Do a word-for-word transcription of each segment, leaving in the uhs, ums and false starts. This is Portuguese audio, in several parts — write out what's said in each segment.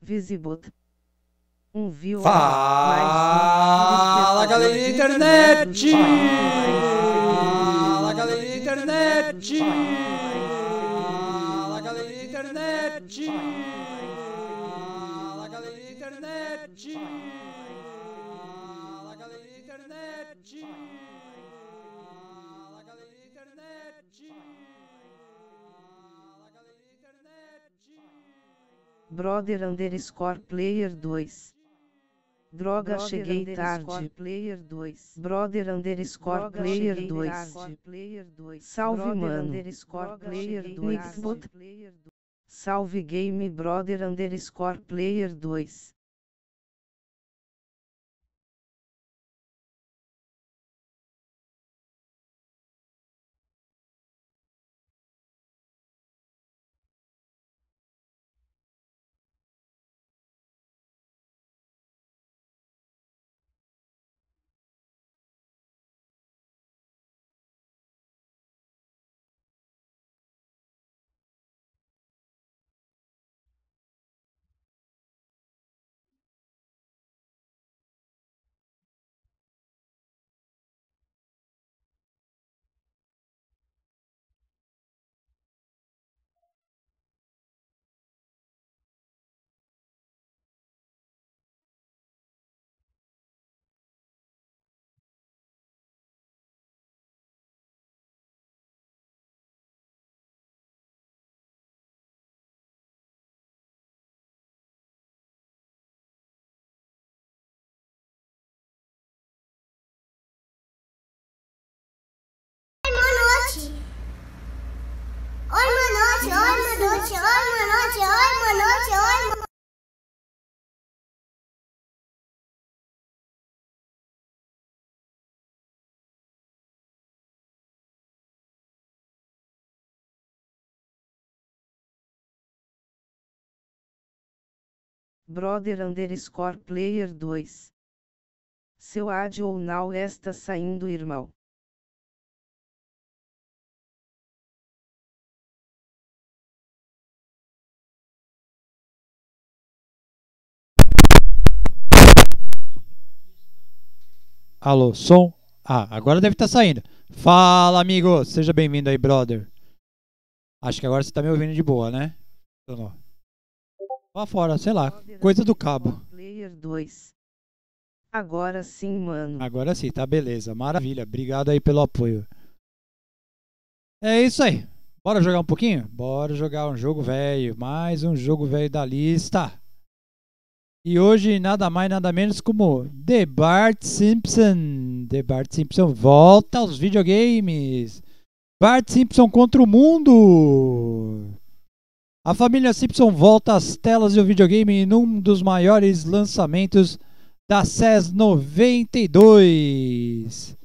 Visibot. Um viu Fala, galera da internet! Fala, galera da internet! Fala, galera da internet! Fala, galera da internet! Fala, galera da internet! Fala, galera da internet! Fala, galera da internet! Brother underscore player dois. Droga, Brother cheguei underscore tarde. player dois. Brother underscore Droga, player cheguei dois. tarde. Player dois. Salve, Brother mano. underscore Droga, player cheguei dois. tarde. Salve game brother underscore player dois. Oi, Manote, oi, Manote, oi, Manote, oi, Manote, oi, Manote. Brother underscore player dois. Seu ad ou não está saindo, irmão. Alô, som? Ah, agora deve estar saindo. Fala, amigo! Seja bem-vindo aí, brother. Acho que agora você tá me ouvindo de boa, né? Ou não? Lá fora, sei lá, coisa do cabo. Player dois. Agora sim, mano. Agora sim, tá beleza. Maravilha. Obrigado aí pelo apoio. É isso aí. Bora jogar um pouquinho? Bora jogar um jogo velho. Mais um jogo velho da lista. E hoje nada mais nada menos como The Bart Simpson. The Bart Simpson volta aos videogames. Bart Simpson contra o mundo. A família Simpson volta às telas do videogame num dos maiores lançamentos da C E S noventa e dois.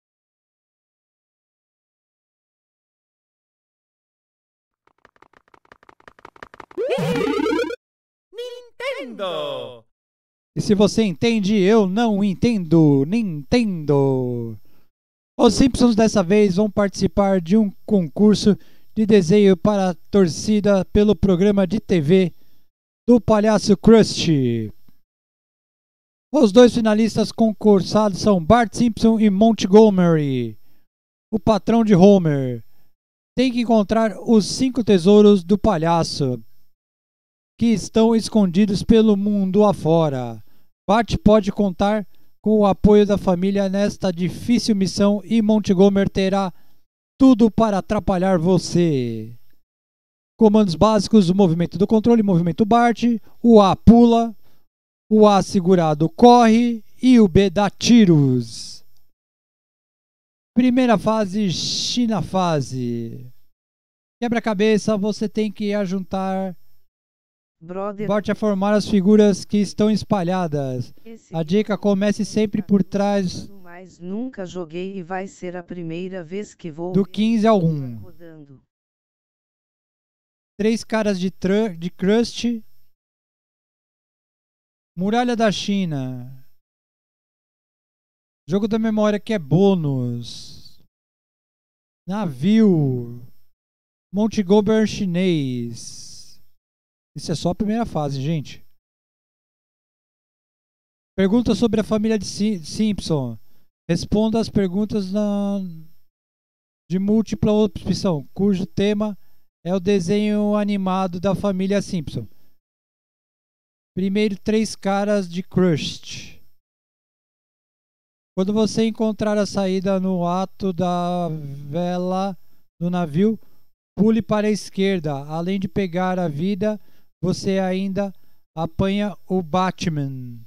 Nintendo! E se você entende, eu não entendo. Nintendo! Os Simpsons dessa vez vão participar de um concurso de desenho para a torcida pelo programa de T V do Palhaço Krusty. Os dois finalistas concursados são Bart Simpson e Montgomery, o patrão de Homer. Tem que encontrar os cinco tesouros do palhaço que estão escondidos pelo mundo afora. Bart pode contar com o apoio da família nesta difícil missão e Montgomery terá tudo para atrapalhar você. Comandos básicos: o movimento do controle, movimento Bart, o A pula, o A segurado corre e o B dá tiros. Primeira fase, China fase. Quebra-cabeça, você tem que ajuntar Brother, Bart a formar as figuras que estão espalhadas. esse A dica: comece sempre por trás mas nunca joguei e vai ser a primeira vez que vou do ver quinze ao um. rodando. Três caras de, tr de Krusty. Muralha da China. Jogo da memória que é bônus. Navio. Montgomery chinês. Isso é só a primeira fase, gente. Pergunta sobre a família de Sim- Simpson. Responda as perguntas na... de múltipla opção, cujo tema é o desenho animado da família Simpson. Primeiro, três caras de Crust. Quando você encontrar a saída no ato da vela do navio, pule para a esquerda. Além de pegar a vida, você ainda apanha o Batman,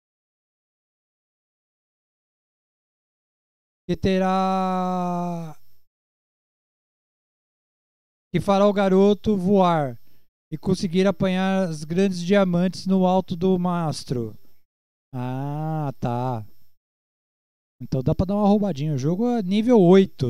que terá que fará o garoto voar e conseguir apanhar os grandes diamantes no alto do mastro. Ah, tá. Então dá pra dar uma roubadinha. O jogo é nível oito.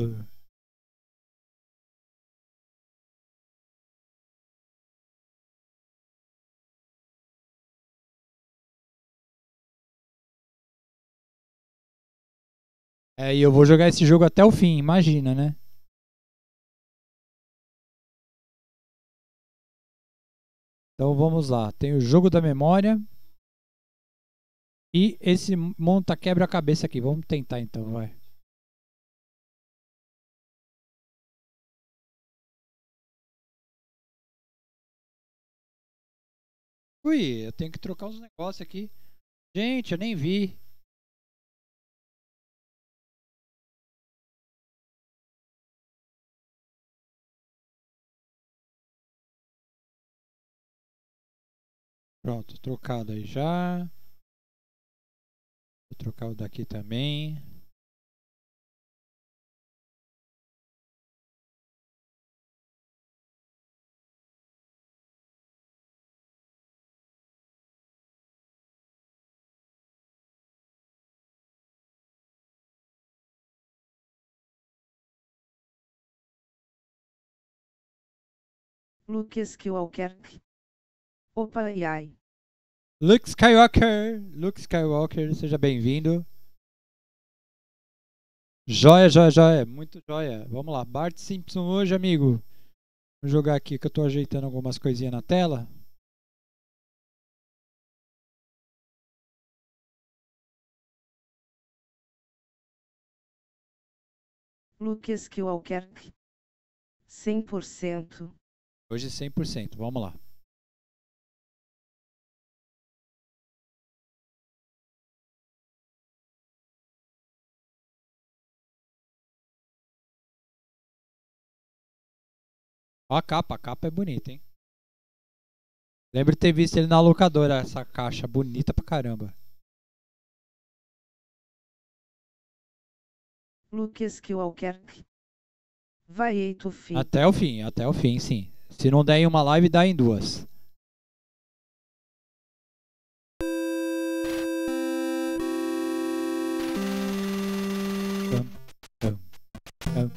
É, e eu vou jogar esse jogo até o fim, imagina, né? Então vamos lá. Tem o jogo da memória. E esse monta quebra-cabeça aqui. Vamos tentar então, vai. Ui, eu tenho que trocar uns negócios aqui. Gente, eu nem vi. Pronto, trocado aí já. Vou trocar o daqui também. Luke Skywalker. Opa, ai, ai. Luke Skywalker, Luke Skywalker, seja bem-vindo. Joia, joia, joia, muito joia. Vamos lá, Bart Simpson hoje, amigo. Vou jogar aqui que eu tô ajeitando algumas coisinhas na tela. Luke Skywalker. cem por cento. Hoje cem por cento, vamos lá. Ó a capa, a capa é bonita, hein? Lembro de ter visto ele na locadora, essa caixa bonita pra caramba. Luke Skywalker. Vai, eito, fim. Até o fim, até o fim, sim. Se não der em uma live, dá em duas. Tum, tum, tum,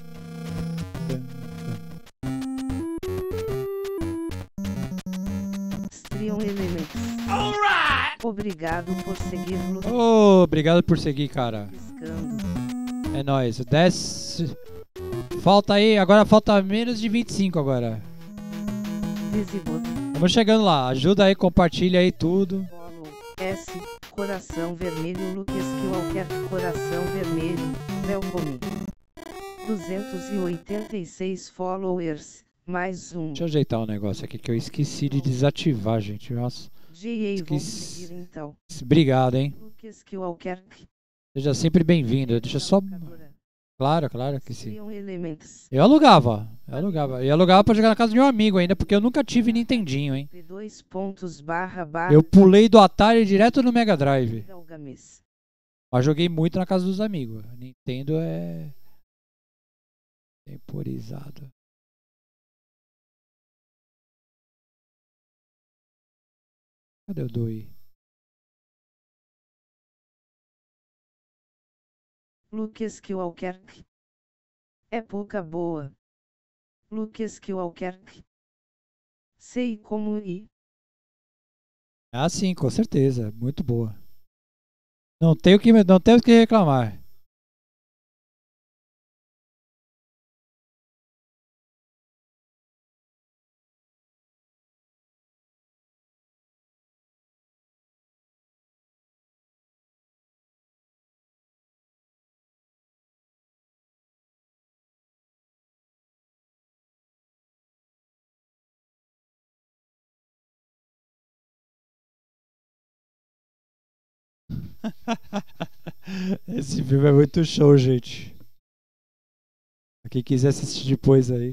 Strion Elements. Obrigado por seguir Luke. Oh, obrigado por seguir, cara. Piscando. É nóis. Desce. Falta aí, agora falta menos de vinte e cinco agora. Visible. Vamos chegando lá. Ajuda aí, compartilha aí tudo. Follow. S. Coração vermelho. Luke Skywalker. Coração vermelho. Welcome. duzentos e oitenta e seis followers. Mais um. Deixa eu ajeitar um negócio aqui que eu esqueci de desativar, gente. Nossa. G A vou Esqueci. seguir então. Obrigado, hein? Luke Skywalker. Seja sempre bem-vindo. Deixa eu só. Claro, claro que sim. Strion Elements. Eu alugava. Eu alugava. Eu alugava pra jogar na casa de um amigo ainda, porque eu nunca tive Nintendinho, hein? dois pontos barra barra. Eu pulei do Atari direto no Mega Drive. Galgames. Mas joguei muito na casa dos amigos. Nintendo é. Temporizado. Cadê o Doi? Luke Skywalker. É pouca boa. Luke Skywalker. Sei como ir. Ah, sim, com certeza. Muito boa. Não tenho que, não tenho que reclamar. Esse filme é muito show, gente. Quem quiser assistir depois aí.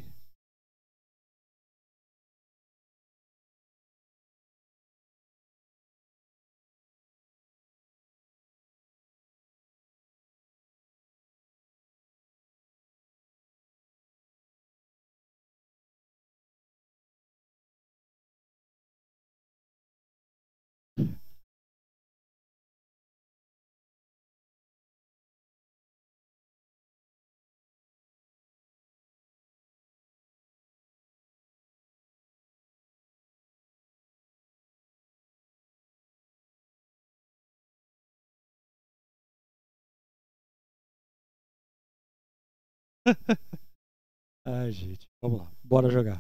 Ai, gente, vamos lá, bora jogar.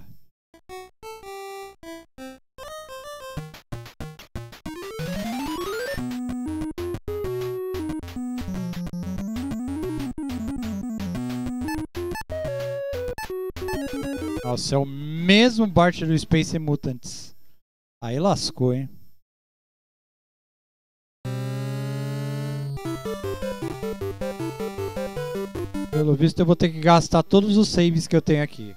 Nossa, é o mesmo Bart do Space Mutants. Aí lascou, hein? Pelo visto eu vou ter que gastar todos os saves que eu tenho aqui.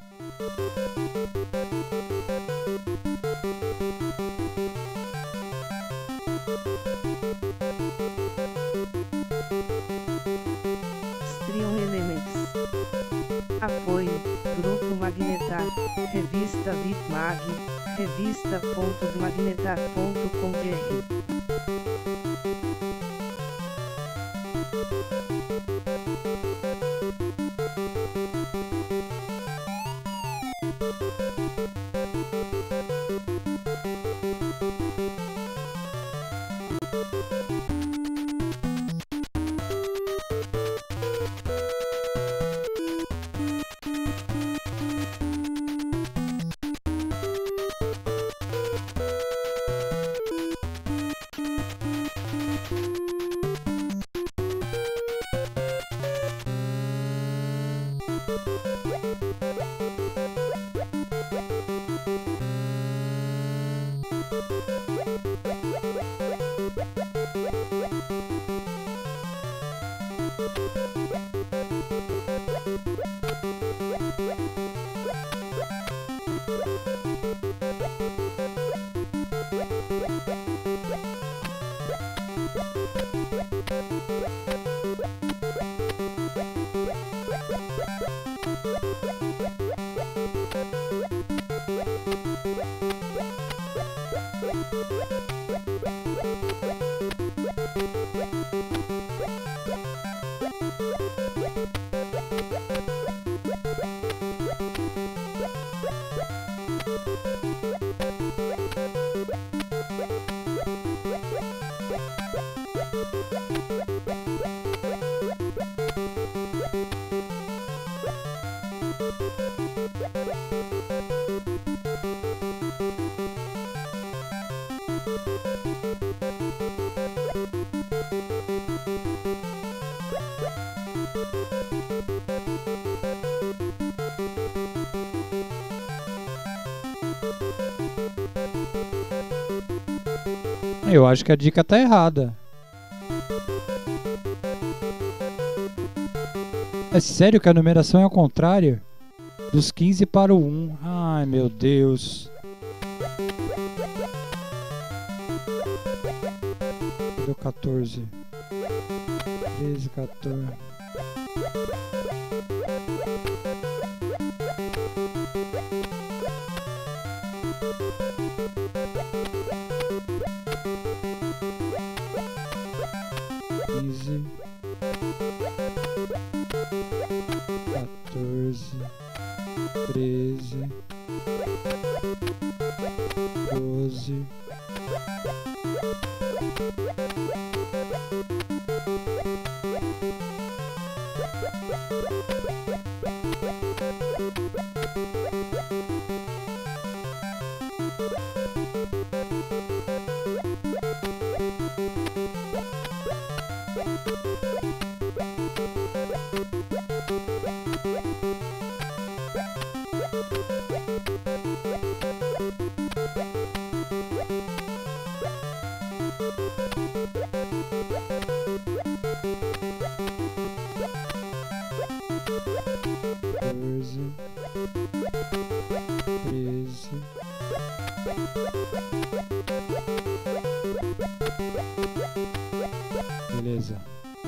Strion Elements. Apoio, Grupo Magnetar, Revista V I P Mag, revista ponto magnetar ponto com br. Eu acho que a dica tá errada. É sério que a numeração é ao contrário? Dos quinze para o um. Ai, meu Deus. Deu quatorze. treze, quatorze. quinze, quatorze, treze, doze, Beleza.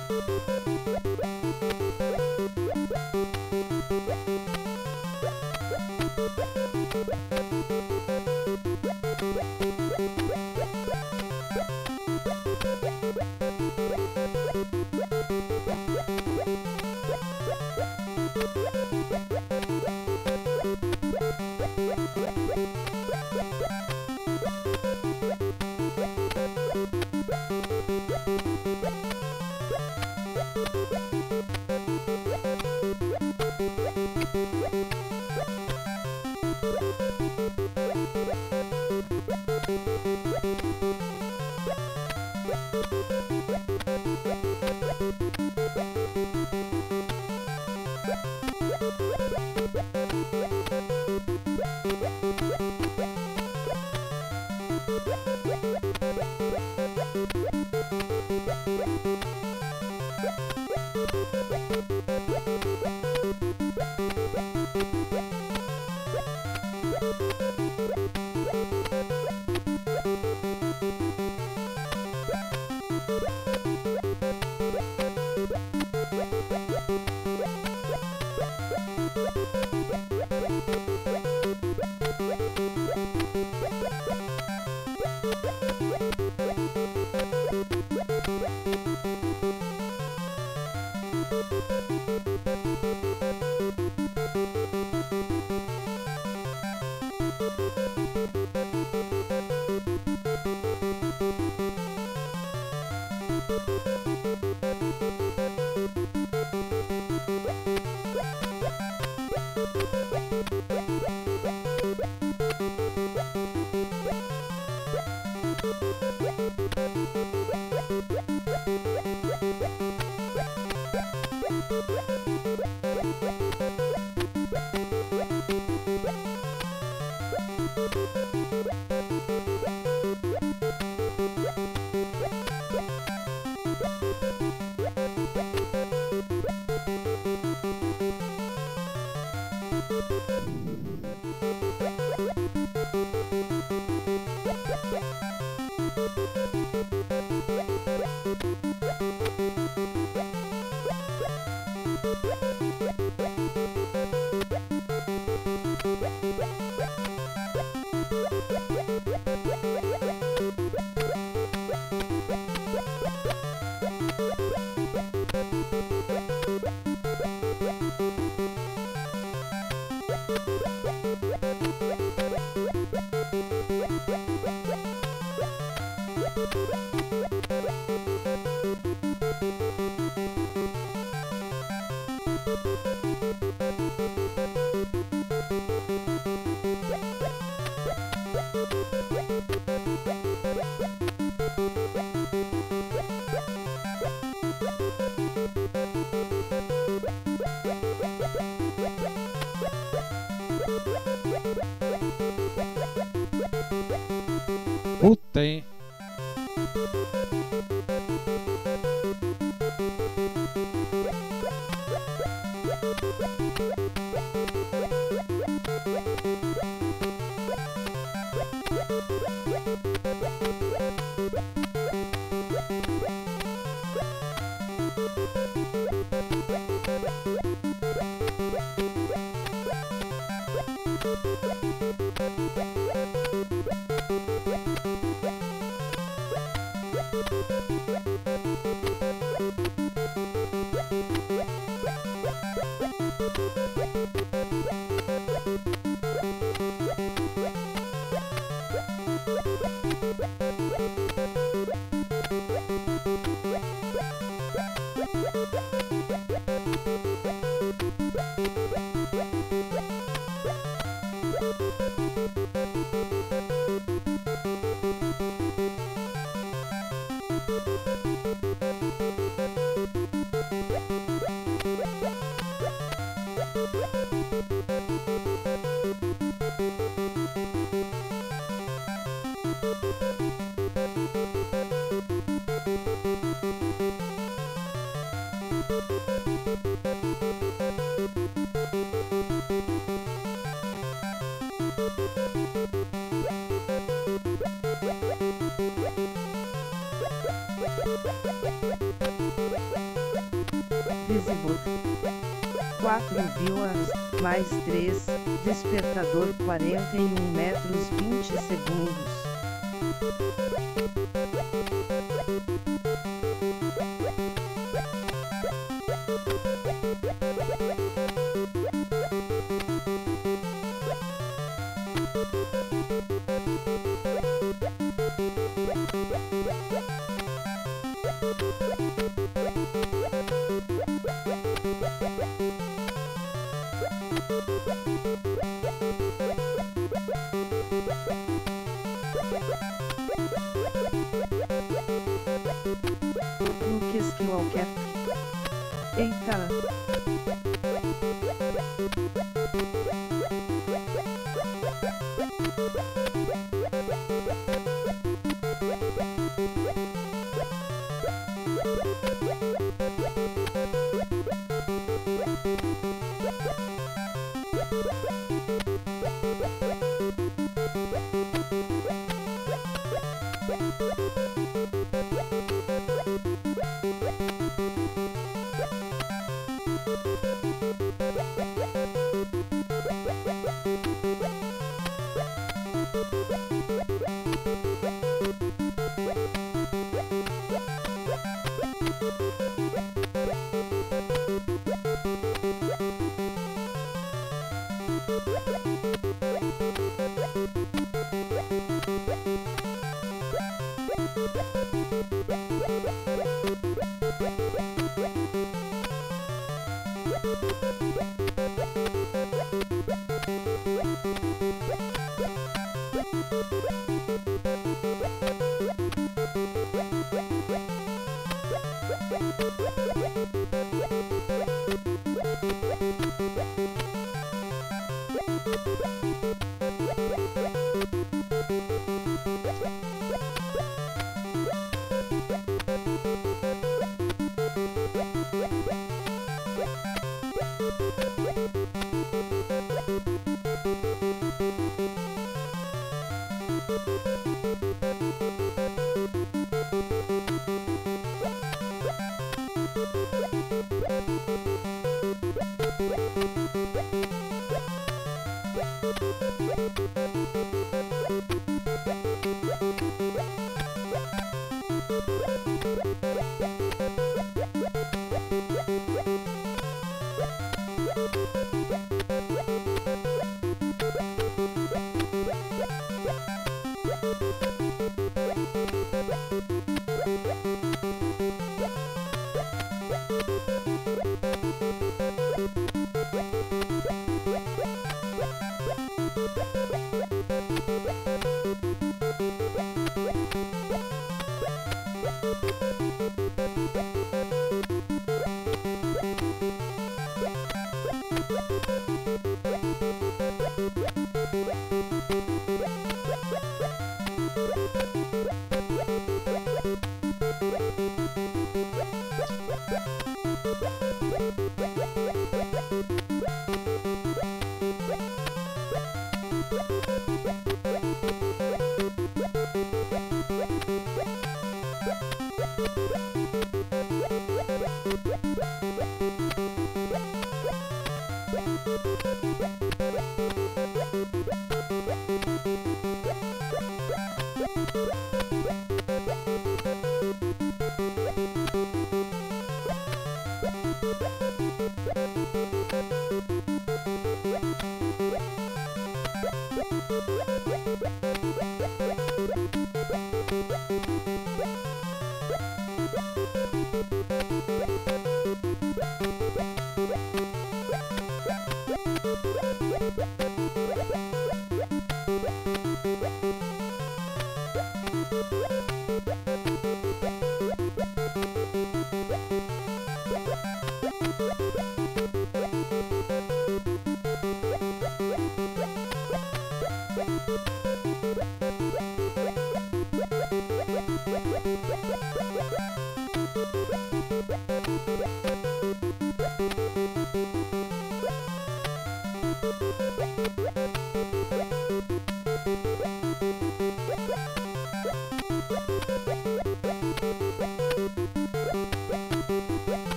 Puta, hein? Visible. quatro viewers, mais três, despertador quarenta e um metros vinte segundos. Luke Skywalker. Eita!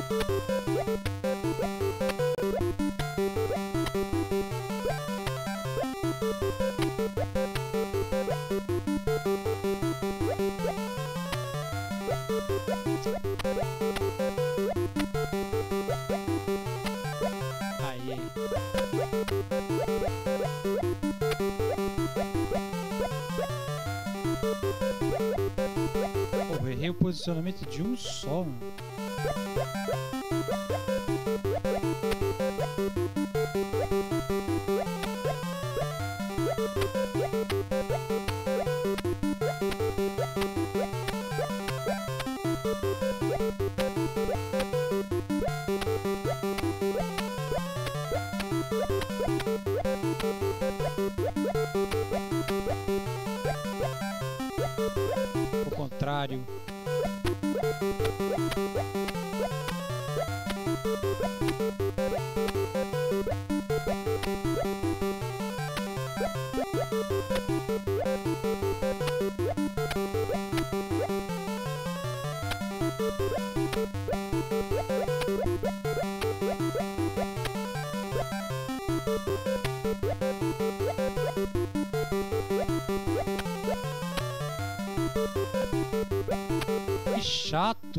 Aí. Pô, errei o posicionamento de um só, mano. O contrário. Que chato.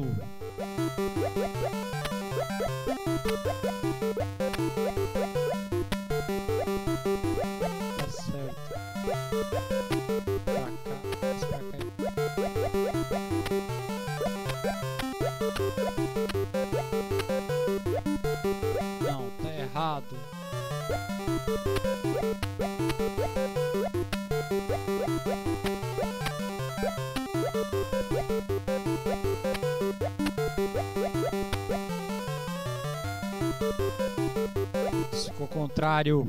Tá certo. Pra cá, mais pra cá. Não, tá errado. Isso ficou contrário.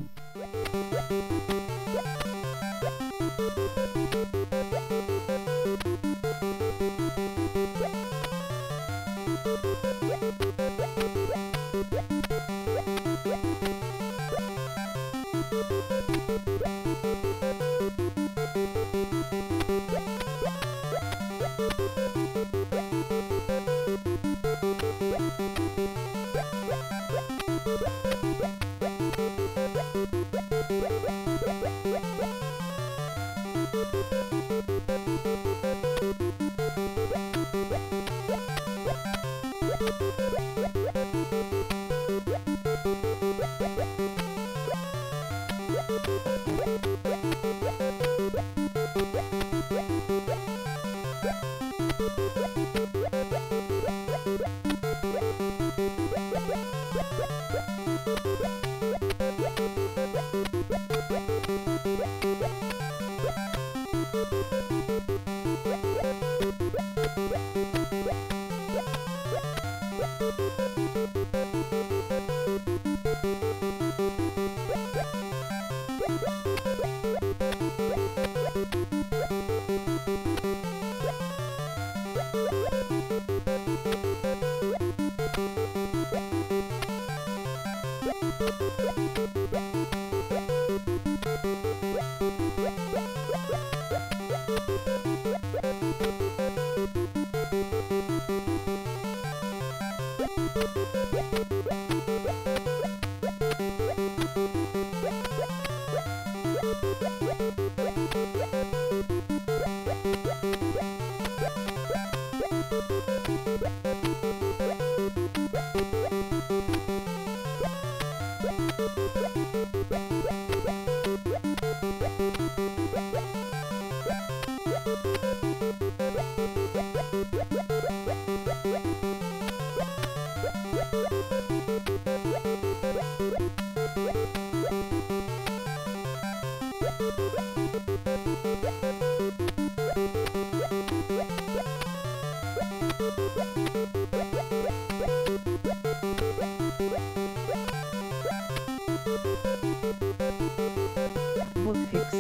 Botfix.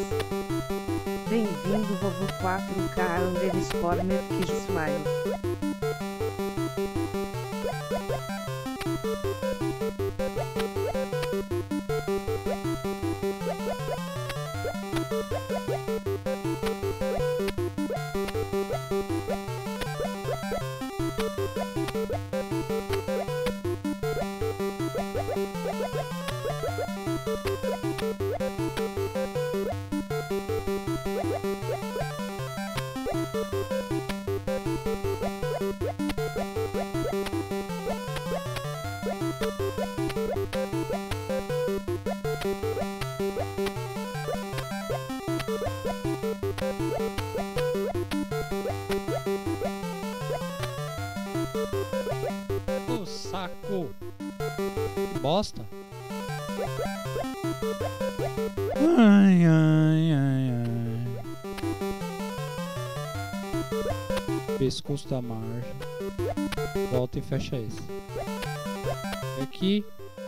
Bem-vindo Vovô quatro K underscore Merkiswile. Ô, saco! Que bosta! Ai, ai, ai, ai. Pescoço da margem. Volta e fecha esse. Aqui.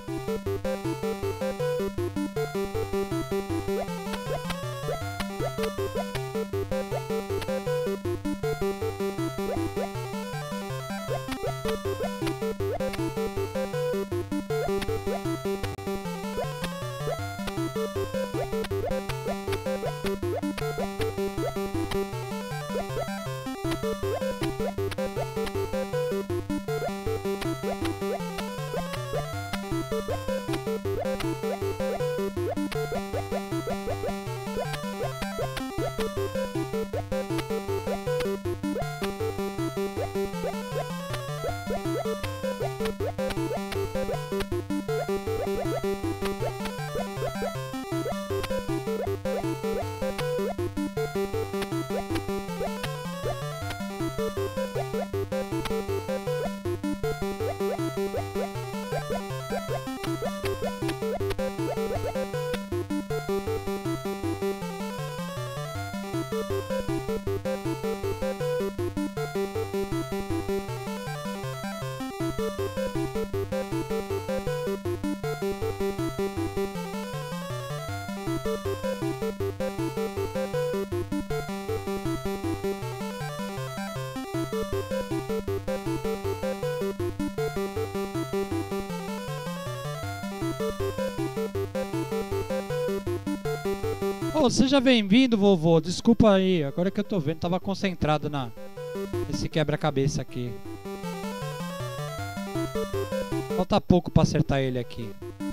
Oh, seja bem-vindo, vovô. Desculpa aí, agora que eu tô vendo, tava concentrado na esse quebra-cabeça aqui. Falta pouco pra acertar ele aqui.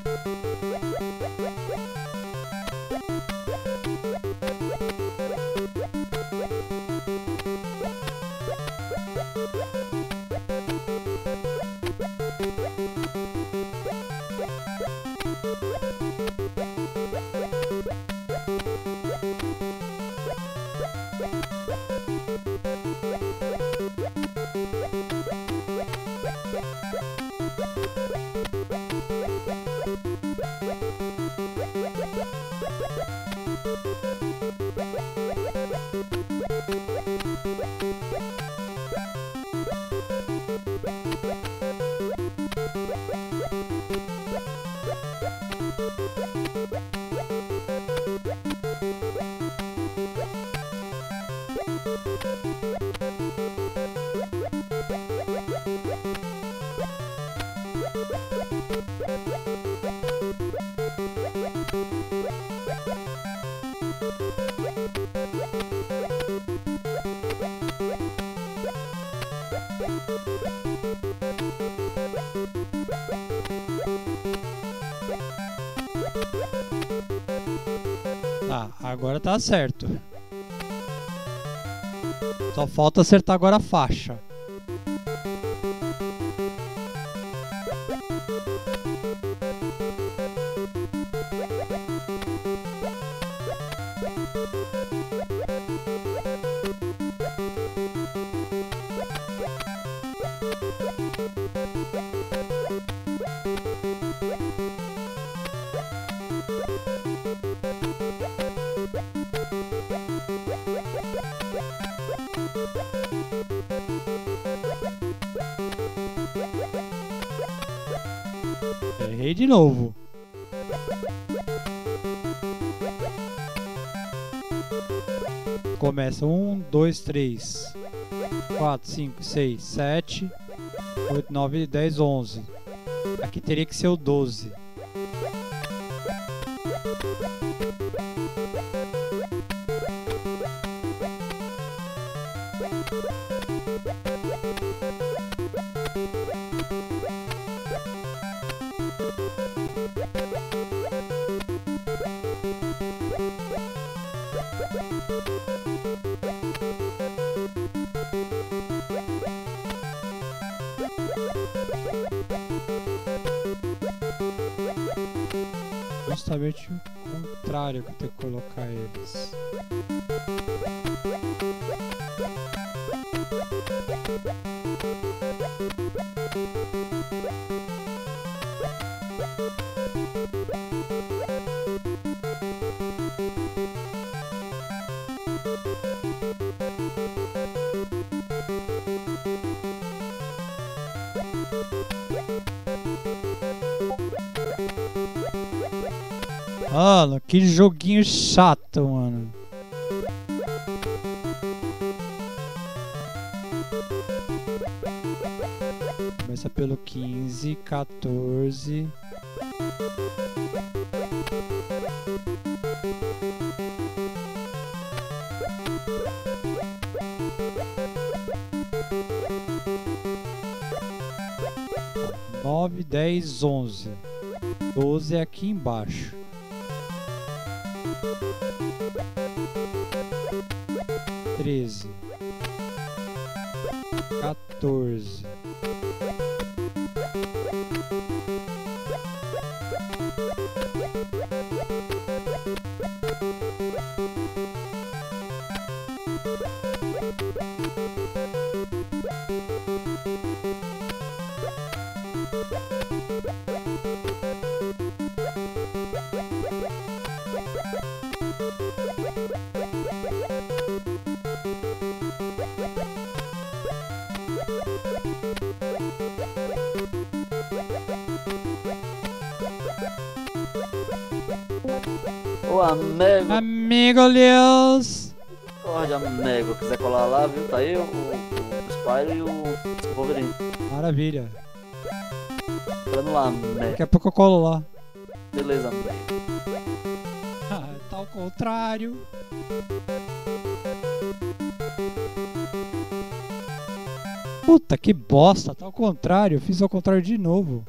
Tá, agora tá certo. Só falta acertar agora a faixa. Errei de novo. Começa um, dois, três, quatro, cinco, seis, sete, oito, nove, dez, onze. Aqui teria que ser o doze. Justamente o contrário que eu tenho que colocar eles. Mano, que joguinho chato, mano. Começa pelo quinze, quatorze. nove, dez, onze. doze é aqui embaixo. treze, quatorze, Ô amigo, amigo Deus. porra de amigo, quiser colar lá, viu? Tá aí o, o Spyro e o Wolverine. Maravilha. Entrando lá, amigo. Daqui a pouco eu colo lá. Beleza, amigo. Ah, tá ao contrário. Puta que bosta, tá ao contrário. Eu fiz ao contrário de novo.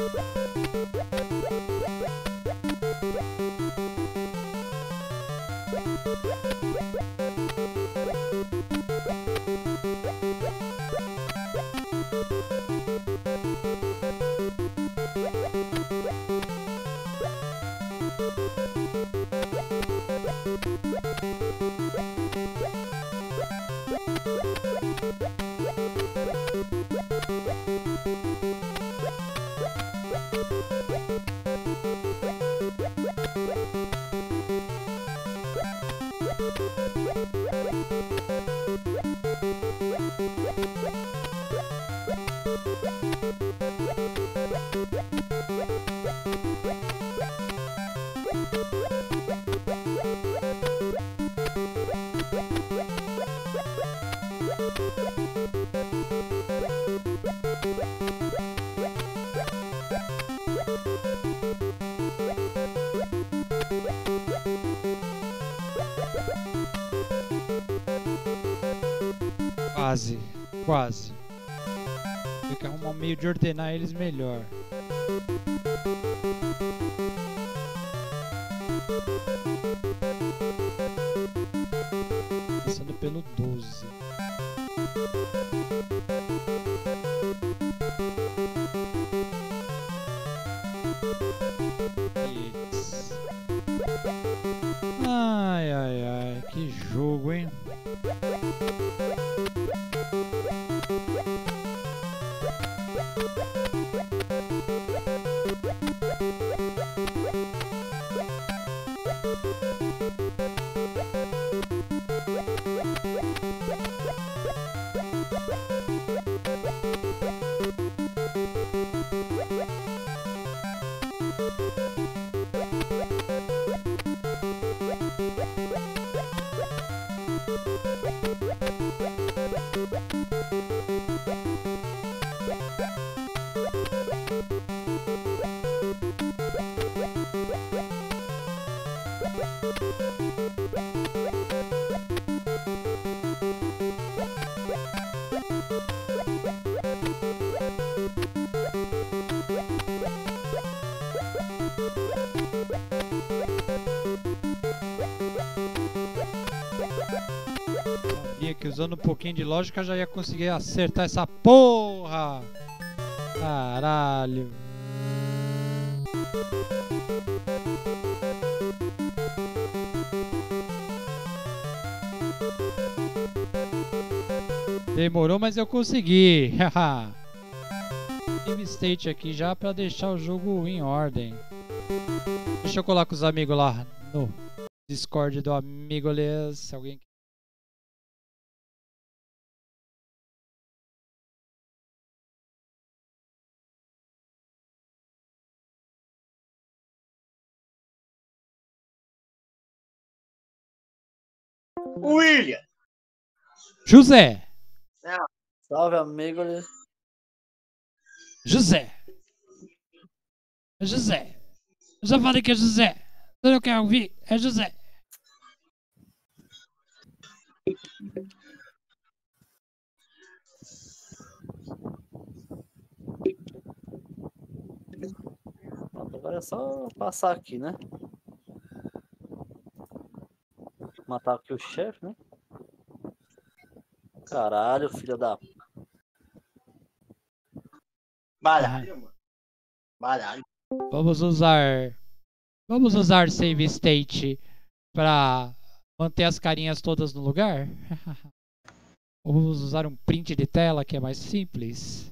Quase, quase. Tem que arrumar um meio de ordenar eles melhor. Começando pelo doze. Eles. Ai, ai, ai, que jogo, hein? Sabia que usando um pouquinho de lógica já ia conseguir acertar essa porra! Caralho! Demorou, mas eu consegui! Save state aqui já pra deixar o jogo em ordem. Deixa eu colar com os amigos lá no Discord do Amigoles. Se alguém William! José! Salve, amigo. José! José! Eu já falei que é José! Você não quer ouvir? É José! Agora é só passar aqui, né? Matar aqui o chefe, né? Caralho, filha da... Baralho, mano. Baralho. Vamos usar... Vamos usar save state pra manter as carinhas todas no lugar? Ou vamos usar um print de tela que é mais simples?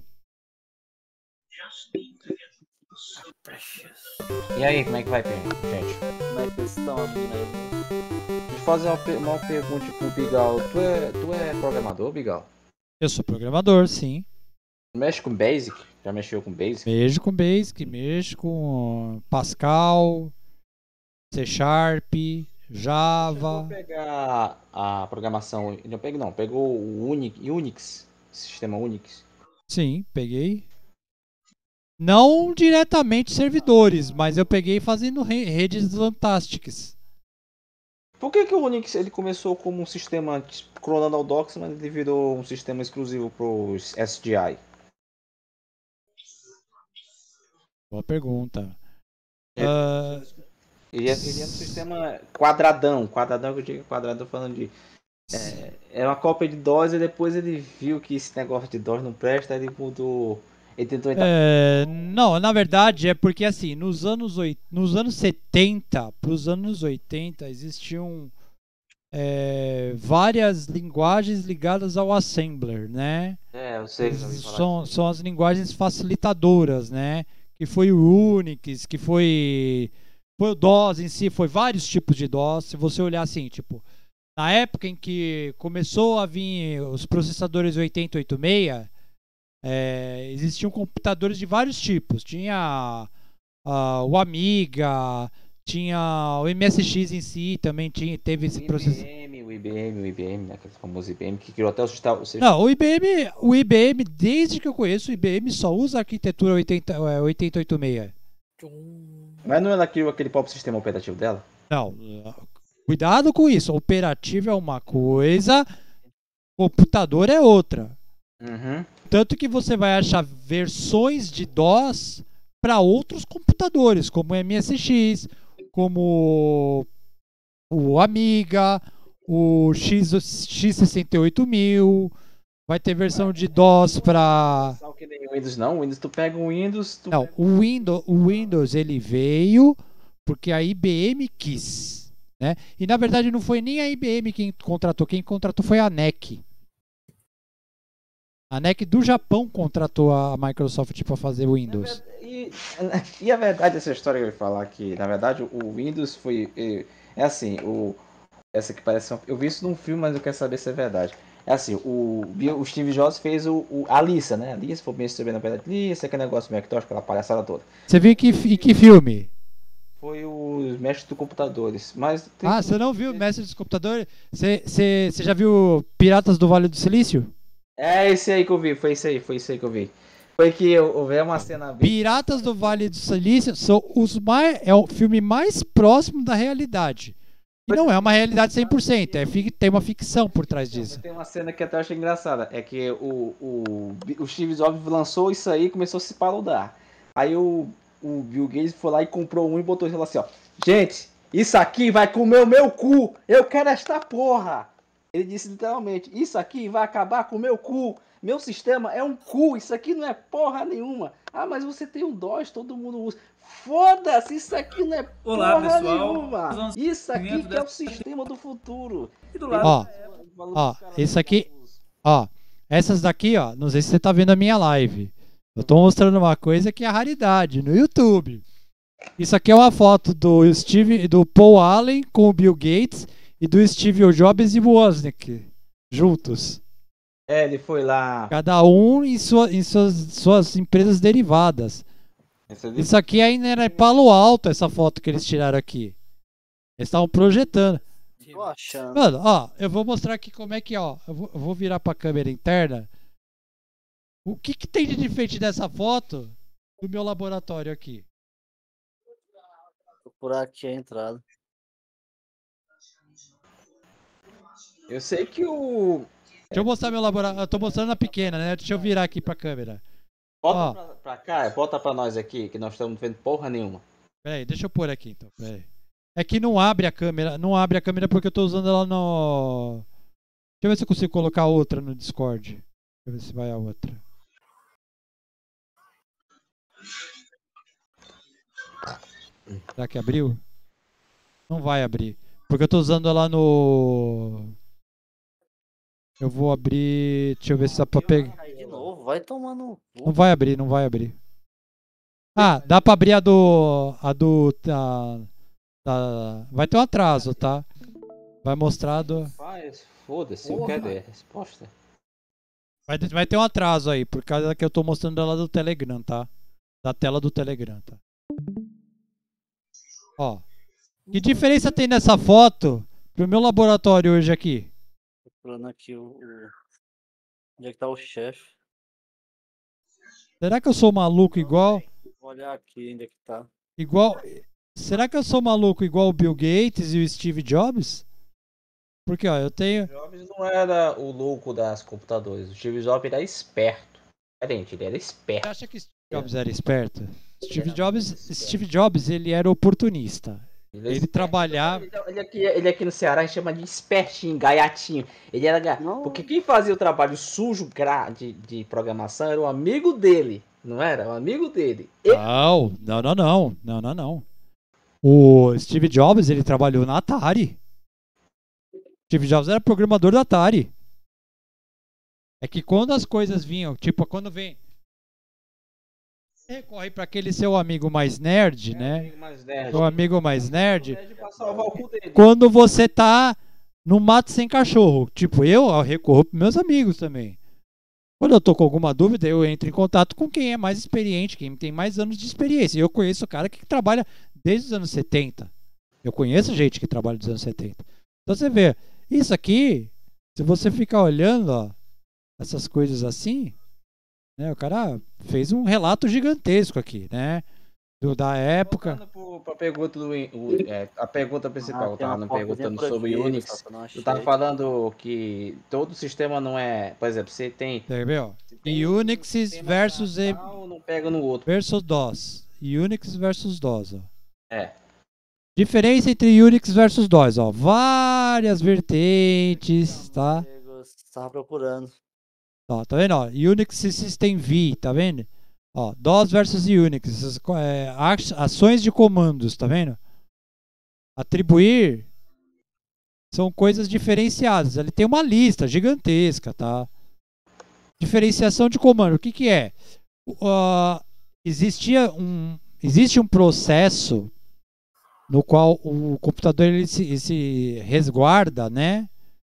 E aí, como é que vai, gente? Como é que vocês estão, amigo? Deixa eu fazer uma, per- uma pergunta pro Bigal. Tu é, tu é programador, Bigal? Eu sou programador, sim. Mexe com Basic? Já mexeu com Basic? Mexo com Basic, mexo com Pascal, C Sharp, Java. Vou pegar a programação. Não pego não, pegou o Unix, Unix, sistema Unix. Sim, peguei. Não diretamente servidores, mas eu peguei fazendo re- redes fantásticas. Por que, que o Unix ele começou como um sistema clonando ao Docs, mas ele virou um sistema exclusivo para os S D I? Boa pergunta. É. Ah, Ele é, ele é um sistema quadradão, quadradão que eu digo quadradão falando de. É, é uma cópia de DOS e depois ele viu que esse negócio de DOS não presta, ele mudou. Ele tentou entrar. É, não, na verdade é porque assim, nos anos, oit- nos anos setenta para os anos oitenta existiam é, várias linguagens ligadas ao assembler, né? É, eu sei, já ouvi falar São, disso. são as linguagens facilitadoras, né? Que foi o Unix, que foi, foi o DOS em si, foi vários tipos de DOS. Se você olhar assim, tipo, na época em que começou a vir os processadores oitenta e oitenta e seis, é, existiam computadores de vários tipos. Tinha ah, o Amiga, tinha o M S X em si, também tinha, teve esse O processador. I B M, o I B M, o I B M, né? Aquele famoso I B M que criou até o sistema. Não, o I B M, o I B M, desde que eu conheço, o I B M só usa a arquitetura oitenta, é, oitenta e oitenta e seis. Mas não ela criou aquele próprio sistema operativo dela? Não, cuidado com isso. Operativo é uma coisa, computador é outra. Uhum. Tanto que você vai achar versões de DOS para outros computadores, como o M S X, como o Amiga, o X, X sessenta e oito mil. Vai ter versão de DOS para... Não que nem o Windows não. O Windows, tu pega o Windows... Tu Não, pega... o Windows, o Windows ele veio porque a I B M quis, né? E na verdade não foi nem a I B M quem contratou, quem contratou foi a N E C. A N E C do Japão contratou a Microsoft para fazer o Windows. E, e a verdade dessa história que eu ia falar que, na verdade, o Windows foi... É, é assim, o... Essa que parece... Eu vi isso num filme, mas eu quero saber se é verdade. É assim, o, o Steve Jobs fez o, o, a Lisa, né? A Lisa, foi bem saber na verdade. Lisa, aquele negócio Macintosh, aquela palhaçada toda. Você viu que, em que filme? Foi os mestres dos computadores. Mas tem... Ah, você não viu Mestre dos Computadores? Você, você, você já viu Piratas do Vale do Silício? É esse aí que eu vi, foi esse aí, foi esse aí que eu vi. Foi que eu, eu vi uma cena bem... Piratas do Vale do Silício são os mais, é o filme mais próximo da realidade. E não é uma realidade cem por cento, é, tem uma ficção por trás disso. Tem uma cena que até eu achei engraçada, é que o, o, o Steve Jobs lançou isso aí e começou a se paludar. Aí o, o Bill Gates foi lá e comprou um e botou e falou assim, ó, gente, isso aqui vai comer o meu cu, eu quero esta porra. Ele disse literalmente, isso aqui vai acabar com o meu cu, meu sistema é um cu, isso aqui não é porra nenhuma. Ah, mas você tem um DOS, todo mundo usa. Foda-se, isso aqui não é Olá, porra pessoal. nenhuma. Isso aqui que é o sistema do futuro. E do lado Ó, ó, isso aqui, ó, essas daqui, ó, não sei se você tá vendo a minha live. Eu tô mostrando uma coisa que é raridade no YouTube. Isso aqui é uma foto do Steve, do Paul Allen com o Bill Gates e do Steve Jobs e Wozniak juntos. É, ele foi lá. Cada um em, sua, em suas, suas empresas derivadas. Isso aqui ainda era Palo Alto, essa foto que eles tiraram aqui. Eles estavam projetando. Tô achando. Mano, ó, eu vou mostrar aqui como é que, ó. Eu vou, eu vou virar pra câmera interna. O que que tem de diferente dessa foto do meu laboratório aqui? Vou procurar aqui a entrada. Eu sei que o. Deixa eu mostrar meu laboratório. Eu tô mostrando a pequena, né? Deixa eu virar aqui pra câmera. Bota Ó. pra, pra cá, bota pra nós aqui, que nós estamos vendo porra nenhuma. Peraí, deixa eu pôr aqui então. Peraí. É que não abre a câmera. Não abre a câmera porque eu tô usando ela no. Deixa eu ver se eu consigo colocar outra no Discord. Deixa eu ver se vai a outra. Será que abriu? Não vai abrir. Porque eu tô usando ela no. Eu vou abrir. Deixa eu ver se dá pra pegar. Aí de novo, vai tomando. Não vai abrir, não vai abrir. Ah, dá pra abrir a do. A do. A, a, vai ter um atraso, tá? Vai mostrar do. Faz, foda-se, eu quero é resposta. Vai, vai ter um atraso aí, por causa que eu tô mostrando ela do Telegram, tá? Da tela do Telegram, tá? Ó. Que diferença tem nessa foto pro meu laboratório hoje aqui? Procurando aqui o. o- Onde é que tá o chefe? Será que eu sou maluco igual? Vou olhar aqui onde é que tá. Igual. Será que eu sou maluco igual o Bill Gates e o Steve Jobs? Porque, ó, eu tenho. O Jobs não era o louco das computadores. O Steve Jobs era esperto. Diferente, ele era Você esperto. acha que Steve Jobs era esperto? Steve Jobs, Steve Jobs, ele era oportunista. Ele, é Ele trabalhava. Ele, ele aqui, ele aqui no Ceará a gente chama de espertinho, gaiatinho. Ele era ga... Não. Porque quem fazia o trabalho sujo gra- de, de programação era o amigo dele, não era? O amigo dele. Ele... Não, não, não, não, não, não, não. O Steve Jobs, ele trabalhou na Atari. Steve Jobs era programador da Atari. É que quando as coisas vinham, tipo, quando vem... Você recorre para aquele seu amigo mais nerd, né? Amigo mais nerd. Seu amigo mais nerd. Pra salvar o cu dele. Quando você tá no mato sem cachorro. Tipo, eu, eu recorro pros meus amigos também. Quando eu tô com alguma dúvida, eu entro em contato com quem é mais experiente, quem tem mais anos de experiência. Eu conheço o cara que trabalha desde os anos setenta. Eu conheço gente que trabalha dos anos setenta. Então você vê, isso aqui, se você ficar olhando, ó, essas coisas assim, né, o cara fez um relato gigantesco aqui, né? Do, da época. Voltando pro- pra pergunta do, o- é, a pergunta principal, Ah, eu tem tava uma não portazinha perguntando por sobre aqui, Unix. só que eu não Tu tava achei. falando que todo sistema não é. Por exemplo, você tem. Entendeu? tem Unix um sistema versus, e- tal, não pega no outro. versus DOS. Unix versus DOS, ó. É. Diferença entre Unix versus DOS, ó. Várias vertentes, tá? Eu tava procurando. Ó, tá vendo? Ó, Unix System V, tá vendo? Ó, DOS versus Unix, essas co- é, ac- ações de comandos, tá vendo? Atribuir são coisas diferenciadas. Ele tem uma lista gigantesca, tá? Diferenciação de comando, o que que é? Uh, existia um, existe um processo no qual o computador ele se, ele se resguarda, né?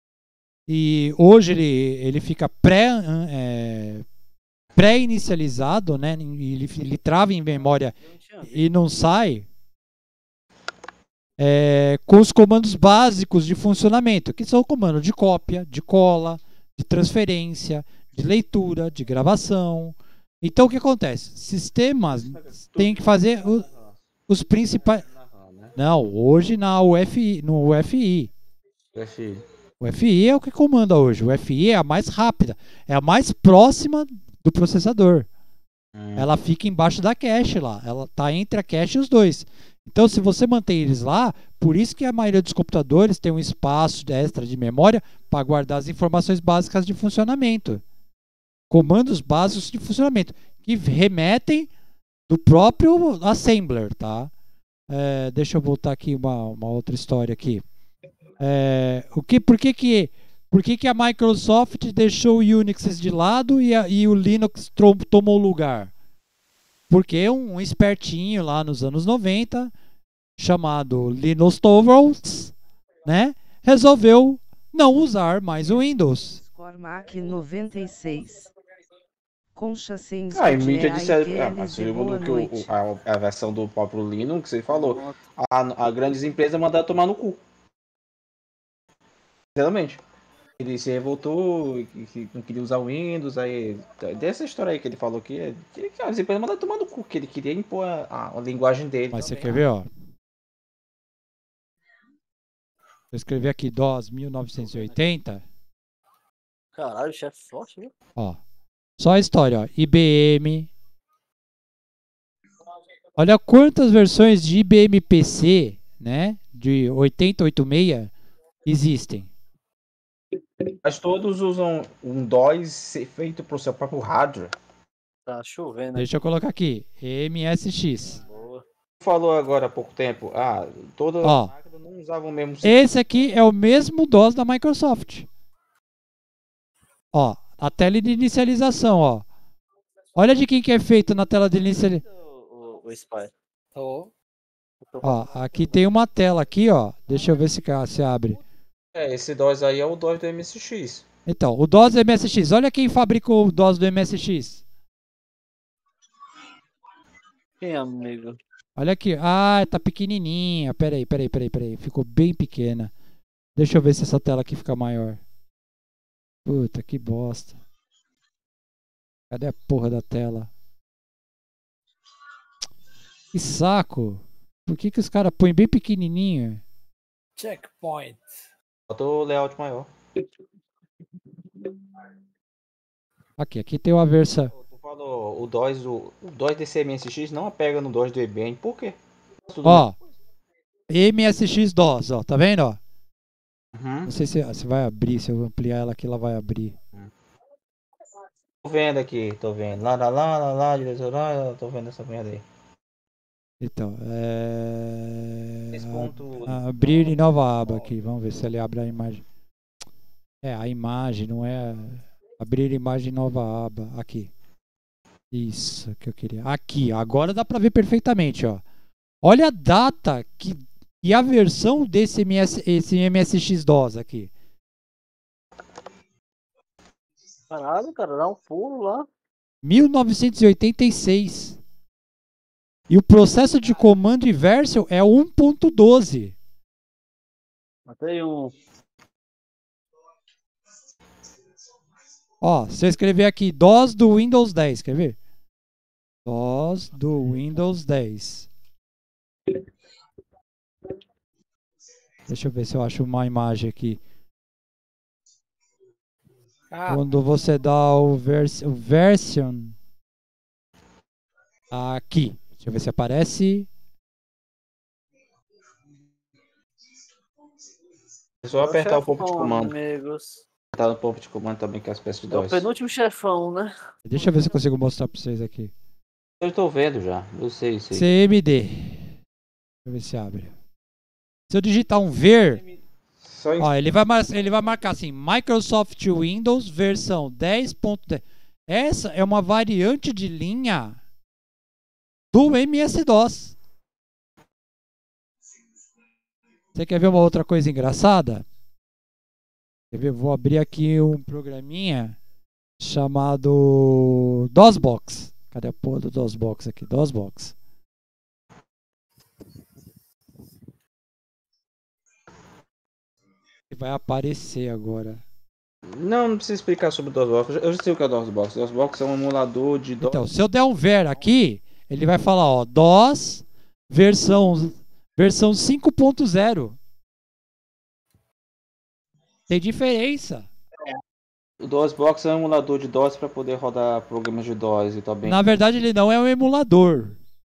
E hoje ele, ele fica pré, é, pré-inicializado, né? Ele, ele trava em memória e não sai é, com os comandos básicos de funcionamento, que são o comando de cópia, de cola, de transferência, de leitura, de gravação. Então o que acontece? Sistemas têm que fazer o, os principais. Não, hoje na U F I, no U F I. U F I. O F I é o que comanda hoje. O F I é a mais rápida, é a mais próxima do processador. Hum. Ela fica embaixo da cache lá. Ela está entre a cache e os dois. Então, se você mantém eles lá, por isso que a maioria dos computadores tem um espaço extra de memória para guardar as informações básicas de funcionamento. Comandos básicos de funcionamento, que remetem do próprio assembler, tá? É, deixa eu voltar aqui uma, uma outra história aqui. É, o que, por que que, por que que a Microsoft deixou o Unix de lado e, a, e o Linux trom, tomou lugar? Porque um espertinho lá nos anos noventa, chamado Linus Torvalds, né, resolveu não usar mais o Windows. Cormac noventa e seis. Concha sem Ah, e mídia escutear disse. e Ah, Kelly mas dizer segundo boa o que o, noite. o- a, a versão do próprio Linux, ele falou. A, a grandes empresas mandaram tomar no cu. Sinceramente. Ele se revoltou, e que não queria usar o Windows, aí. Dessa história aí que ele falou que, é- que, que as empresas mandaram tomar no cu, que ele queria impor a, a- a linguagem dele. Mas você também. quer ver, ó? Eu escrevi aqui DOS mil novecentos e oitenta. Caralho, chefe forte, viu? Ó, só a história, ó. I B M. Olha quantas versões de I B M P C, né? De oitenta e oitenta e seis existem. Mas todos usam um DOS feito pro seu próprio hardware. Tá chovendo Deixa eu colocar aqui. M S X. Boa. Falou agora há pouco tempo, ah, todas Ó. as máquinas não usavam o mesmo Esse aqui é o mesmo DOS da Microsoft. Ó, a tela de inicialização, ó. Olha de quem que é feito na tela de inicialização. O, o, o Spy. Tô. Ó, aqui tem uma tela aqui, ó. Deixa eu ver se, ca- se abre. É, esse DOS aí é o DOS do M S X. Então, o DOS do M S X. Olha quem fabricou o DOS do M S X. Quem, amigo? Olha aqui. Ah, tá pequenininha. Peraí, peraí, peraí, peraí. Ficou bem pequena. Deixa eu ver se essa tela aqui fica maior. Puta, que bosta. Cadê a porra da tela? Que saco. Por que que os caras põem bem pequenininho? Checkpoint. Bota o layout maior. Aqui, aqui tem uma versão. Eu tô falando falou, o DOS, o, o DOS desse M S X não pega no DOS do E B N, por quê? Tudo Ó, M S X DOS, ó, tá vendo, ó? Uhum. Não sei se você vai abrir, se eu ampliar ela aqui, ela vai abrir. Tô vendo aqui, tô vendo. Lá, lá, lá, lá, lá, diretor, lá, tô vendo essa merda aí. Então, é... Esse ponto- a- abrir em nova aba aqui, vamos ver se ele abre a imagem. É, a imagem, não é... Abrir imagem em nova aba, aqui. Isso que eu queria. Aqui, agora dá pra ver perfeitamente, ó. Olha a data que... e a versão desse M S... esse M S X DOS aqui. Caralho, cara, dá um pulo lá. mil novecentos e oitenta e seis. E o processo de comando inverso é um ponto doze. Matei um. Ó, se eu escrever aqui DOS do Windows dez, quer ver? DOS do Windows dez. Deixa eu ver se eu acho uma imagem aqui. Ah, Quando você dá o, vers o version aqui. Deixa eu ver se aparece. É só apertar o ponto de Chefão, comando. amigos. Apertar o ponto de comando também, que é as peças de É o DOS. penúltimo chefão, né? Deixa eu ver se eu consigo mostrar pra vocês aqui. Eu tô vendo já, eu sei, sei. C M D. Deixa eu ver se abre. Se eu digitar um ver, Só em... ó, ele vai, mar ele vai marcar assim, Microsoft Windows versão dez ponto dez. Essa é uma variante de linha do M S DOS. Você quer ver uma outra coisa engraçada? Quer ver? Vou abrir aqui um programinha chamado DOSBox. Cadê a porra do DOSBox aqui? DOSBox. Vai aparecer agora. Não, não precisa explicar sobre o DOSBox. Eu já sei o que é o DOSBox. O DOSBox é um emulador de DOS. Então, se eu der um ver aqui, ele vai falar, ó, DOS versão, versão cinco ponto zero. Tem diferença. O DOSBox é um emulador de DOS para poder rodar programas de DOS e também. Na verdade, ele não é um emulador.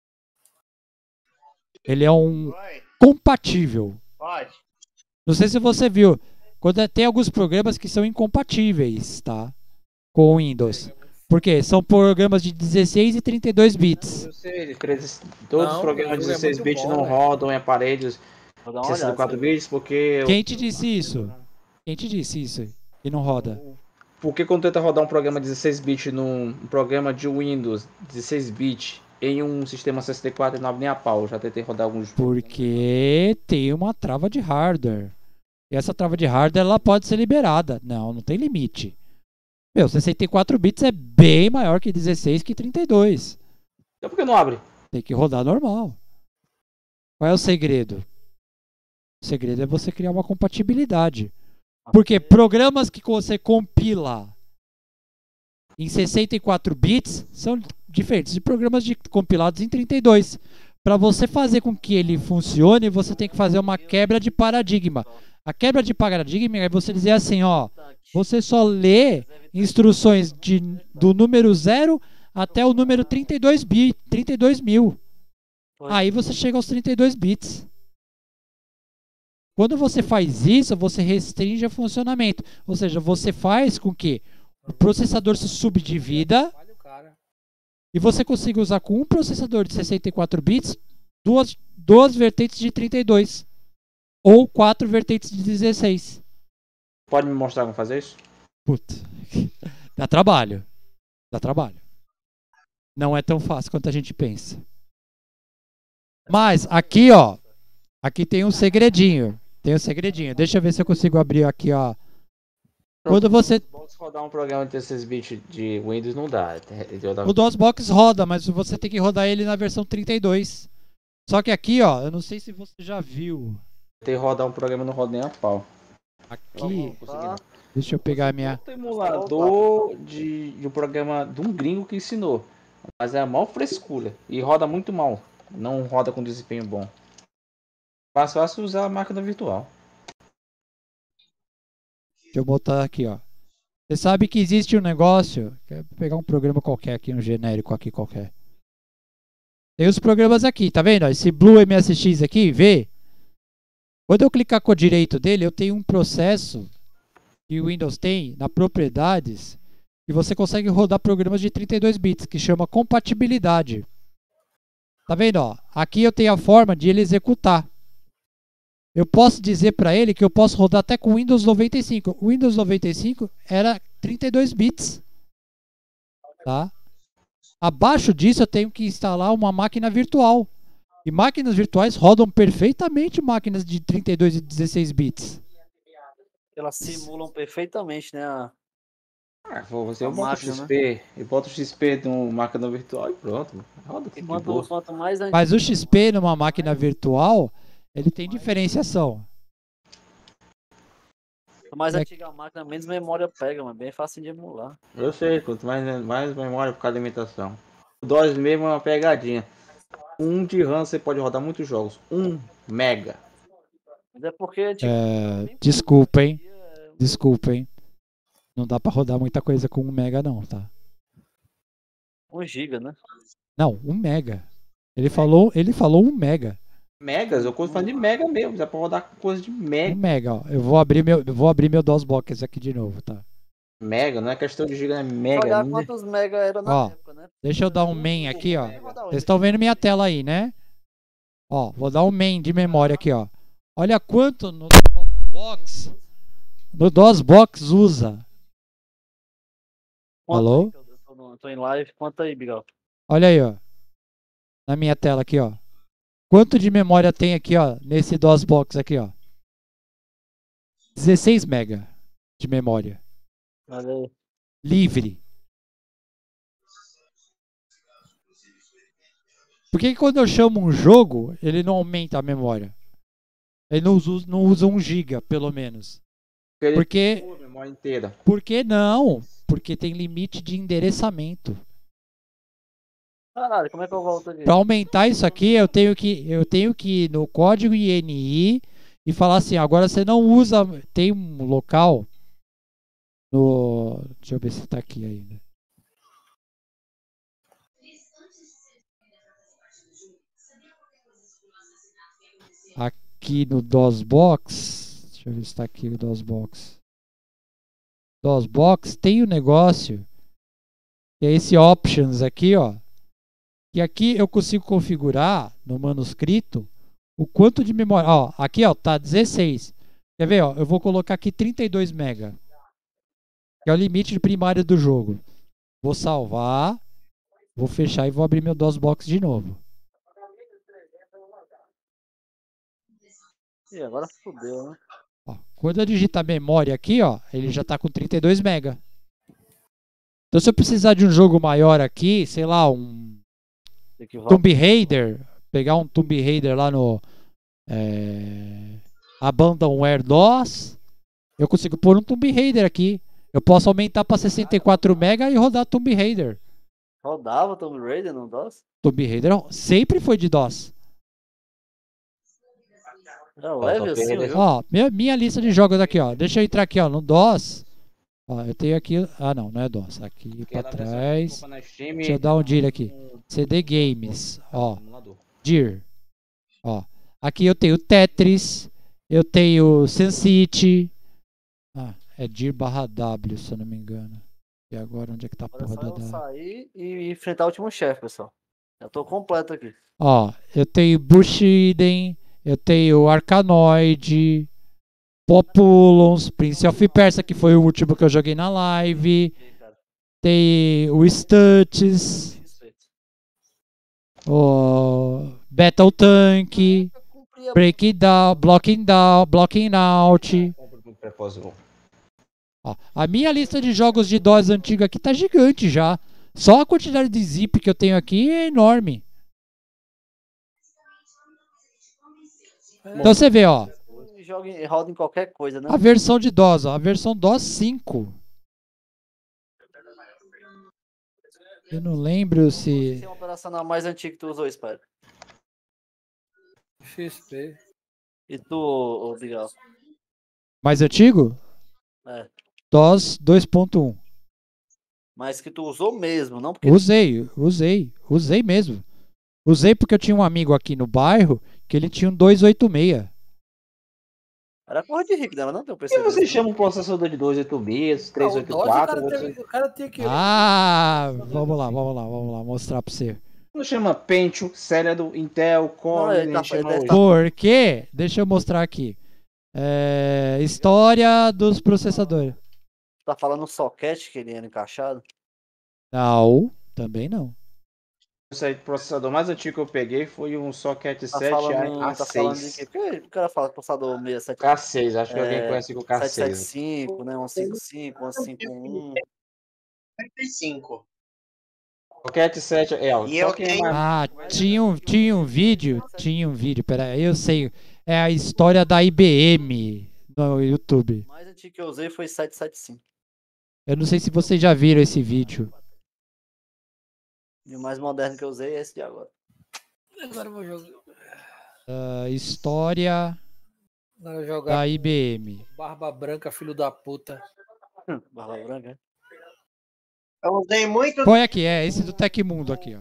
Ele é um Vai, compatível. vai. Não sei se você viu. Quando tem alguns programas que são incompatíveis, tá? Com o Windows. Por quê? São programas de dezesseis e trinta e dois bits. Eu sei, treze todos Não, os programas de ele é dezesseis muito bits bom, não velho. rodam em aparelhos Vou dar de uma sessenta e quatro olhada. bits porque. Quem te disse isso? Quem te disse isso? E não roda. Porque quando tenta rodar um programa dezesseis bits num um programa de Windows dezesseis bits em um sistema sessenta e quatro não abre nem a pau. Eu já tentei rodar alguns. Porque tem uma trava de hardware. E essa trava de hardware ela pode ser liberada. Não, não tem limite. Meu, sessenta e quatro bits é bem maior que dezesseis que trinta e dois. Então por que não abre? Tem que rodar normal. Qual é o segredo? O segredo é você criar uma compatibilidade. Porque programas que você compila em sessenta e quatro bits são diferentes de programas de, compilados em trinta e dois. Para você fazer com que ele funcione, você tem que fazer uma quebra de paradigma. A quebra de paradigma é você dizer assim, ó, você só lê instruções de, do número zero até o número trinta e dois bit, trinta e dois mil. Aí você chega aos trinta e dois bits. Quando você faz isso, você restringe o funcionamento. Ou seja, você faz com que o processador se subdivida e você consiga usar com um processador de sessenta e quatro bits duas, duas vertentes de trinta e dois. Ou quatro vertentes de dezesseis. Pode me mostrar como fazer isso? Puta. Dá trabalho. Dá trabalho. Não é tão fácil quanto a gente pensa. Mas aqui, ó. Aqui tem um segredinho. Tem um segredinho. Deixa eu ver se eu consigo abrir aqui, ó. Quando você... Se rodar um programa de dezesseis bits de Windows não dá. O DOSBox roda, mas você tem que rodar ele na versão trinta e dois. Só que aqui, ó, eu não sei se você já viu. Tem que rodar um programa e não roda nem a pau. Aqui, Não. deixa eu pegar a minha... Tem emulador de, de um programa de um gringo que ensinou. Mas é a maior frescura. E roda muito mal. Não roda com desempenho bom. Mais fácil usar a máquina virtual. Deixa eu botar aqui, ó. Você sabe que existe um negócio. Quero pegar um programa qualquer aqui, um genérico aqui qualquer. Tem os programas aqui, tá vendo? Esse Blue M S X aqui, vê? Quando eu clicar com o direito dele, eu tenho um processo que o Windows tem na propriedades e você consegue rodar programas de trinta e dois bits, que chama compatibilidade. Tá vendo? Ó? Aqui eu tenho a forma de ele executar. Eu posso dizer para ele que eu posso rodar até com Windows noventa e cinco. O Windows noventa e cinco era trinta e dois bits. Tá? Abaixo disso eu tenho que instalar uma máquina virtual. E máquinas virtuais rodam perfeitamente máquinas de trinta e dois e dezesseis bits. Elas simulam perfeitamente, né? A... Ah, você A bota o máquina, X P, e bota o X P numa máquina virtual e pronto. Roda E de quanto, boa. quanto mais antigo, Mas o X P numa máquina virtual, ele tem diferenciação. quanto mais é- antiga a máquina, menos memória pega, mas bem fácil de emular. Eu sei, quanto mais, mais memória por causa da alimentação. O DOS mesmo é uma pegadinha. Um de RAM você pode rodar muitos jogos. Um mega. Mas é porque tipo, É, desculpa, hein? Desculpa, hein? Não dá pra rodar muita coisa com um mega não, tá? um giga, né? Não, um mega. Ele falou, ele falou um mega. Megas, eu tô falando de mega mesmo. Dá pra rodar coisa de Um mega. mega, ó. Eu vou abrir meu, eu vou abrir meu DOSBox aqui de novo, tá? Mega, não é questão de giga, é mega. Olhar Não- quantos mega era na Ó, época, né? Deixa eu dar um main aqui, ó. Vou dar um Vocês estão vendo minha tela aí, né? Ó, vou dar um main de memória aqui, ó. Olha quanto no DOSBox, no DOSBox usa. Quanto Alô? aí que eu tô, no- tô em live. Quanto aí, Bigal? Olha aí, ó. Na minha tela aqui, ó. Quanto de memória tem aqui, ó, nesse DOSBox aqui, ó? dezesseis mega de memória. Olha aí. Livre. Por que que quando eu chamo um jogo, ele não aumenta a memória? Ele não usa, não usa um giga, pelo menos. Ele- Porque, Pô, memória inteira. por que não? Porque tem limite de endereçamento. Caralho, como é que eu volto aqui? Para aumentar isso aqui, eu tenho que eu tenho que ir no código I N I e falar assim, agora você não usa, tem um local no, deixa eu ver se tá aqui ainda. Aqui no DOSBox, deixa eu ver se tá aqui o DOSBox. DOSBox tem um negócio, que é esse options aqui, ó. E aqui eu consigo configurar no manuscrito o quanto de memória. Ó, aqui ó, tá dezesseis. Quer ver? Ó, eu vou colocar aqui trinta e dois mega. Que é o limite primário do jogo. Vou salvar. Vou fechar e vou abrir meu DOSBox de novo. Ih, agora fodeu, né? Ó, quando eu digitar memória aqui, ó, ele já tá com trinta e dois mega. Então se eu precisar de um jogo maior aqui, sei lá, um Tem que voltar. Tomb Raider, pegar um Tomb Raider lá no é, Abandonware DOS, eu consigo pôr um Tomb Raider aqui. Eu posso aumentar para sessenta e quatro mega e rodar Tomb Raider. Rodava Tomb Raider no DOS? Tomb Raider sempre foi de DOS. É leve assim, Raider. viu? Ó, minha, minha lista de jogos aqui, ó. Deixa eu entrar aqui, ó, no DOS. Ó, eu tenho aqui, ah não, não é DOS, aqui para trás. Deixa eu dar um dir aqui. C D Games, ó. Dir. Ó. Aqui eu tenho Tetris, eu tenho SimCity. Ah, é dir barra W, se eu não me engano. E agora onde é que tá a Agora é porra só da eu W? sair e enfrentar o último chefe, pessoal. Já tô completo aqui. Ó, eu tenho Bushiden, eu tenho Arkanoid, Populons, Prince of Persia, que foi o último que eu joguei na live. E aí, cara, Tem o Stutz, respeito. o Battle Tank, Eu cumpri a- Breaking Down, Blocking Down, Blocking Out. Ó, a minha lista de jogos de DOS antigo aqui tá gigante já. Só a quantidade de zip que eu tenho aqui é enorme. Então você vê, ó, Joga em- roda em qualquer coisa, né? a versão de DOS, ó, a versão DOS cinco. Eu não lembro se... O sistema operacional mais antigo que tu usou, Spyro? X P. E tu, ô Bigal? Mais antigo? É. DOS dois ponto um. Mas que tu usou mesmo, não porque... Usei, usei, usei mesmo. Usei porque eu tinha um amigo aqui no bairro que ele tinha um dois oito seis. Era porra de rico, né? Mas não tem um P Por C que você desse. chama um processador de dois oito seis, Ah, três o oito Dodge, o quatro? cara, Você tem, o cara tinha que... Ah, vamos lá, vamos lá, vamos lá, mostrar pra você. não chama Pentium, Celeron, Intel, Core, Não, ele nem tá- chama ele hoje. tá- Por quê? Deixa eu mostrar aqui. É, história dos processadores. Tá falando socket que ele era encaixado? Não, também não. O processador mais antigo que eu peguei foi um Socket Tá sete falando, A tá falando de seis. quê? Por que o cara fala que processador sessenta e sete? K seis, acho que É, alguém conhece com o K setecentos e setenta e seis. cinco, né? um cinquenta e cinco, um cinquenta e um. setenta e cinco. Socket sete, é, ó, E só eu quem é tenho- mais... Ah, tinha um, tinha um vídeo, tinha um vídeo, peraí, eu sei. É a história da I B M no YouTube. O mais antigo que eu usei foi setecentos e setenta e cinco. Eu não sei se vocês já viram esse vídeo. E o mais moderno que eu usei é esse de agora. Agora eu vou jogar. Ah, história Agora eu vou jogar da I B M. Barba Branca, filho da puta. Barba branca, né? Eu usei muito. Qual é que é? Esse do Tecmundo aqui, ó.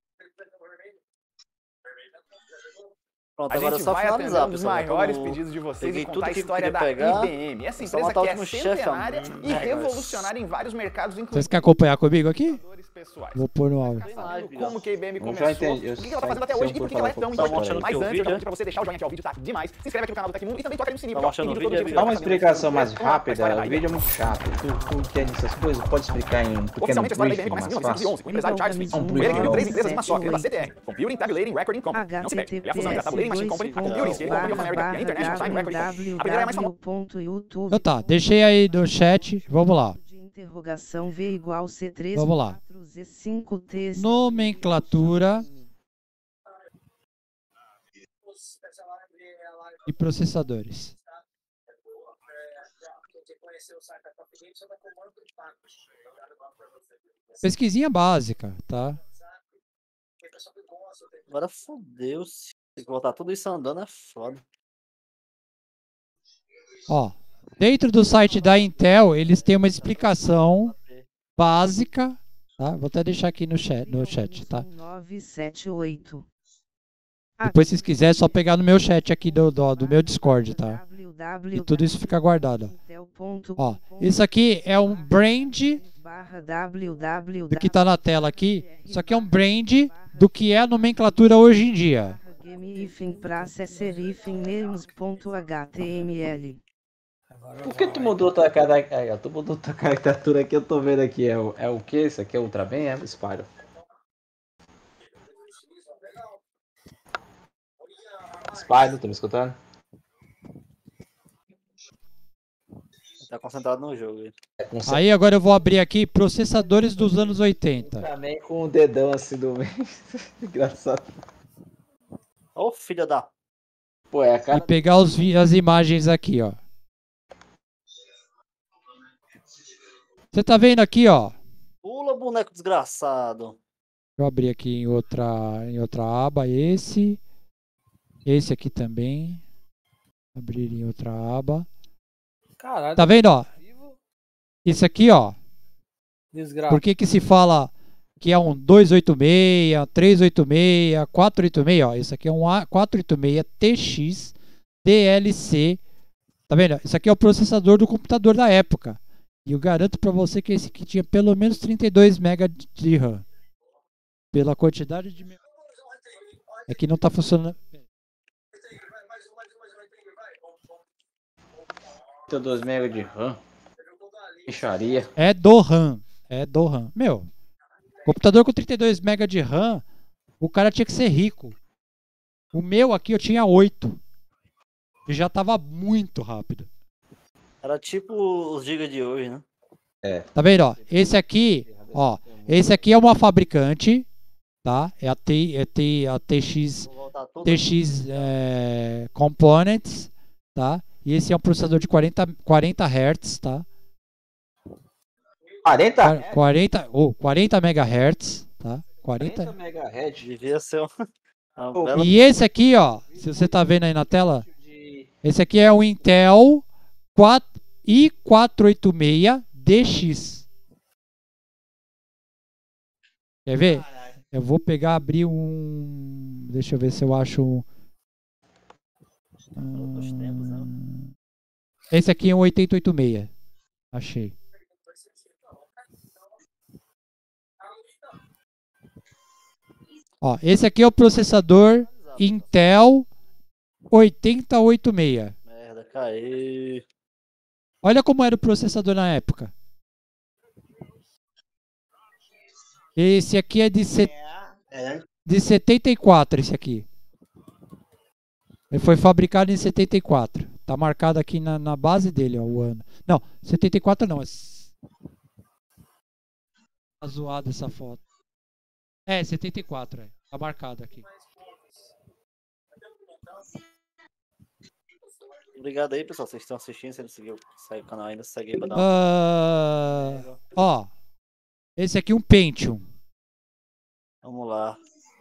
Pronto, A agora é gente só vai atender finalizar, um dos pessoal. maiores Então, pedidos de vocês peguei e contar tudo a que história podia da pegar. I B M. Essa Só empresa matar que o é último chefe, centenária ó. e É, revolucionária em vários mercados, Vocês inclusive querem acompanhar comigo aqui? pessoais. Vou pôr no áudio. Sabendo como que a I B M Eu já começou, entendi, eu o que que ela tá sei- fazendo até sei hoje um e por que pouco ela é tão da importante. história. Mas Tá antes, mostrando eu aqui o já vou pedir pra você deixar o joinha aqui ao vídeo, tá demais. Se inscreve aqui no canal do Tecmundo e também toca ali no sininho. Tá porque, ó, mostrando tem o vídeo todo vídeo dia aí, Dá uma fazendo explicação um mais resumo da rápida, história da o I B M. vídeo é muito chato. Tu, tu entende essas coisas? Pode explicar em um pequeno Oficialmente a história da I B M briefing começa em mais mil novecentos e onze, fácil? com o empresário Charles Smith. Um Ele briefing criou três não. empresas numa só, criando a C T R, Computing Tabulating Recording Company. Não se perde. É a fusão entre a Tabulating Machine Company, a Computing Theory, a Company of America e a International Time Recording Company. A primeira é a mais famosa. Então tá, deixei aí no chat. Vamos lá. De interrogação V igual C três Vamos lá. quatro Z cinco T Nomenclatura e processadores. Pesquisinha básica, tá? Agora fodeu-se. Tem que botar tudo isso andando é foda. Ó, dentro do site da Intel, eles têm uma explicação básica, tá? Vou até deixar aqui no chat, no chat, tá? nove sete oito. Depois, se quiser, é só pegar no meu chat aqui do, do, do meu Discord, tá? E tudo isso fica guardado. Ó, isso aqui é um brand do que tá na tela aqui. Isso aqui é um brand do que é a nomenclatura hoje em dia. Por que tu mudou tua caricatura? Tu mudou tua caricatura aqui, eu tô vendo aqui. É o, é o que? Isso aqui é Ultraman? É Spyro. Spyro, tá me escutando? Tá concentrado no jogo. Ele. É com Aí agora eu vou abrir aqui processadores dos anos oitenta. Ultraman com o dedão assim do meio. Engraçado. Ô filha da... Pô, é a E cara. pegar os, vi- as imagens aqui, ó. Você tá vendo aqui, ó? Pula, boneco desgraçado. Deixa eu abrir aqui em outra, em outra aba. Esse. Esse aqui também. Abrir em outra aba. Caralho. Tá vendo, ó? Isso aqui, ó. Desgraça. Por que que se fala que é um dois oito seis, três oito seis, quatro oito seis, ó? Isso aqui é um A quatro oito seis T X D L C. Tá vendo? Isso aqui é o processador do computador da época. E eu garanto pra você que esse aqui tinha pelo menos trinta e dois mega de RAM. Pela quantidade de memória. É que não tá funcionando. trinta e dois mega de RAM. Bicharia. É do RAM. É do RAM. Meu, computador com trinta e dois mega de RAM, o cara tinha que ser rico. O meu aqui eu tinha oito. E já tava muito rápido. Era tipo os gigas de hoje, né? Tá vendo, ó? Esse aqui, ó. Esse aqui é uma fabricante, tá? É a, T, é T, a T X, Vou voltar tudo. T X é, Components, tá? E esse é um processador de quarenta, quarenta Hz, tá? quarenta? Qua- quarenta, oh, quarenta megahertz, tá? quarenta. quarenta megahertz. Devia ser um- uma Pô, bela... E esse aqui, ó, se você tá vendo aí na tela, de esse aqui é o Intel quatro, i quatrocentos e oitenta e seis D X. Quer ver? Eu vou pegar, abrir um... Deixa eu ver se eu acho... Hum... Esse aqui é um oitenta e oito sessenta e seis. Achei. Ó, esse aqui é o processador Intel oitenta e oito sessenta e seis. Merda, caiu. Olha como era o processador na época. Esse aqui é de, set... de setenta e quatro, esse aqui. Ele foi fabricado em setenta e quatro. Tá marcado aqui na, na base dele, ó, o ano. Não, setenta e quatro não. É... Tá zoada essa foto. É, setenta e quatro, é. Tá marcado aqui. Obrigado aí, pessoal. Vocês estão assistindo. Se não seguiu, segue o canal ainda, segue aí pra dar uma... Uh... Ó. Esse aqui é um Pentium. Vamos lá.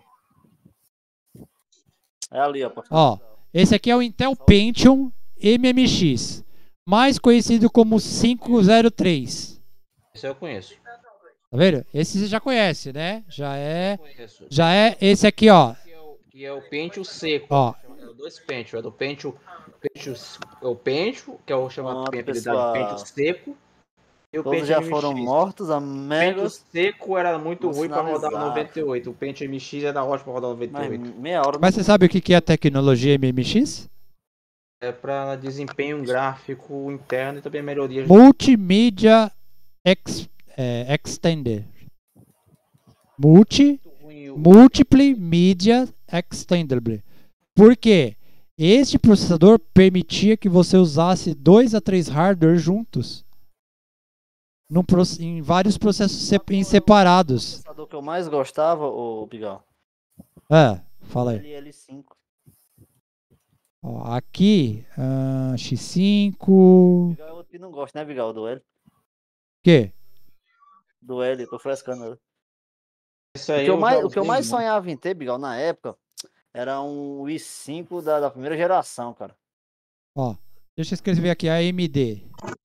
É ali, ó. Ó. Esse aqui é o Intel Pentium M M X. Mais conhecido como quinhentos e três. Esse eu conheço. Tá vendo? Esse você já conhece, né? Já é. Já é esse aqui, ó. Que é o Pentium seco. Ó. É o dois Pentium. É do Pentium. Pentium é o Pentium, que é o chamado Pronto, Pentium pessoal. seco. E o Todos Pentium já M X. foram mortos, O amigos. Pentium seco era muito Vamos ruim para rodar finalizar. o noventa e oito. O Pentium M X era ótimo para rodar o noventa e oito. Mas meia hora. Mas você sabe o que que é a tecnologia M M X? É para desempenho gráfico interno e também melhorias. Multimedia ex, é, Extender. Multi, Multiple Media Extender. Por quê? Este processador permitia que você usasse dois a três hardware juntos. Num, em vários processos sep em separados. O processador que eu mais gostava, ô Bigal. Ah, fala aí. L L cinco. Ó, aqui, uh, X cinco. Bigal é outro que não gosta, né, Bigal? Do L. Que? Do L, tô frescando. Isso O aí que eu mais, o já que eu usei mais muito. sonhava em ter, Bigal, na época, era um i cinco da, da primeira geração, cara. Ó, deixa eu escrever aqui, A M D.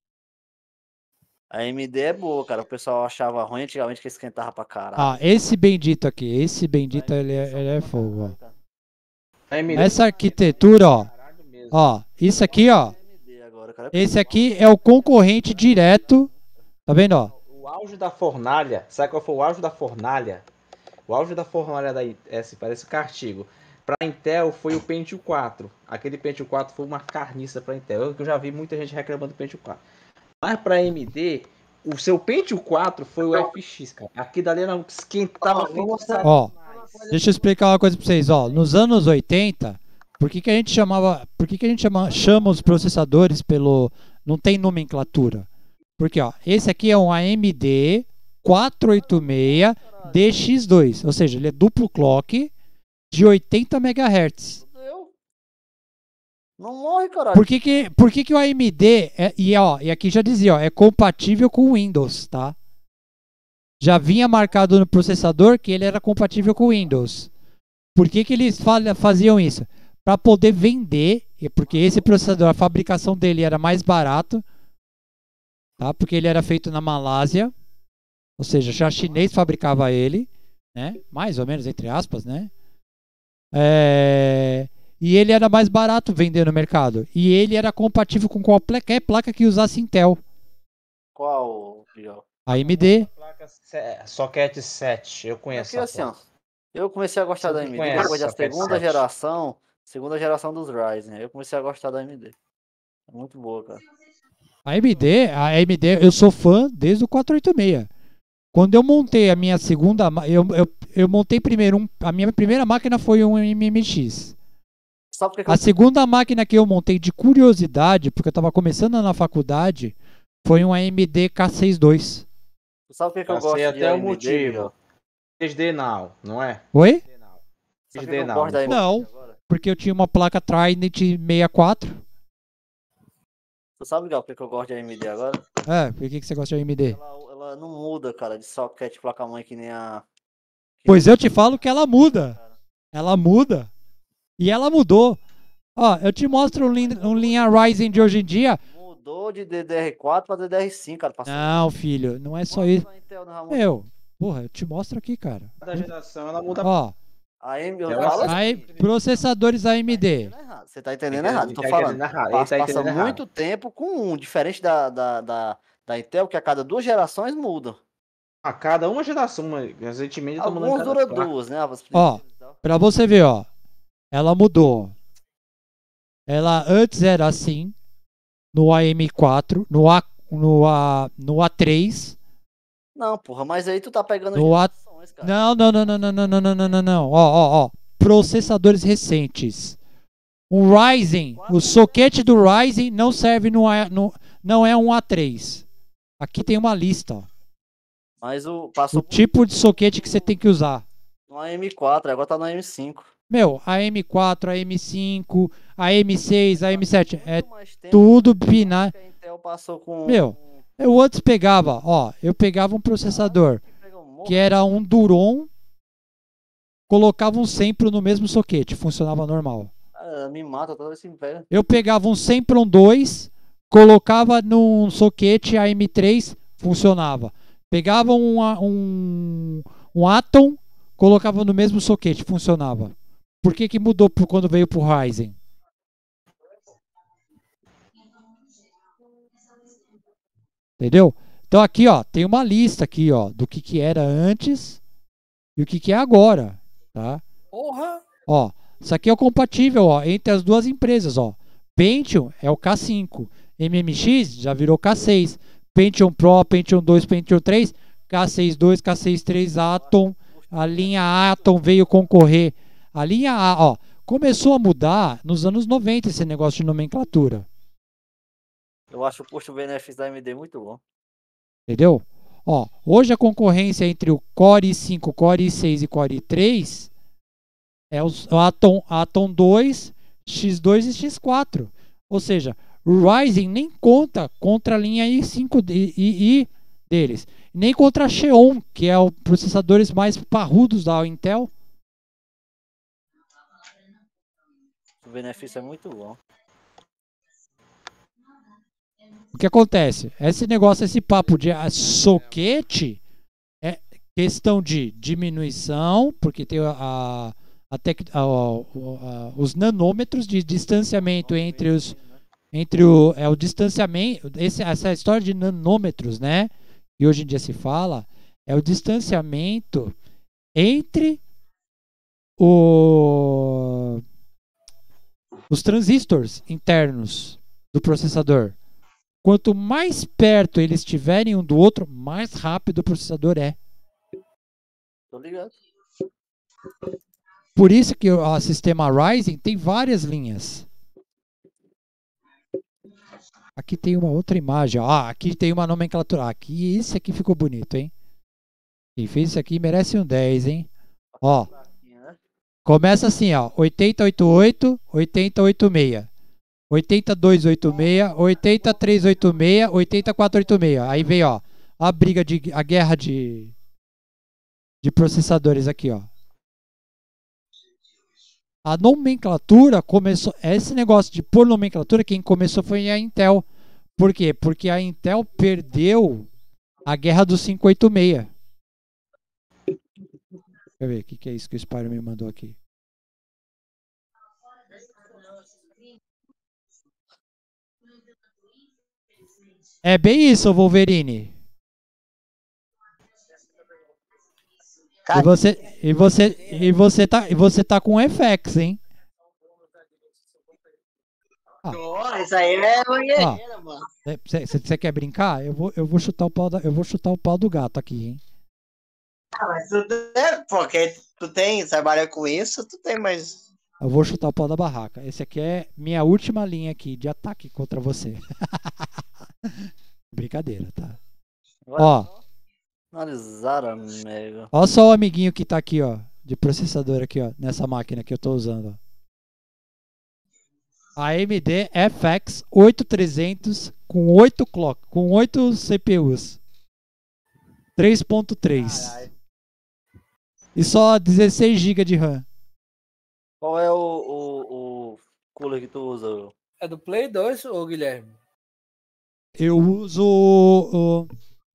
A AMD é boa, cara. O pessoal achava ruim antigamente que esquentava pra caralho. Ah, esse bendito aqui, esse bendito ele é, ele é fogo, ó. A M D Essa arquitetura, ó, ó, isso aqui, ó, Agora, cara. esse aqui é o concorrente direto, tá vendo, ó? O auge da fornalha, sabe qual foi o auge da fornalha? O auge da fornalha da S, parece o Cartigo. Pra Intel foi o Pentium quatro. Aquele Pentium quatro foi uma carniça pra Intel. Eu, eu já vi muita gente reclamando do Pentium quatro. Mas pra A M D, o seu Pentium quatro foi o F X, cara. Aqui dali era esquentava feito. Ó, deixa eu explicar uma coisa pra vocês, ó. Nos anos oitenta, por que que a gente chamava, por que que a gente chama, chama os processadores pelo, não tem nomenclatura? Porque, ó, esse aqui é um A M D quatrocentos e oitenta e seis D X dois, ou seja, ele é duplo clock de oitenta megahertz. Não morre, caralho. Por que que, por que que o A M D, é, e, ó, e aqui já dizia, ó, é compatível com o Windows, tá? Já vinha marcado no processador que ele era compatível com o Windows. Por que que eles faziam isso? Para poder vender, porque esse processador, a fabricação dele era mais barato, tá? Porque ele era feito na Malásia, ou seja, já chinês fabricava ele, né? Mais ou menos, entre aspas, né? É... E ele era mais barato vender no mercado. E ele era compatível com qualquer placa que usasse Intel. Qual, Bigal? A M D. Socket sete, eu conheço. Porque assim, ó, eu comecei a gostar Você da não A M D conhece depois da Socket segunda sete? geração, segunda geração dos Ryzen. Eu comecei a gostar da A M D. É muito boa, cara. A M D, a M D, eu sou fã desde o quatrocentos e oitenta e seis. Quando eu montei a minha segunda, eu, eu, eu montei primeiro, um, a minha primeira máquina foi um M M X. Sabe por que que A eu... segunda máquina que eu montei de curiosidade, porque eu estava começando na faculdade, foi um A M D K sessenta e dois. Sabe por que que eu Eu gosto sei de até o A M D, motivo. Bigal? três D Now, não é? Oi? Sabe por três que D eu não. gosto da A M D Não. agora? Porque eu tinha uma placa Trident sessenta e quatro. Tu sabe, Bigal, por que que eu gosto de A M D agora? É, por que que você gosta de A M D? Ela, ela não muda, cara, de socket placa-mãe que nem a... que Pois nem eu te falo que ela muda. Ela muda. E ela mudou. Ó, eu te mostro um, lin- um linha Ryzen de hoje em dia. Mudou passou de D D R quatro pra D D R cinco, cara. Passou Não, filho, não é só isso. a Intel, né, Ramon? Meu, porra, eu te mostro aqui, cara. Cada geração ela muda. Ó, A M, eu Eu falo acho- aí, processadores A M D. Você tá entendendo Ele errado, tô tá falando. entendendo errado, ele Passa, tá passa entendendo errado. muito tempo com um, diferente da, da, da, da Intel, que a cada duas gerações muda. A cada uma geração, mas recentemente tá mudando Alguns cada dura placa. duas, né? As Ó, primeiras e tal. pra você ver, ó. Ela mudou. Ela antes era assim, no A M quatro, no A, no A, no A três. Não, porra, mas aí tu tá pegando No A... gerações, cara. Não, não, não, não, não, não, não, não, não, não, não. Ó, ó, ó. Processadores recentes. O Ryzen, o soquete do Ryzen não serve no, A- no não é um A três. Aqui tem uma lista, ó. Mas o O passou por tipo de soquete que você tem que usar. no A M quatro, agora tá no A M cinco. Meu, A M quatro, A M cinco, A M seis, A M sete, é Muito mais tempo tudo binário. que a Intel passou com... Meu, eu antes pegava, ó, eu pegava um processador Pegou um monte. que era um Duron, colocava um Sempron no mesmo soquete, funcionava normal. Ah, me mata toda vez que me pega. Eu pegava um Sempron dois, colocava num soquete A M três, funcionava. Pegava um, a- um, um Atom, colocava no mesmo soquete, funcionava. Por que que mudou por quando veio pro Ryzen? Entendeu? Então aqui, ó, tem uma lista aqui, ó, do que que era antes e o que que é agora, tá? Porra! Ó, isso aqui é o compatível, ó, entre as duas empresas, ó. Pentium é o K cinco, M M X já virou K seis, Pentium Pro, Pentium dois, Pentium três, K seis dois, K seis três, Atom, a linha Atom veio concorrer. A linha A, ó, começou a mudar nos anos noventa esse negócio de nomenclatura, Eu acho o custo-benefício da A M D muito bom. entendeu? Ó, hoje a concorrência entre o Core i cinco, Core i seis e Core i três é os- o Atom, Atom dois, X dois e X quatro. Ou seja, o Ryzen nem conta contra a linha i cinco de- i i deles, nem contra a Xeon, que é os processadores mais parrudos da Intel. O benefício é muito bom. O que acontece? Esse negócio, esse papo de ah, soquete é questão de diminuição, porque tem a, a, tec- a- o- a- os nanômetros de distanciamento entre os entre o é o distanciamento, esse, essa história de nanômetros, né? E hoje em dia se fala é o distanciamento entre o os transistores internos do processador. Quanto mais perto eles estiverem um do outro, mais rápido o processador é. Tô ligado. Por isso que o sistema Ryzen tem várias linhas. Aqui tem uma outra imagem. Ó. Ah, aqui tem uma nomenclatura. Aqui, esse aqui ficou bonito, hein? Quem fez isso aqui merece um dez, hein? Ó. Começa assim, ó. oitenta oitenta e oito, oitenta oitenta e seis. oitenta e dois oitenta e seis, oitenta e três oitenta e seis, oitenta e quatro oitenta e seis. Aí vem, ó, a briga de a guerra de de processadores aqui, ó. A nomenclatura começou, esse negócio de pôr nomenclatura, quem começou foi a Intel. Por quê? Porque a Intel perdeu a guerra do quinhentos e oitenta e seis. Deixa eu ver, o que, que é isso que o Spyro me mandou aqui? É bem isso, Wolverine. E você, e você, e você tá, e você tá com F X, hein? Nossa, isso aí é mangueira, mano. Você quer brincar? Eu vou, eu vou chutar o pau da, eu vou chutar o pau do gato aqui, hein? Ah, mas tu tem, porque tu tem, trabalha com isso, tu tem mais. Eu vou chutar o pau da barraca. Esse aqui é minha última linha aqui de ataque contra você. Brincadeira, tá? Ó. Analisar, amigo. Ó só o amiguinho que tá aqui, ó, de processador aqui, ó, nessa máquina que eu tô usando, ó. A AMD F X oito mil e trezentos com oito clock, com oito C P Us. três ponto três. E só dezesseis gigas de RAM. Qual é o, o, o cooler que tu usa? É do Play dois, ô Guilherme? Eu uso o,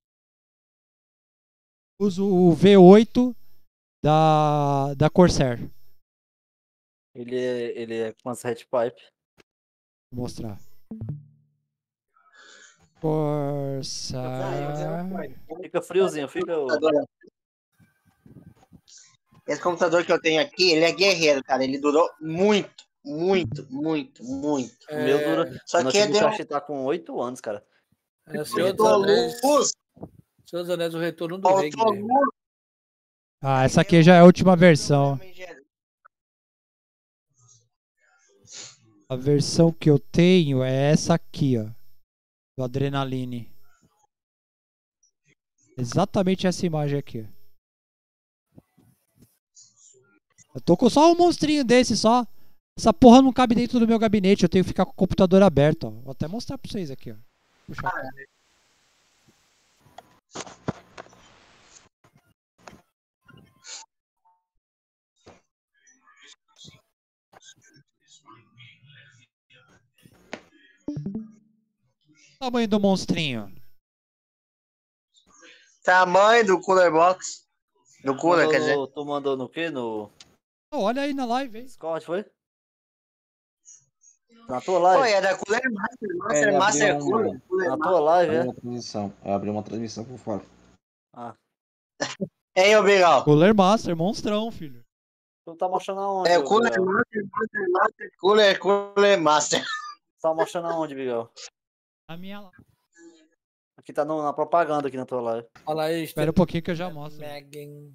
uso o V oito da, da Corsair. Ele é, ele é com as hatch pipe. Vou mostrar. Corsair. Fica friozinho, fica. o- Esse computador que eu tenho aqui, ele é guerreiro, cara. Ele durou muito, muito, muito, muito. O meu dura. Só o que é notebook deu acho que tá com oito anos, cara. É, Senhor dos faltou Anéis. luz, Senhor dos Anéis, o retorno do rei. faltou Guilherme. luz. Ah, essa aqui já é a última versão. A versão que eu tenho é essa aqui, ó. Do Adrenaline. Exatamente essa imagem aqui. Eu tô com só um monstrinho desse, só. Essa porra não cabe dentro do meu gabinete. Eu tenho que ficar com o computador aberto, ó. Vou até mostrar pra vocês aqui, ó. Puxa aqui. Tamanho do monstrinho. Tamanho do cooler box. Do cooler, Mandou quer dizer. no- Tu mandou no quê? No Oh, olha aí na live, hein? Discord, foi? Na tua live? Pô, é da Cooler Master, É, Master, ele Master abriu um- Cooler. Cooler Na Master. tua live, Abriu é? uma transmissão. Eu abri uma transmissão por fora. Ah. Ei, ô Bigal. Cooler Master, monstrão, filho. Tu tá mostrando aonde? É ô, Cooler Bigel? Master, Master, Master, Cooler, Cooler Master. Tá mostrando aonde, Bigel? A minha lá. Aqui tá no- na propaganda aqui na tua live. Fala aí, Espera um pouquinho que eu já mostro. Megan.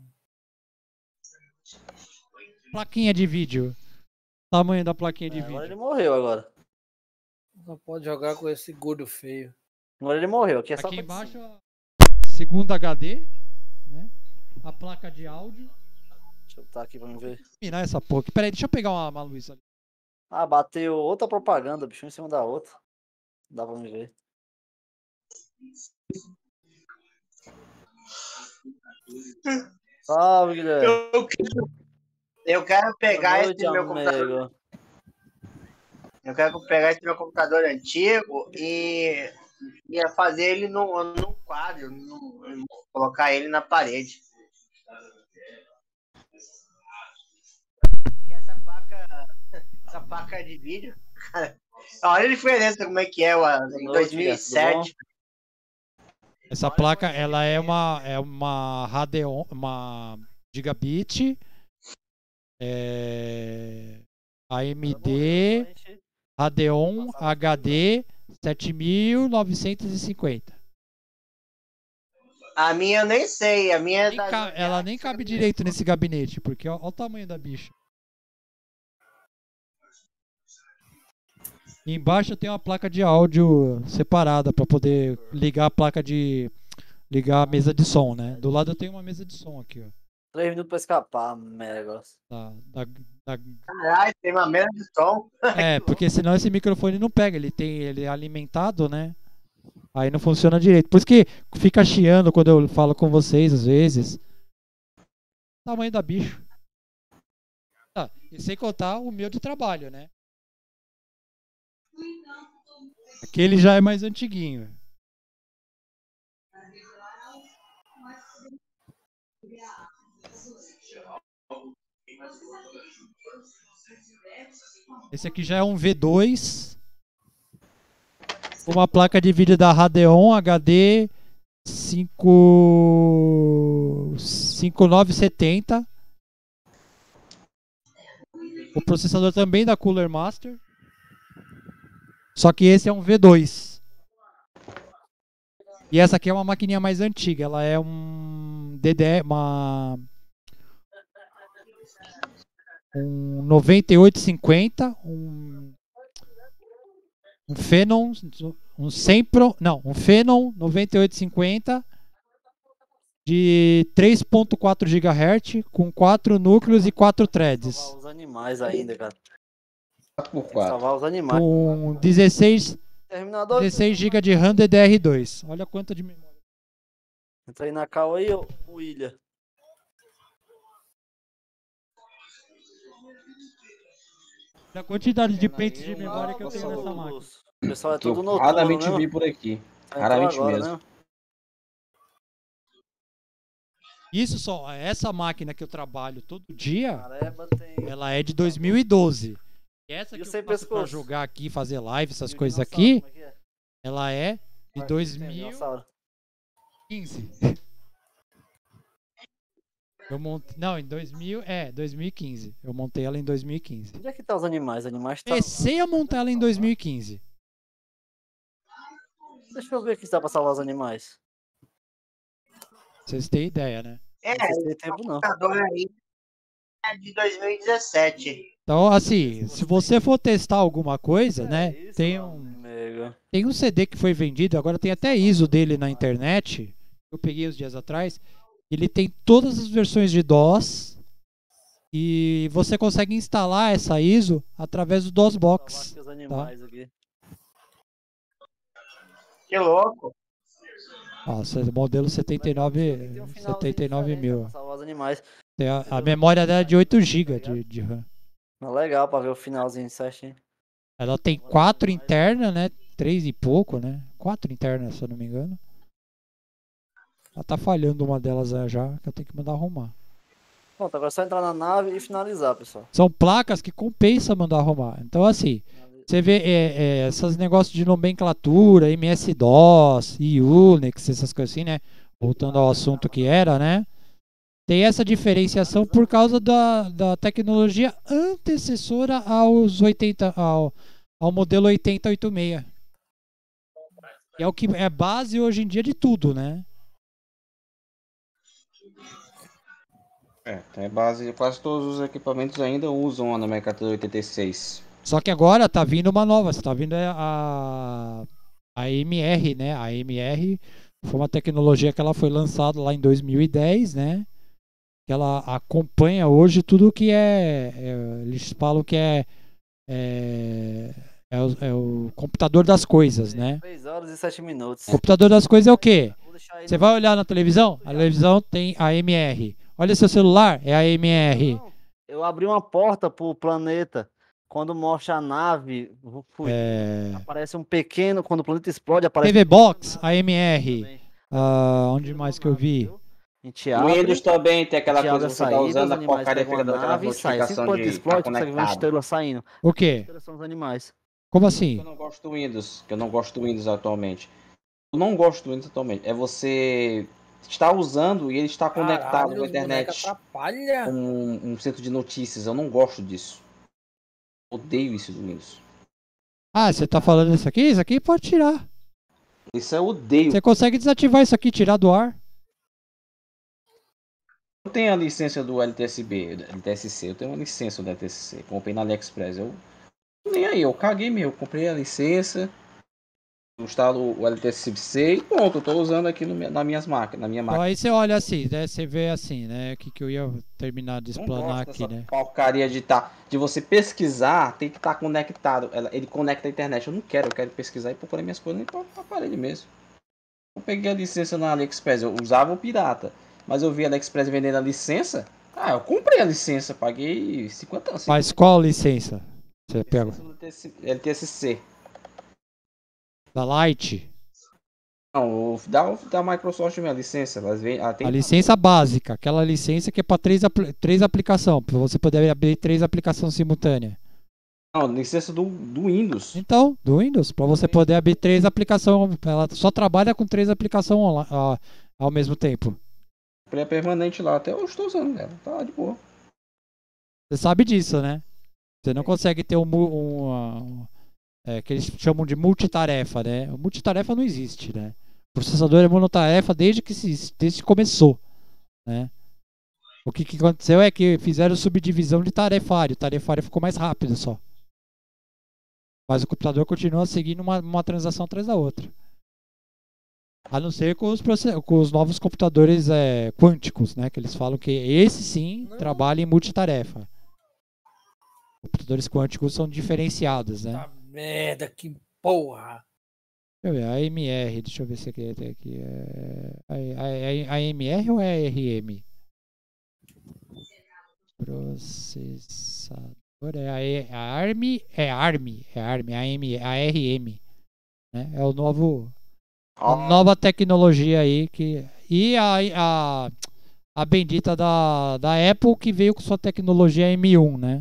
Plaquinha de vídeo. Tamanho da plaquinha de É, agora vídeo. ele morreu agora. Não pode jogar com esse gordo feio. Agora ele morreu. Aqui é só Aqui pra- embaixo, ó, segundo H D, né? A placa de áudio. Deixa eu botar aqui pra me ver. Mirar essa porra aqui. Pera aí, deixa eu pegar uma, uma luz ali. Ah, bateu outra propaganda, bicho, em cima da outra. Dá pra me ver. Salve, Guilherme. Eu quero, eu quero pegar Boa esse noite, meu computador. amigo. Eu quero pegar esse meu computador antigo e ia fazer ele num, num quadro, num- colocar ele na parede. Porque essa placa, essa placa de vídeo, cara, olha a diferença como é que é ó, em noite, dois mil e sete. Essa placa, ela é uma é uma Radeon, uma Gigabit, é, A M D, Radeon H D sete mil novecentos e cinquenta. A minha eu nem sei, a minha é Nem da ca- ela nem cabe direito nesse gabinete, porque olha o tamanho da bicha. E embaixo tem uma placa de áudio separada para poder ligar a placa de ligar a mesa de som, né? Do lado eu tenho uma mesa de som aqui, ó. Três minutos pra escapar, negócio. Da, da, da... Caralho, tem uma mesa de som. É, porque senão esse microfone não pega, ele tem ele é alimentado, né? Aí não funciona direito. Por isso que fica chiando quando eu falo com vocês às vezes. Tamanho da bicho. Ah, e sem contar o meu de trabalho, né? Aquele já é mais antiguinho. Esse aqui já é um V dois. Uma placa de vídeo da Radeon H D cinco cinco nove setenta. O processador também da Cooler Master. Só que esse é um V dois. E essa aqui é uma maquininha mais antiga. Ela é um D D R, uma um noventa e oito cinquenta, um um Phenom, um Sempron, não, um Phenom noventa e oito cinquenta de três ponto quatro gigahertz com quatro núcleos e quatro threads. Salvar os animais ainda, cara. quatro por Tem que quatro. salvar os animais. Com dezesseis, Terminador. dezesseis gigabytes de RAM D D R dois. Olha quanto de memória. Entra aí na cal aí, ô William. Olha a quantidade de pentes de memória que eu tenho nessa máquina. O pessoal é Que eu tudo noturno, raramente né? vi por aqui. Raramente agora, mesmo. né? Isso só, essa máquina que eu trabalho todo dia, Caramba, tem. ela é de dois mil e doze. E essa E que o eu sem faço pra pescoço? jogar aqui, fazer live, essas E o coisas dinossauro, aqui, como é que é? ela é de Tem o dois mil e dinossauro. quinze. Eu montei, não, em dois mil, é, dois mil e quinze. Eu montei ela em dois mil e quinze. Onde é que tá os animais? Os animais tá. Comecei a montar ela em dois mil e quinze. Deixa eu ver aqui se dá pra salvar os animais. Vocês têm ideia, né? É, Não sei se tem o tempo, não. computador aí é de dois mil e dezessete. Então, assim, se você for testar alguma coisa, né? É isso, Tem meu um, amigo. tem um C D que foi vendido, agora tem até I S O dele na internet. Eu peguei os dias atrás. Ele tem todas as versões de DOS. E você consegue instalar essa I S O através do Salvar DOSBox. aqui os animais aqui. Que louco. Nossa, modelo setenta e nove, Tem um finalzinho setenta e nove diferente, dá mil. pra salvar os animais. Tem a, a memória dela é de oito gigas de, de RAM. Mas legal pra ver o finalzinho certinho. Ela tem quatro internas, né? Três e pouco, né? Quatro internas, se eu não me engano. Ela tá falhando uma delas já, que eu tenho que mandar arrumar. Pronto, agora é só entrar na nave e finalizar, pessoal. São placas que compensa mandar arrumar. Então, assim, você vê é, é, esses negócios de nomenclatura, M S DOS, Unix, essas coisas assim, né? Voltando ao assunto que era, né? Tem essa diferenciação por causa da, da tecnologia antecessora aos oitenta, ao, ao modelo oitenta oitenta e seis. Que é o que é base hoje em dia de tudo, né? É, é base, quase todos os equipamentos ainda usam a nomenclatura oitenta e seis. Só que agora tá vindo uma nova, tá vindo a, a M R, né? A M R foi uma tecnologia que ela foi lançada lá em dois mil e dez, né? Que ela acompanha hoje tudo que é, é eles falam que é, é, é, o, é o computador das coisas, né? três horas e sete minutos. O computador das coisas é o quê? Vou deixar aí Você no- vai olhar na televisão? A televisão tem a M R. Olha seu celular, é a M R. Não, eu abri uma porta pro planeta. Quando mostra a nave, vou fugir. É... Aparece um pequeno, quando o planeta explode, aparece T V Box, a M R. também. Ah, onde mais que eu vi? A gente O abre, Windows também tem aquela a gente coisa abre que você a tá saída, usando, os a animais porcaria pegam fica a dando aquela nave e sai. Assim notificação quando de explode, tá você consegue ver uma conectado. estrela saindo. O quê? Estrelas são os animais. Como Eu assim? não gosto do Windows, que eu não gosto do Windows atualmente. Eu não gosto do Windows atualmente. É você estar usando e ele está conectado Caralho, com a os bonecos internet atrapalham. como um, um centro de notícias. Eu não gosto disso. Odeio isso do Windows. Ah, você tá falando isso aqui? Isso aqui pode tirar. Isso eu odeio. Você consegue desativar isso aqui, tirar do ar. Eu tenho a licença do L T S B, L T S C. Eu tenho uma licença do L T S C. Comprei na AliExpress. Eu nem aí, eu caguei meu. Comprei a licença. Eu instalo o L T S C e pronto. Eu tô usando aqui no, meu- na minhas máquinas, na minha Então, máquina. aí você olha assim, né? Você vê assim, né? O que, que eu ia terminar de Não explanar gosto aqui, dessa né? porcaria de tá, de você pesquisar, tem que estar conectado. Ela- Ele conecta a internet. Eu não quero, eu quero pesquisar e procurar minhas coisas no aparelho mesmo. Eu peguei a licença na AliExpress, eu usava o pirata, mas eu vi a AliExpress vendendo a licença. Ah, eu comprei a licença, paguei cinquenta anos. Mas qual licença você pega? L T S C. Da Light? Não, o da, o da Microsoft mesmo, a licença. Elas vêm, ela tem A licença básica, aquela licença que é para três, apl três aplicações, para você poder abrir três aplicações simultâneas. Não, licença do, do Windows. Então, do Windows, para você poder abrir três aplicações, ela só trabalha com três aplicações online, ó, ao mesmo tempo. Comprei a permanente lá, até eu estou usando ela, tá de boa. Você sabe disso, né? Você não consegue ter um, mu- um, um é, que eles chamam de multitarefa, né? O multitarefa não existe, né? O processador é monotarefa desde que, se, desde que começou, né? O que, que aconteceu é que fizeram subdivisão de tarefário. O tarefário ficou mais rápido só. Mas o computador continua seguindo uma, uma transação atrás da outra. A não ser com os, process- com os novos computadores é, quânticos, né? Que eles falam que esse sim Não. trabalha em multitarefa. Computadores quânticos são diferenciados, né? Tá merda, que porra. Deixa eu ver, a M R, deixa eu ver se aqui, tem aqui é a, a, a, a M R ou é a R M? Processador é a, E- a ARM, é a ARM, é a ARM, a, M, a R M, né? É o novo A nova tecnologia aí que e a, a a bendita da, da Apple que veio com sua tecnologia M um, né?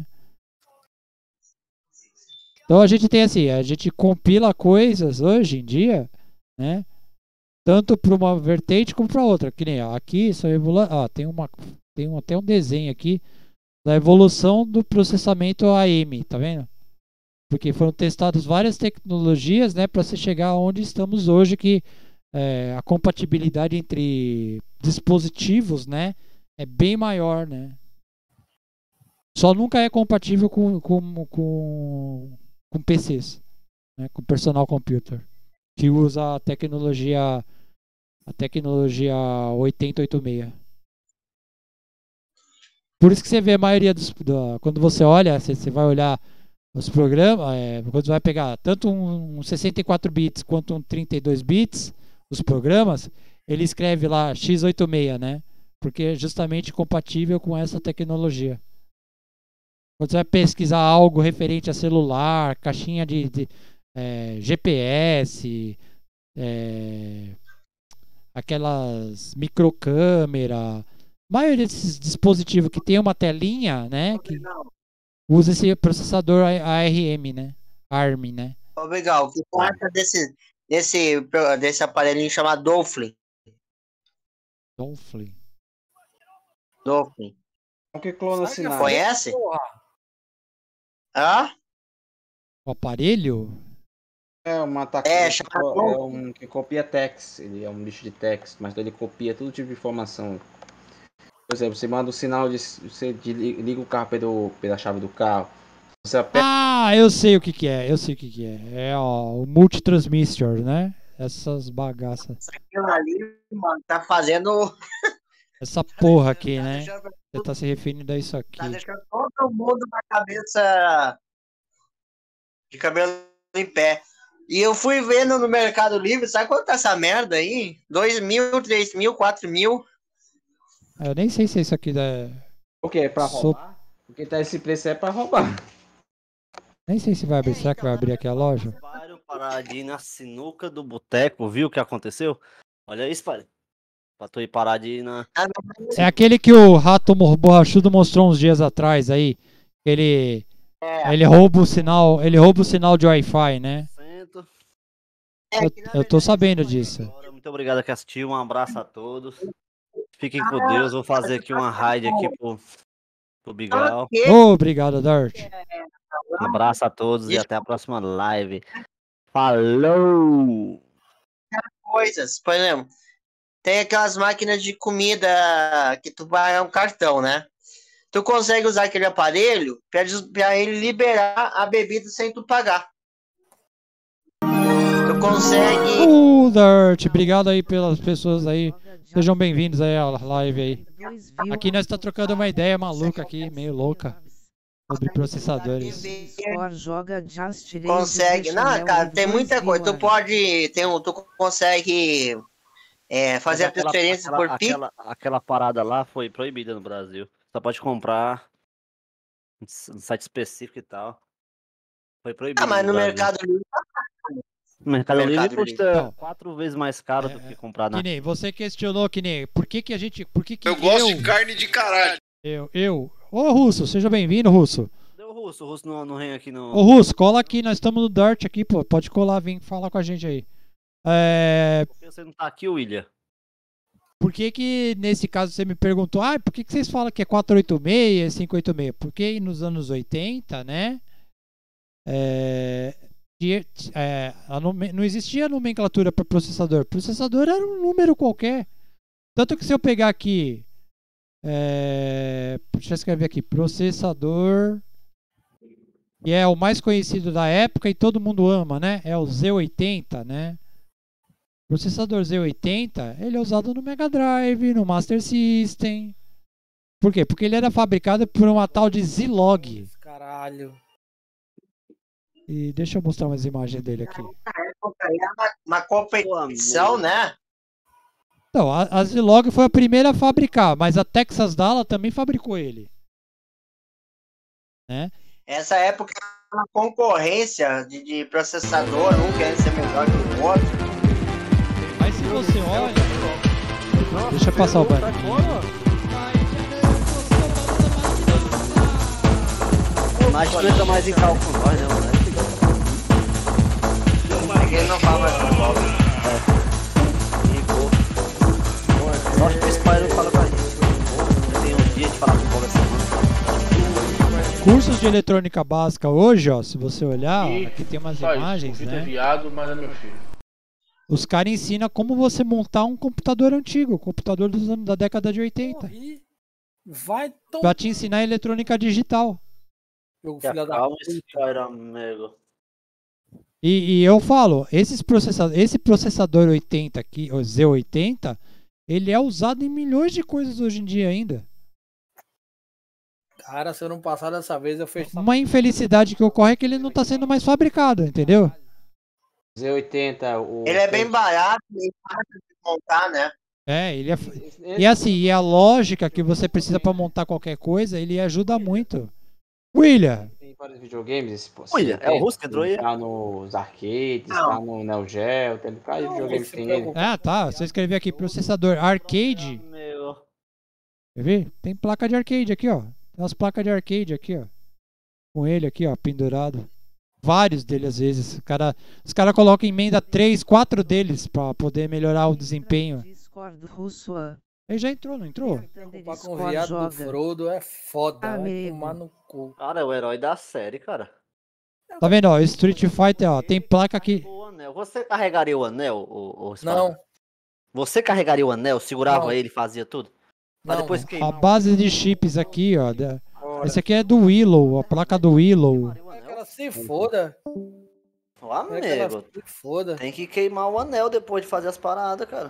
Então a gente tem assim, a gente compila coisas hoje em dia, né? Tanto para uma vertente como para outra. Que nem ó, aqui só evolu... ah, tem uma tem um, até um desenho aqui da evolução do processamento A M, tá vendo? Porque foram testadas várias tecnologias, né, para se chegar onde estamos hoje, que é, a compatibilidade entre dispositivos, né, é bem maior, né? Só nunca é compatível com com, com, com P Cs, né, com personal computer, que usa a tecnologia a tecnologia oitenta e oitenta e seis. Por isso que você vê a maioria dos da, quando você olha, você, você vai olhar os programas, é, quando você vai pegar tanto um, um sessenta e quatro bits quanto um trinta e dois bits, os programas, ele escreve lá x oitenta e seis, né? Porque é justamente compatível com essa tecnologia. Quando você vai pesquisar algo referente a celular, caixinha de, de é, G P S, é, aquelas microcâmera, a maioria desses dispositivos que tem uma telinha, né? Que usa esse processador A R M, né? A R M, né? Obrigado. O que tu acha desse, desse, desse aparelhinho chamado Dolphin? Dolphin. Dolphin. O que clona sinal? Conhece? Hã? O aparelho? É uma ataque. É, é, chamado é um que copia text. Ele é um lixo de text, mas ele copia todo tipo de informação. Por exemplo, você manda um sinal de. Você liga o carro pelo, pela chave do carro. Você aperta. Ah, eu sei o que, que é. Eu sei o que, que é. É ó, o multitransistor, né? Essas bagaças. Isso aqui ali, mano, tá fazendo. Essa porra aqui, né? Você tá se referindo a isso aqui. Tá deixando todo mundo com a cabeça de cabelo em pé. E eu fui vendo no Mercado Livre, sabe quanto tá essa merda aí? dois mil, três mil, quatro mil. Eu nem sei se é isso aqui da. O que? É pra Sou- roubar? Porque tá esse preço é pra roubar. Nem sei se vai abrir. Será que vai abrir aqui a loja? Spyro paradinho na sinuca do boteco, viu o que aconteceu? Olha aí, Spyro. Pra tu ir paradinho na. É aquele que o Rato Mor- Borrachudo mostrou uns dias atrás aí. Ele. É, Ele rouba o sinal. Ele rouba o sinal de Wi-Fi, né? Centro. Eu, eu tô sabendo disso. Agora, muito obrigado que assistiu. Um abraço a todos. Fiquem com Deus. Vou fazer aqui uma raid aqui pro, pro Bigal. Obrigado, Dart. Um abraço a todos e até a próxima live. Falou! coisas, por exemplo, tem aquelas máquinas de comida que tu paga um cartão, né? Tu consegue usar aquele aparelho para ele liberar a bebida sem tu pagar. Tu consegue. Uh, Dart, obrigado aí pelas pessoas aí. Sejam bem-vindos aí à live aí. Aqui nós tá trocando uma ideia maluca aqui, meio louca, sobre processadores. Score joga Just Race Consegue. Não, Bechamel cara, e tem dois muita coisa. Tu mil pode. Tem um, tu consegue é, fazer a Aquela- transferência aquela, por Pix. aquela, aquela parada lá foi proibida no Brasil. Só pode comprar um site específico e tal. Foi proibido. Ah, mas no Brasil. Mercado Livre. No Mercado Livre Mercado custa Livre. quatro vezes mais caro do que comprar na. Que nem, você questionou que nem, por que que a gente, por que que Eu gosto eu, de carne de caralho. eu, eu, ô Russo, seja bem-vindo, Russo. Deu o Russo, o Russo não, não vem aqui no. Ô Russo, cola aqui, nós estamos no Dart aqui, pô, pode colar, vem falar com a gente aí. É, Por que você não tá aqui, William? por que que, nesse caso, você me perguntou, ah, por que que vocês falam que é quatrocentos e oitenta e seis, cinco oito seis? Porque nos anos oitenta, né, é, tinha- é, a nome- não existia nomenclatura para processador. Processador era um número qualquer. Tanto que se eu pegar aqui, é, deixa eu escrever aqui, processador, que é o mais conhecido da época e todo mundo ama, né? É o Z oitenta, né? O processador Z oitenta, ele é usado no Mega Drive, no Master System. Por quê? Porque ele era fabricado por uma tal de Zilog. Caralho. E deixa eu mostrar umas imagens dele aqui. Uma, uma competição, né? Então, a, a Zilog foi a primeira a fabricar, mas a Texas Dala também fabricou ele. Né? Essa época era uma concorrência de, de processador, um querendo ser melhor que o outro. se você olha... Deixa eu passar o banho. Mas não entra mais em cálculo com nós, né, mano? Ele não fala mais com Bob. É. Só acho que o Spyro fala com a gente. Tem um dia de falar com o Bob essa semana. Cursos de eletrônica básica hoje, ó, se você olhar, E aqui tem umas só isso, imagens, o Vitor né? é viado, mas é meu filho. Os caras ensinam como você montar um computador antigo, um computador dos anos, da década de oitenta. Ih, vai Pra tomar. te ensinar eletrônica digital. Filho Que da calma, puta. Spyro, amigo. E, e eu falo, esses processador, esse processador oitenta aqui, o Z oitenta, ele é usado em milhões de coisas hoje em dia ainda. Cara, se eu não passar dessa vez, eu fecho. Uma infelicidade que ocorre é que ele não está sendo mais fabricado, entendeu? Z oitenta, o... Ele é bem barato, bem fácil de montar, né? É, ele é... E assim, e a lógica que você precisa para montar qualquer coisa, ele ajuda muito. William! Tem vários videogames esse pô. Olha, é o Russo que entrou aí? Tá nos arcades, Não. tá no Neo Geo, tem vários videogames que tem ele. Ah, tá. Você escreveu aqui processador arcade. Amigo. Quer ver? Tem placa de arcade aqui, ó. Tem umas placas de arcade aqui, ó. Com ele aqui, ó, pendurado. Vários deles às vezes. Cara, os caras colocam emenda três, quatro deles pra poder melhorar o desempenho. Discord russo. ah. Ele já entrou, não entrou? Preocupar com o viado do Frodo é foda. Vai Amigo. tomar no cu. Cara, é o herói da série, cara. Tá vendo, ó? Street Fighter, ó. Tem placa aqui. O anel. Você carregaria o anel, o, o Spyro? Não, Você carregaria o anel, segurava Não. ele e fazia tudo? Mas não. depois A queimava. base de chips aqui, ó. da- Esse aqui é do Willow, a placa do Willow. O É que anel? ela se foda. Ô, É que ela amigo, se foda. tem que queimar o anel depois de fazer as paradas, cara.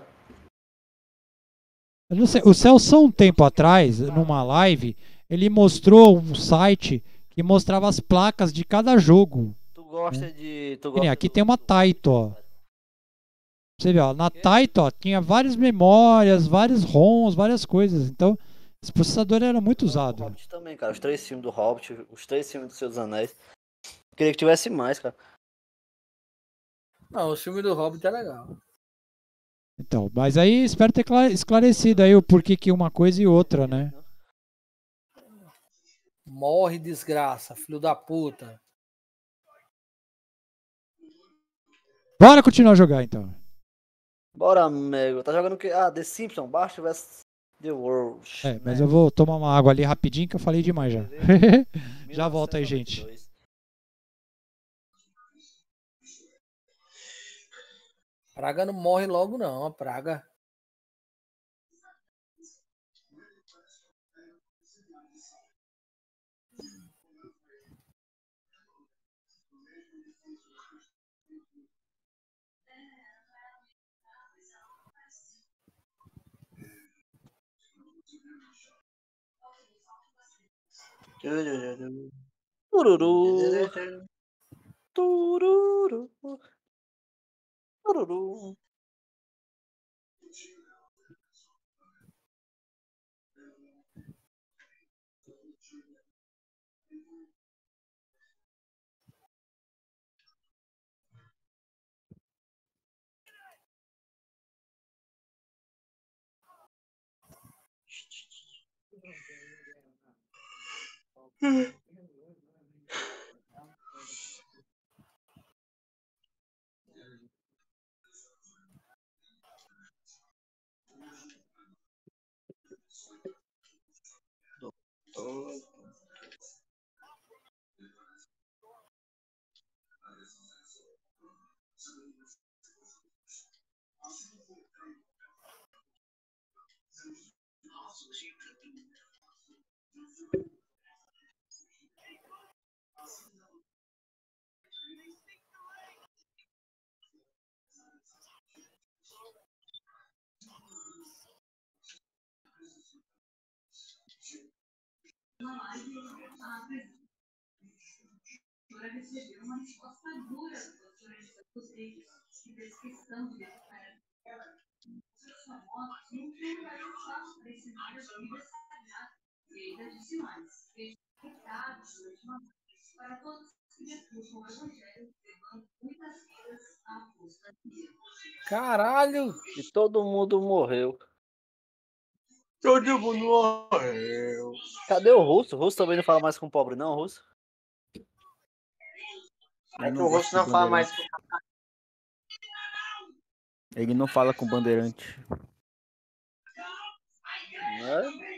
Eu não sei, o Celso, um tempo atrás, numa live, ele mostrou um site que mostrava as placas de cada jogo. Tu gosta de. Tu Que nem gosta aqui do- tem uma Taito, ó. Você vê, ó, na Taito, ó, tinha várias memórias, vários ROMs, várias coisas. Então, esse processador era muito O usado. Hobbit também, cara. Os três filmes do Hobbit, os três filmes dos Seus Anéis. Queria que tivesse mais, cara. Não, o filme do Hobbit é legal. Então, mas aí espero ter cla- esclarecido aí o porquê que uma coisa e outra, né? Morre, desgraça, filho da puta. Bora continuar a jogar então. Bora, amigo. Tá jogando o quê? Ah, The Simpsons, Bart vs The World. É, mas eu vou tomar uma água ali rapidinho que eu falei demais já. Já volto aí, gente. mil novecentos e noventa e dois. Praga não morre logo, não. A praga. Tururu. Tururu. Tururu. Caralho! E todo mundo morreu. Todo mundo morreu. Cadê o Russo? O Russo também não fala mais com o pobre, não, o Russo? É que o Russo não fala mais. Ele não fala com bandeirante. Né?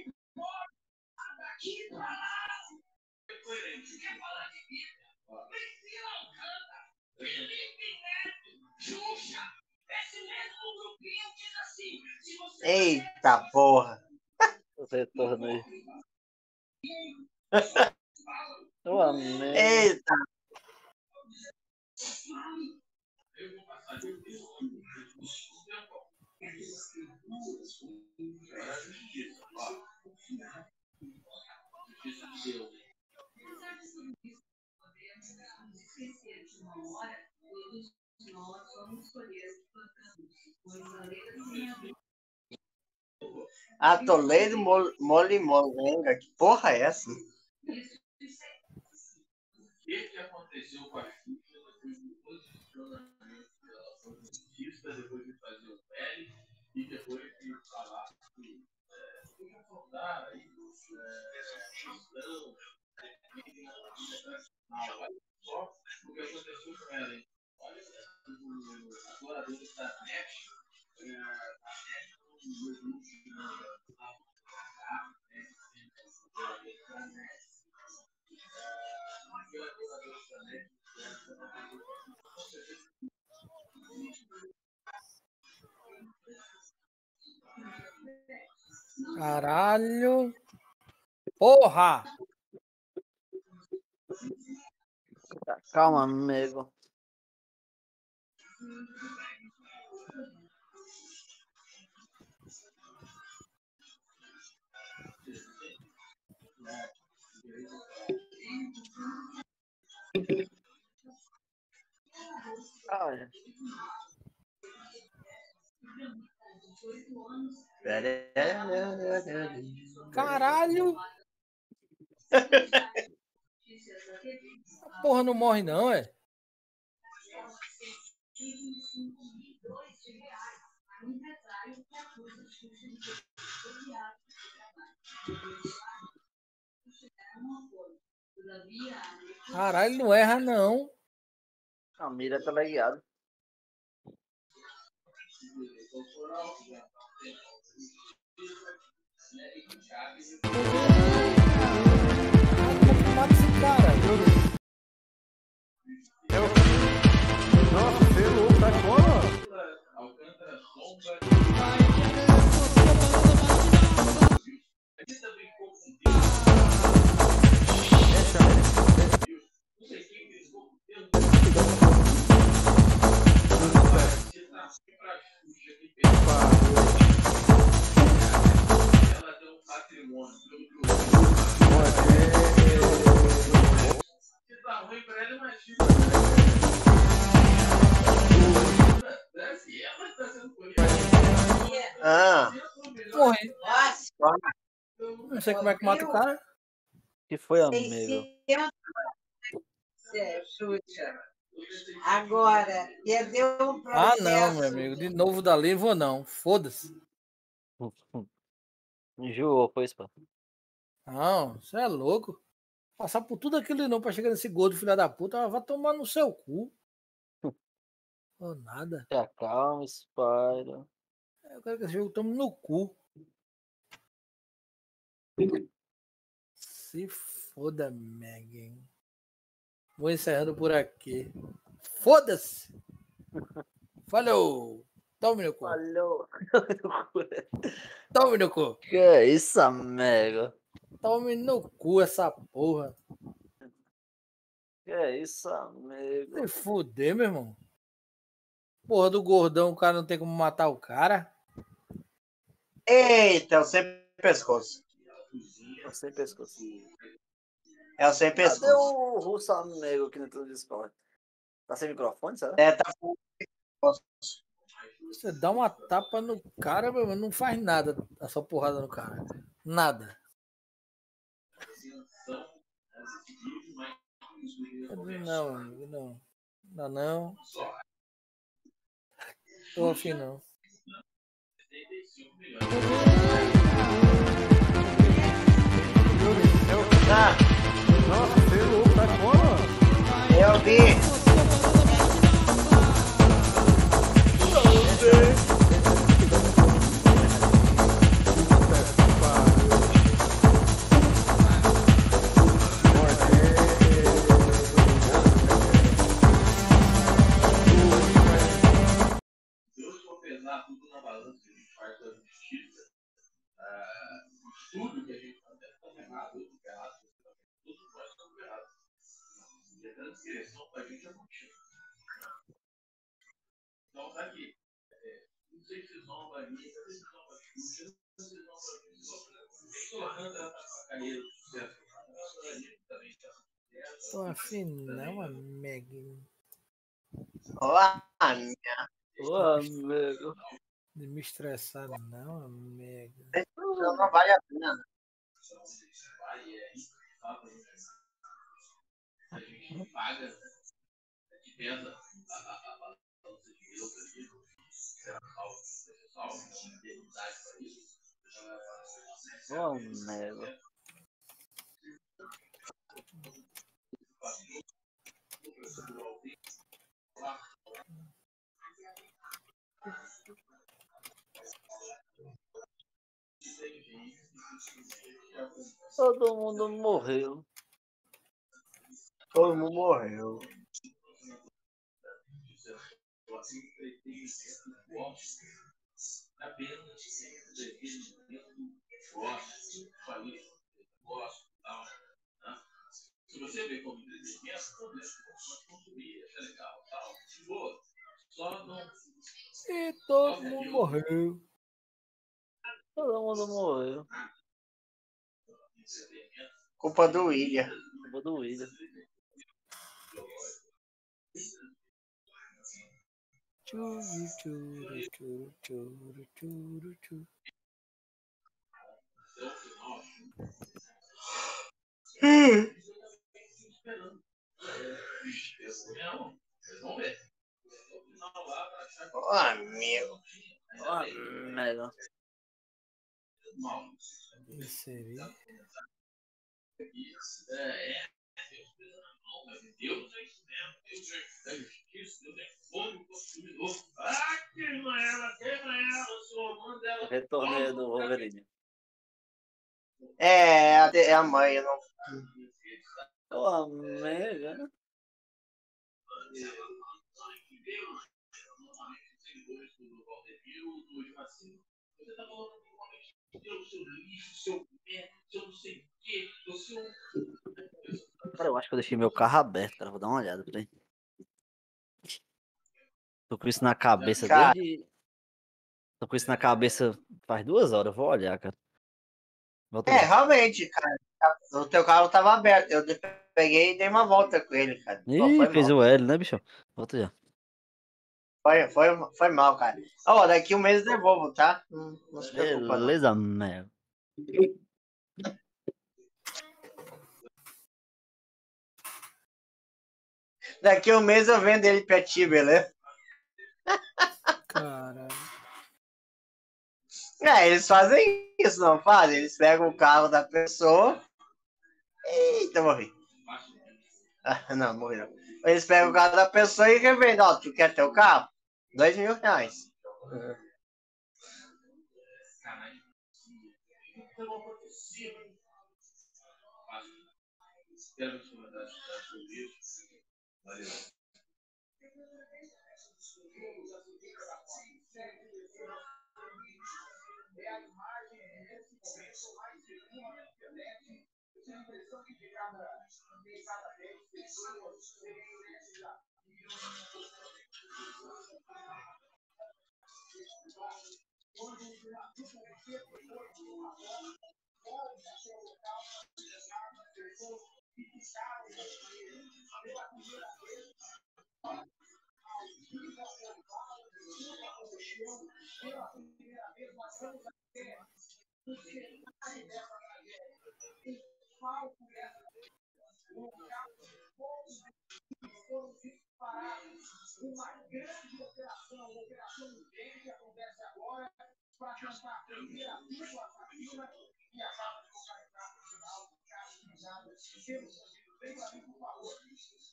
Eita porra. Retorno aí. Eu amei. Eita. Atoleiro mol, mole molenga. Que porra é essa? Caralho! Porra! Calma, amigo. Olha. Caralho! A porra não morre não, é? Caralho, não erra não. A mira tá lagueada. Mata esse cara. Nossa, você é louco, tá fora? Ah. Morri. Não sei como é que mata o cara. Que foi, amigo? Agora, perdeu o processo. Ah, não, meu amigo. De novo dali, vou não. Foda-se. Enjoou, pois, pô. Não, você é louco. Passar por tudo aquilo de novo pra chegar nesse gordo, filha da puta, vai tomar no seu cu. Ou nada. Se acalma, Spider. Eu quero que esse jogo tome no cu. Se foda, Megan. Vou encerrando por aqui. Foda-se! Falou! Tome no cu. Falou! Tome no cu. Que é isso, amigo? Tome no cu essa porra. Que é isso, amigo? Se fuder, meu irmão. Porra do gordão, o cara não tem como matar o cara. Eita, é o sem pescoço. É o sem pescoço. É o sem pescoço. Cadê o russo amigo aqui no Discord? Tá sem microfone, será? É, tá sem pescoço. Você dá uma tapa no cara, meu irmão, não faz nada a sua porrada no cara. Nada. Não, amigo, não. Não, não. Tô afim não. Ah, Nossa, você é louco, tá como? eu vi. Tô afim não, amigo. Olá, minha. Ô, amigo. De me estressar não, amigo. Não, não vale a pena. Ô, amigo. Todo mundo morreu. Todo mundo morreu. E todo mundo morreu. Todo mundo morreu. Culpa do William. Culpa do William. Churu, churu, churu, churu, churu, churu. Hum. Ô, amigo. Ô, amigo. Inserir. Retornei do Wolverine. É, é a mãe, eu não. Ô, amigo. Cara, eu acho que eu deixei meu carro aberto, cara. Vou dar uma olhada, peraí. Tô com isso na cabeça Cara. desde. Tô com isso na cabeça faz duas horas, eu vou olhar, cara. Volta É, já. realmente, cara. O teu carro tava aberto. Eu peguei e dei uma volta com ele, cara. Pô, Ih, foi fez mal. o L, né, bicho? Volta já. Foi, foi, foi mal, cara. Ó, daqui um mês eu devolvo, tá? Não, não se preocupa, não. Beleza, meu. Daqui um mês eu vendo ele pra ti, beleza? Caralho. É, eles fazem isso, não fazem? Eles pegam o carro da pessoa. Eita, morri. Ah, não, morri não. Eles pegam o carro da pessoa e revendem. Ó, tu quer ter o carro? Dois mil reais.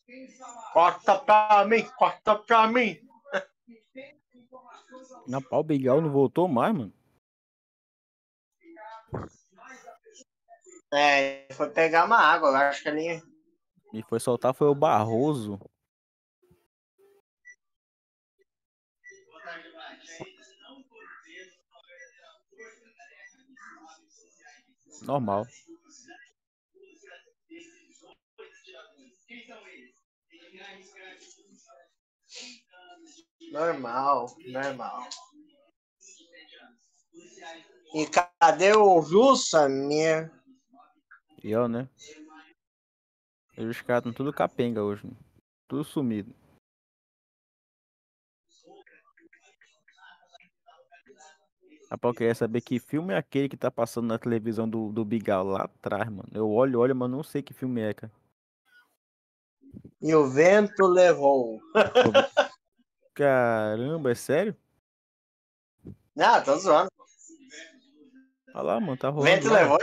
Corta pra mim, corta pra mim. Na pau, o Bigal não voltou mais, mano. É, foi pegar uma água, eu acho que ali. E foi soltar, foi o Barroso. Normal. Normal, normal. E cadê o Jussamir? E ó, né? E os caras estão tudo capenga hoje, né? Tudo sumido. Rapaz, eu queria saber que filme é aquele que tá passando na televisão do, do Bigal lá atrás, mano. Eu olho, olho, mas não sei que filme é, cara. E o vento levou. Caramba, é sério? Não, tô zoando. Olha lá, mano, tá O rolando. vento lá. levou?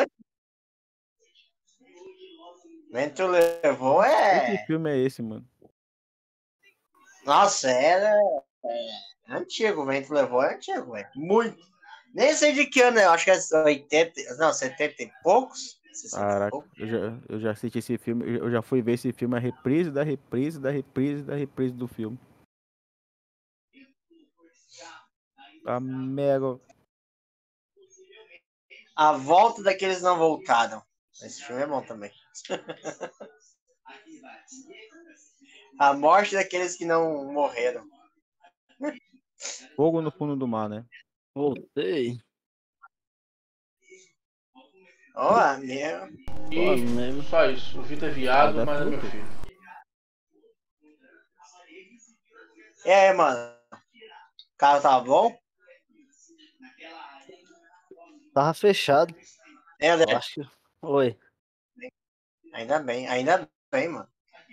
Vento levou Que é. filme é esse, mano? Nossa, era. É antigo, o vento levou é antigo, velho. Muito. Nem sei de que ano, eu acho que é oitenta, não, setenta e poucos. sessenta e Caraca, poucos. eu já, eu já assisti esse filme, eu já fui ver esse filme, a reprise da reprise da reprise da reprise do filme. A mega. A volta daqueles não voltaram. Esse filme é bom também. A morte daqueles que não morreram. Fogo no fundo do mar, né? Voltei. Ó, meu. E só isso. O Vitor é viado, Nada mas é meu fruto. filho. E aí, mano? O carro tá bom? Tava fechado. É, Eu André? acho que. Oi. Ainda bem, ainda bem, mano.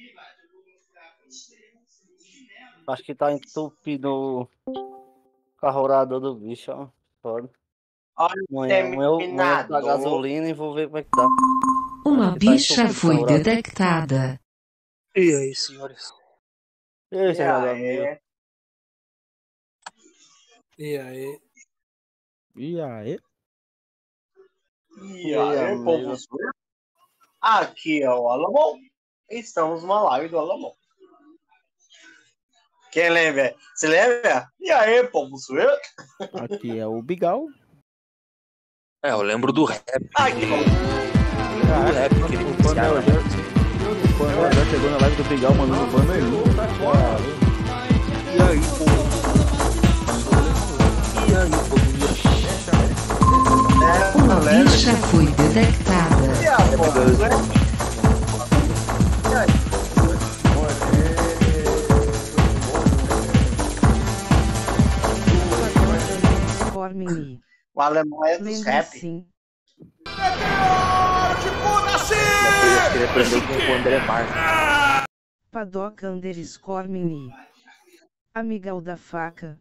Acho que tá entupido o carburador do bicho, ó. Foda. Olha o Amanhã, amanhã, eu- amanhã eu vou dar terminador. gasolina e vou ver como é que tá. Uma Acho que tá bicha entupido o foi carburador. detectada. E aí, senhores? E aí, E senhor aí? amigo? E aí? E aí? E E aí, aí, amigo? povo? Aqui é o Alamão. Estamos numa live do Alamão. Quem lembra? Você lembra? E aí, povo? Aqui é o Bigal. É, eu lembro do rap. Aqui, Do rap que ele O Panel já, o Panel já chegou na live do Bigal, mandando o Panel aí. E aí, pô? E aí, pô? Uma bicha foi detectada. E aí, povo? E aí? Cormini. O alemão é dos Lembra rap. sim. Ele aprendeu com o André Marques. Padoca underscore mini. Amigal da faca.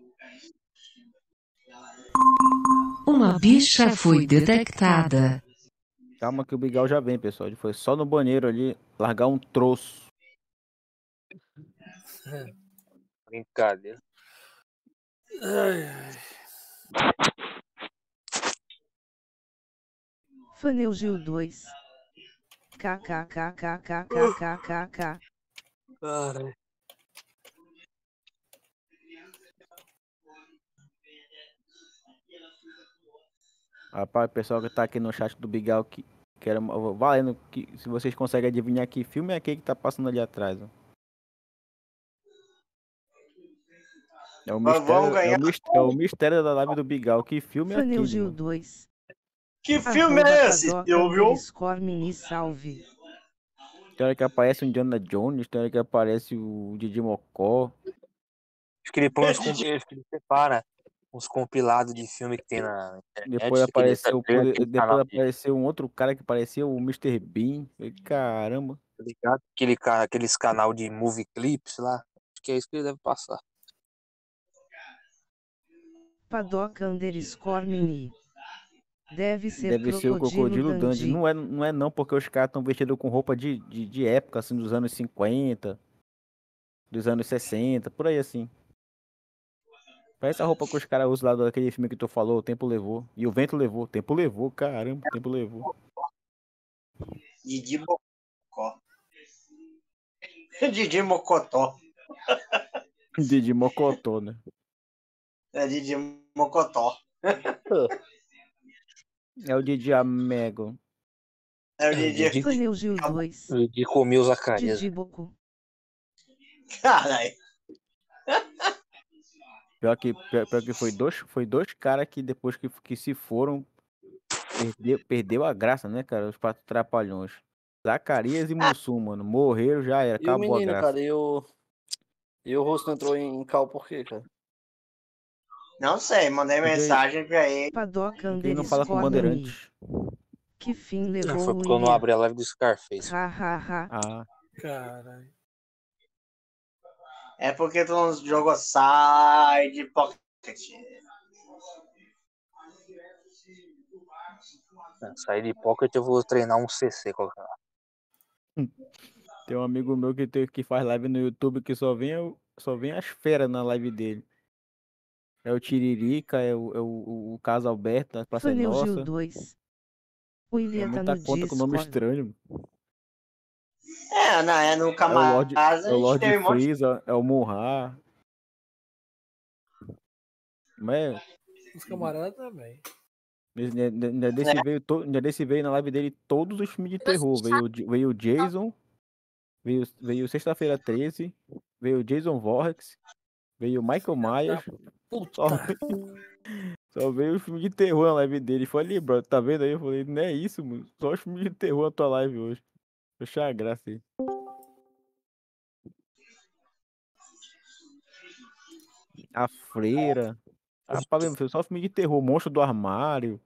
Uma bicha foi detectada. Calma que o Bigal já vem, pessoal. Ele foi só no banheiro ali largar um troço. Brincadeira. Ai, ai. Faneu Gil dois. KKKKKKKKK. Cara. Rapaz, o pessoal que tá aqui no chat do Bigal que quer valendo que se vocês conseguem adivinhar que filme é aquele que tá passando ali atrás, ó. É o Mas vamos mistério, é ganhar. o, mis- é o mistério da live do Bigal. Que filme é Faneu aquele? Gil mano? dois. Que filme Arroba é esse, Padoca Silvio? underscore mini salve. Tem hora que aparece o Indiana Jones, tem hora que aparece o Didi Mocó. Acho que ele põe uns comp... acho que ele separa uns compilados de filme que tem na internet. Depois que ele apareceu, tem aquele depois canal de- apareceu um outro cara que parecia o mister Bean. Falei, caramba. tá ligado? Aquele, ca- aqueles canal de movie clips lá. Acho que é isso que ele deve passar. Padoca underscore mini. Deve ser Deve ser o Crocodilo Crocodilo Dundee. Dundee. Não é, não é não, porque os caras estão vestidos com roupa de, de, de época, assim, dos anos cinquenta, dos anos sessenta, por aí assim. Parece a roupa que os caras usam lá daquele filme que tu falou, O Tempo Levou. E o Vento Levou. O Tempo levou, caramba, o tempo levou. Didi Mocó. Didi Mocotó. Didi Mocotó, né? É Didi Mocotó. É o Didi Amego. É o Didi. Escolheu Gil dois. O Didi comeu o Zacarias. Didi Boco. Caralho. Pior que, pior, pior que foi dois, foi dois caras que depois que, que se foram, perdeu, perdeu a graça, né, cara? Os quatro trapalhões. Zacarias e Mussum, mano. Morreram, já era, E o acabou a menino, graça. cara, e o. E o rosto entrou em cal por quê, cara? Não sei, mandei Porque- mensagem pra ele. Padoca Porque ele não fala com underscore me. Bandeirantes. Que fim Não, levou foi o porque eu não William? abri a live do Scarface. Ha, ha, ha. Ah, Caralho. É porque tu não jogou Side Pocket. Sair de pocket eu vou treinar um C C qualquer hora. tem um amigo meu que, tem, que faz live no YouTube que só vem, o- só vem as feras na live dele. É o Tiririca, é o, é o, o Caso Alberto, a Praça é Escolheu Gil Nossa. dois. É William tá muita no conta com nome Discord. estranho. É, não, é no É o Camarada, Lorde, a é o gente Lorde teve um monte de... Freeza, é o Monra. Mas Os camaradas também. ainda ainda desse veio, to- ainda desse veio na live dele todos os filmes de terror. Veio, o J- veio o Jason, veio, veio Sexta-feira treze, veio o Jason Voorhees, veio o Michael Myers. Só, só veio os filmes de terror na live dele. Foi ali, bro, tá vendo aí? Eu falei, não é isso, mano. Só os filmes de terror na tua live hoje. Deixa a graça aí. A Freira. Rapaz, mesmo, só filme de terror. Monstro do Armário.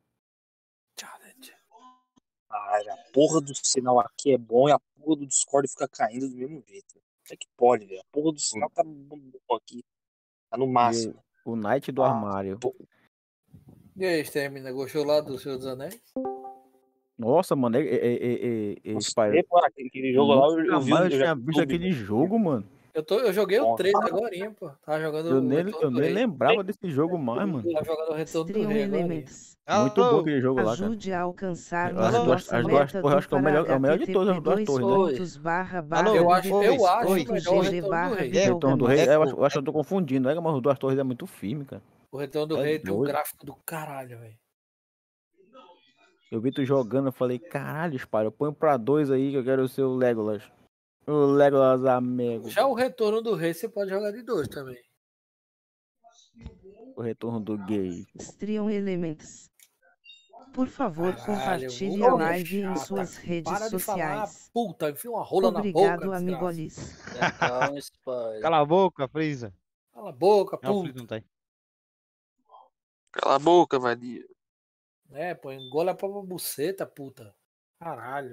Ah, a porra do sinal aqui é bom e a porra do Discord fica caindo do mesmo jeito. É que pode, velho. A porra do sinal tá bom aqui. Tá no máximo. O Night do Ah, Armário. E aí, Extermina, gostou lá do Senhor dos Anéis? Nossa, mano, é, é, é, é, é, Você, Spyro. mano, aquele, aquele jogo lá, eu, eu vi. Nunca mais Eu eu já tinha vi visto o aquele vídeo. jogo, mano. Eu, tô, eu joguei o Bom. três agora, pô. Tava jogando Eu o nem, Retorno eu do nem Rei. lembrava desse jogo mais, mano. Tava jogando o Retorno do Stream Rei agora. Elementos. Muito bom aquele jogo lá, cara. Ajude a alcançar As a duas, nossa as duas meta torres, eu acho que é o melhor, é o melhor de todas as duas torres, né? pontos barra barra Eu acho, eu acho oi, melhor o G G Retorno barra do Rei. Vidal Retorno do Games. Rei, eu acho, eu acho que eu tô confundindo, né? Mas as duas torres é muito firme, cara. O Retorno do É Rei tem um doido. gráfico do caralho, velho. Eu vi tu jogando, eu falei, caralho, Spyro, põe pra dois aí que eu quero ser o Legolas. O Legolas amigo. Já o Retorno do Rei você pode jogar de dois também. O retorno do gay. Stream Elementos. Por favor, Caralho, compartilhe ô, a live em chata. suas redes Para de falar, sociais. puta, enfia uma rola na Obrigado, boca, desgraça. amigolis. Calma, Spyro. Cala a boca, Freeza. Cala a boca, Não, o puta. Freeza não tá aí. Cala a boca, vadia. É, pô, engola pra buceta, puta. Caralho.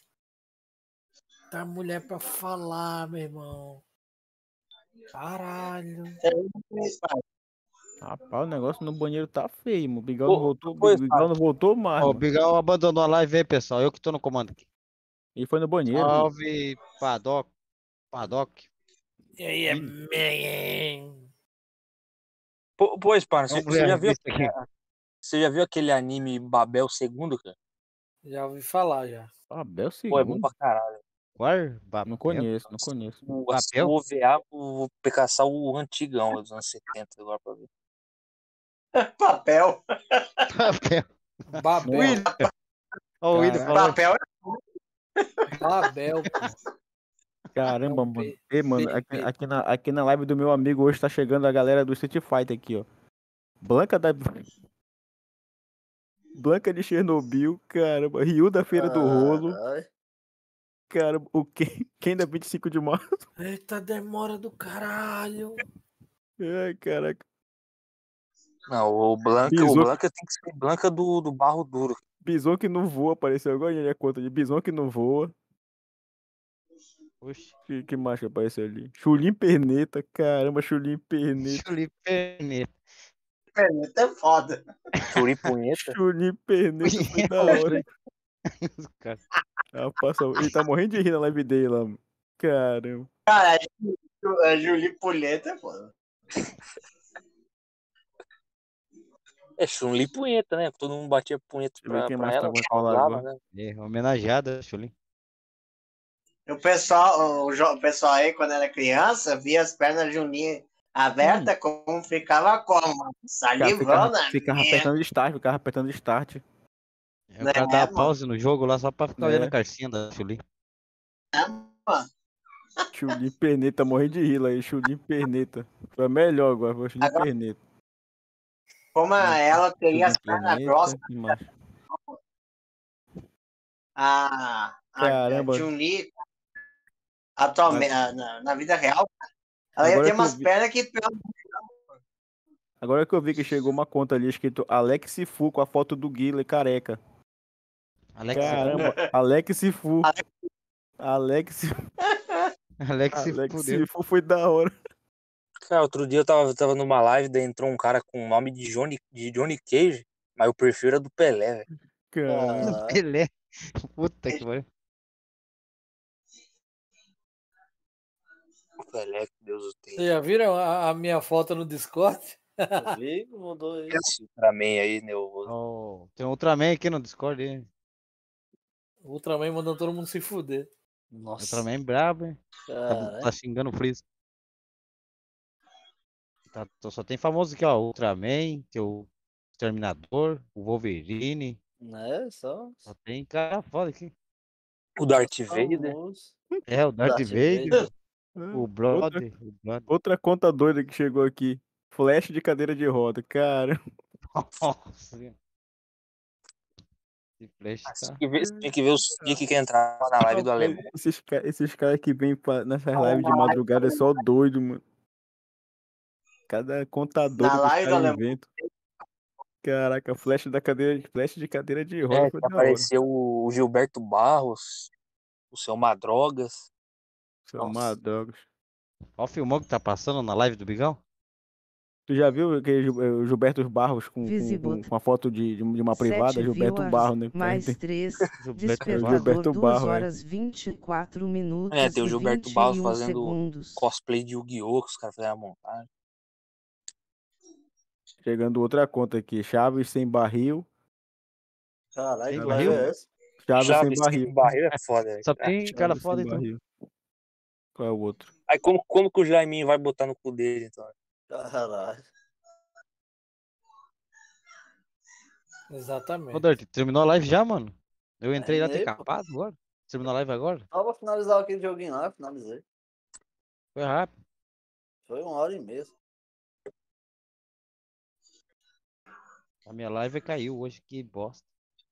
Tá mulher pra falar, meu irmão. Caralho. Rapaz, o negócio no banheiro tá feio, mano. O Bigal Ô, não voltou, o pois, Bigal não voltou mais, Ó, o mano. Bigal abandonou a live aí, pessoal. Eu que tô no comando aqui. Ele foi no banheiro. Salve, Paddock. Paddock. E aí, é man. Pô, Pois, para, você Vamos você ver já a viu lista aqui. Você já viu aquele anime Babel segundo, cara? Já ouvi falar, já. Abel Pô, é bom segundo. pra caralho. Qual? Não conheço, não conheço. O, Babel? o O V A, vou caçar o antigão dos anos setenta agora pra ver. Papel. Papel. Babel. William. Ó, o William Caralho. falou. Papel. Babel, pô. Caramba, É um mano. P- Ei, mano, P- aqui, P- aqui, na, aqui na live do meu amigo hoje tá chegando a galera do Street Fighter aqui, ó. Blanca da. Blanca de Chernobyl, caramba. Ryu da Feira do Rolo. Caralho. Caramba, o Ken, Ken da vinte e cinco de março. Eita, demora do caralho. Ai, caraca. Não, o Blanca, o Bison, Blanca tem que ser Blanca do, do barro duro. Bison que não voa, apareceu agora ele é conta de Bison que não voa. Oxi. Que, que mais que apareceu ali? Chulim Perneta, caramba, Chulim Perneta. Chulim Perneta. Perneta é foda. Churi punheta? Chuli perneta foi da hora. Ah, passa... Ele tá morrendo de rir na live dele lá, mano. Caramba. Cara, a Ju- a Julie Puleta é foda. É Chun-Li punheta, né? Todo mundo batia punheta Deixa eu ver pra, quem pra mais tá ela. bom pra falar causava, agora. né? É, homenageada, Chulin. E o pessoal, o, jo- o pessoal aí, quando era criança, via as pernas de Juninho abertas, como ficava como? Ficava, Salivando, ficava, ficava apertando start, ficava apertando start. É, o cara né, dava mano? pause no jogo lá só pra ficar olhando a É. carcinha da Chuli. Chuli perneta, morrendo de rir lá aí. Chuli perneta. Foi a melhor agora, foi o Chuli Agora- perneta. Como ela teria as Chuli pernas perneta. grossas, Que mais? a, a, Caramba. a Chun-Li, atualmente, Mas- na, na vida real, ela ia Agora ter que eu umas vi- pernas que. Agora que eu vi que chegou uma conta ali escrito Alex Fu com a foto do Guile careca. Alex Caramba, Alex Fu. Alex Alex se Alex fudeu. Fu foi da hora. Cara, outro dia eu tava, tava numa live, daí entrou um cara com o nome de Johnny, de Johnny Cage, mas o perfil era do Pelé, velho. Caramba. Pelé. Puta que pariu. O Pelé, que Deus o Vocês tenha. já viram a, a minha foto no Discord? Eu vi, mudou aí. Esse Ultraman aí, nervoso. Oh, tem um Ultraman aqui no Discord, hein? O Ultraman mandando todo mundo se fuder. Nossa. Ultraman brabo, hein? Tá, Caralho. tá xingando o Freeza. Tá, tô- só tem famoso aqui, ó. Ultraman, que é o Exterminador, o Wolverine. Né? Só. Só tem cara foda aqui. O Darth Vader. Famoso. É, o Darth, Darth Vader, Vader. o Outra, Brother, o Brother. outra conta doida que chegou aqui. Flash de cadeira de roda, cara. Nossa. Esse Flash Ah, Tinha tá... que ver, tinha que ver os geeks que entraram na live do Rapaz, Alemão. esses, ca- esses caras que vêm pra- nessas lives de madrugada é só doido, mano. Cada conta Na doida que os live do caras Alemão. inventam. Caraca, flash da cadeira, flash de cadeira de roda É, foi que da hora. apareceu o Gilberto Barros, o seu Madrogas. São madrugos. Qual filmão que tá passando na live do Bigão? Tu já viu aquele Gil- eh, o Gilberto Barros com, com, com, Visibot. com a foto de, de de uma privada? Sete Gilberto viewers, Barros, né? mais Tem- três, Gilberto despertador Gilberto duas Barros, é. horas vinte e quatro minutos É, tem o e Gilberto vinte Barros e um fazendo segundos. cosplay de Yu-Gi-Oh! Que os caras fizeram a montagem. Chegando outra conta aqui. Chaves sem barril. Caralho, Sem que barril? live é essa? Chaves, Chaves sem barril. sem barril é foda, velho. Só tem cara Chaves foda sem então. barril. Qual é o outro? Aí como, como que o Jaiminho vai botar no cu dele, então? Caralho. Exatamente. Ô, Dart, terminou a live já, mano? Eu entrei lá, tem Terminei, pô. capado agora? Terminou a live agora? Só pra finalizar aquele joguinho lá, finalizei. Foi rápido. Foi uma hora e meia. A minha live caiu hoje, que bosta.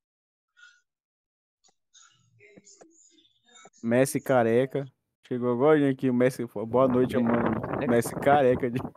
Messi careca. Chegou agora aqui o Messi. Boa noite, mano. Messi careca. De...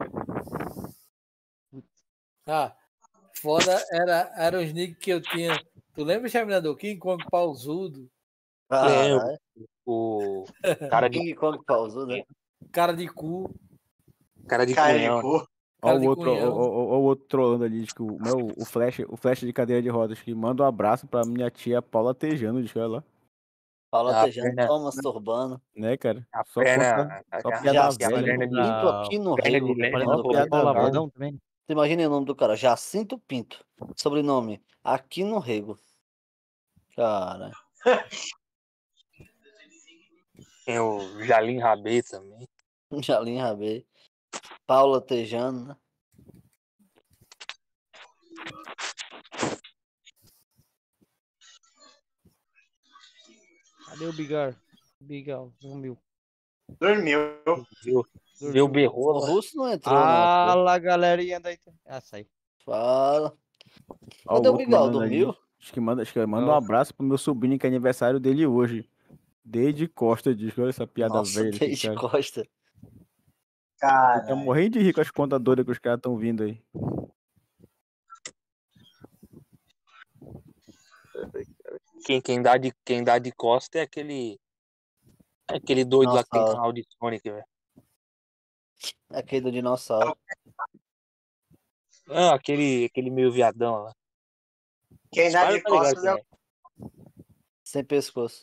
Ah, foda era, era os nick que eu tinha. Tu lembra, Chaminador? King Kong pausudo, Caralho. O cara de, King Kong pausou, né? cara de cu. cara de Cara de cunhão. cu. Cara Olha o de outro, ó, cunhão. ó, ó, ó o outro trolando ali, diz que o, meu, o, flash, o flash de cadeira de rodas que manda um abraço pra minha tia Paula Tejano, diz que olha lá, Paula A Tejano, perna- Thomas Turbano. né, cara? A Só perna, conta, a, só a, piada a, a velha. perna de, Pinto aqui no perna Rego. de lente. Parecendo Só o piada Paulo velha. Lavradão também. Você imagina o nome do cara? Jacinto Pinto. Sobrenome. Aqui no Rego. Cara. Tem o Jalim Rabê também. Jalim Rabê. Paula Tejano, né? Cadê o Bigar? Bigal, sumiu. Dormiu. Viu, viu o O Berrola. Russo não entrou, não. pô. Fala, galerinha daí. Ah, saiu. Fala. Ó, Cadê o o outro Bigal? mandando ali. Dormiu? Acho que manda, acho que manda um Não. abraço pro meu sobrinho que é aniversário dele hoje. Desde Costa, diz que olha essa piada Nossa, velha desse desde cara. Costa. Cara. Tá morrendo de rir com as contas doidas que os caras estão vindo aí. Quem, quem, dá de, quem dá de costa é aquele. É aquele doido lá que tem Nossa. canal de Sonic, velho. Aquele do dinossauro. Ah, aquele, aquele meio viadão lá. Quem dá de Spyro tá ligado costas é quem o é. Sem pescoço.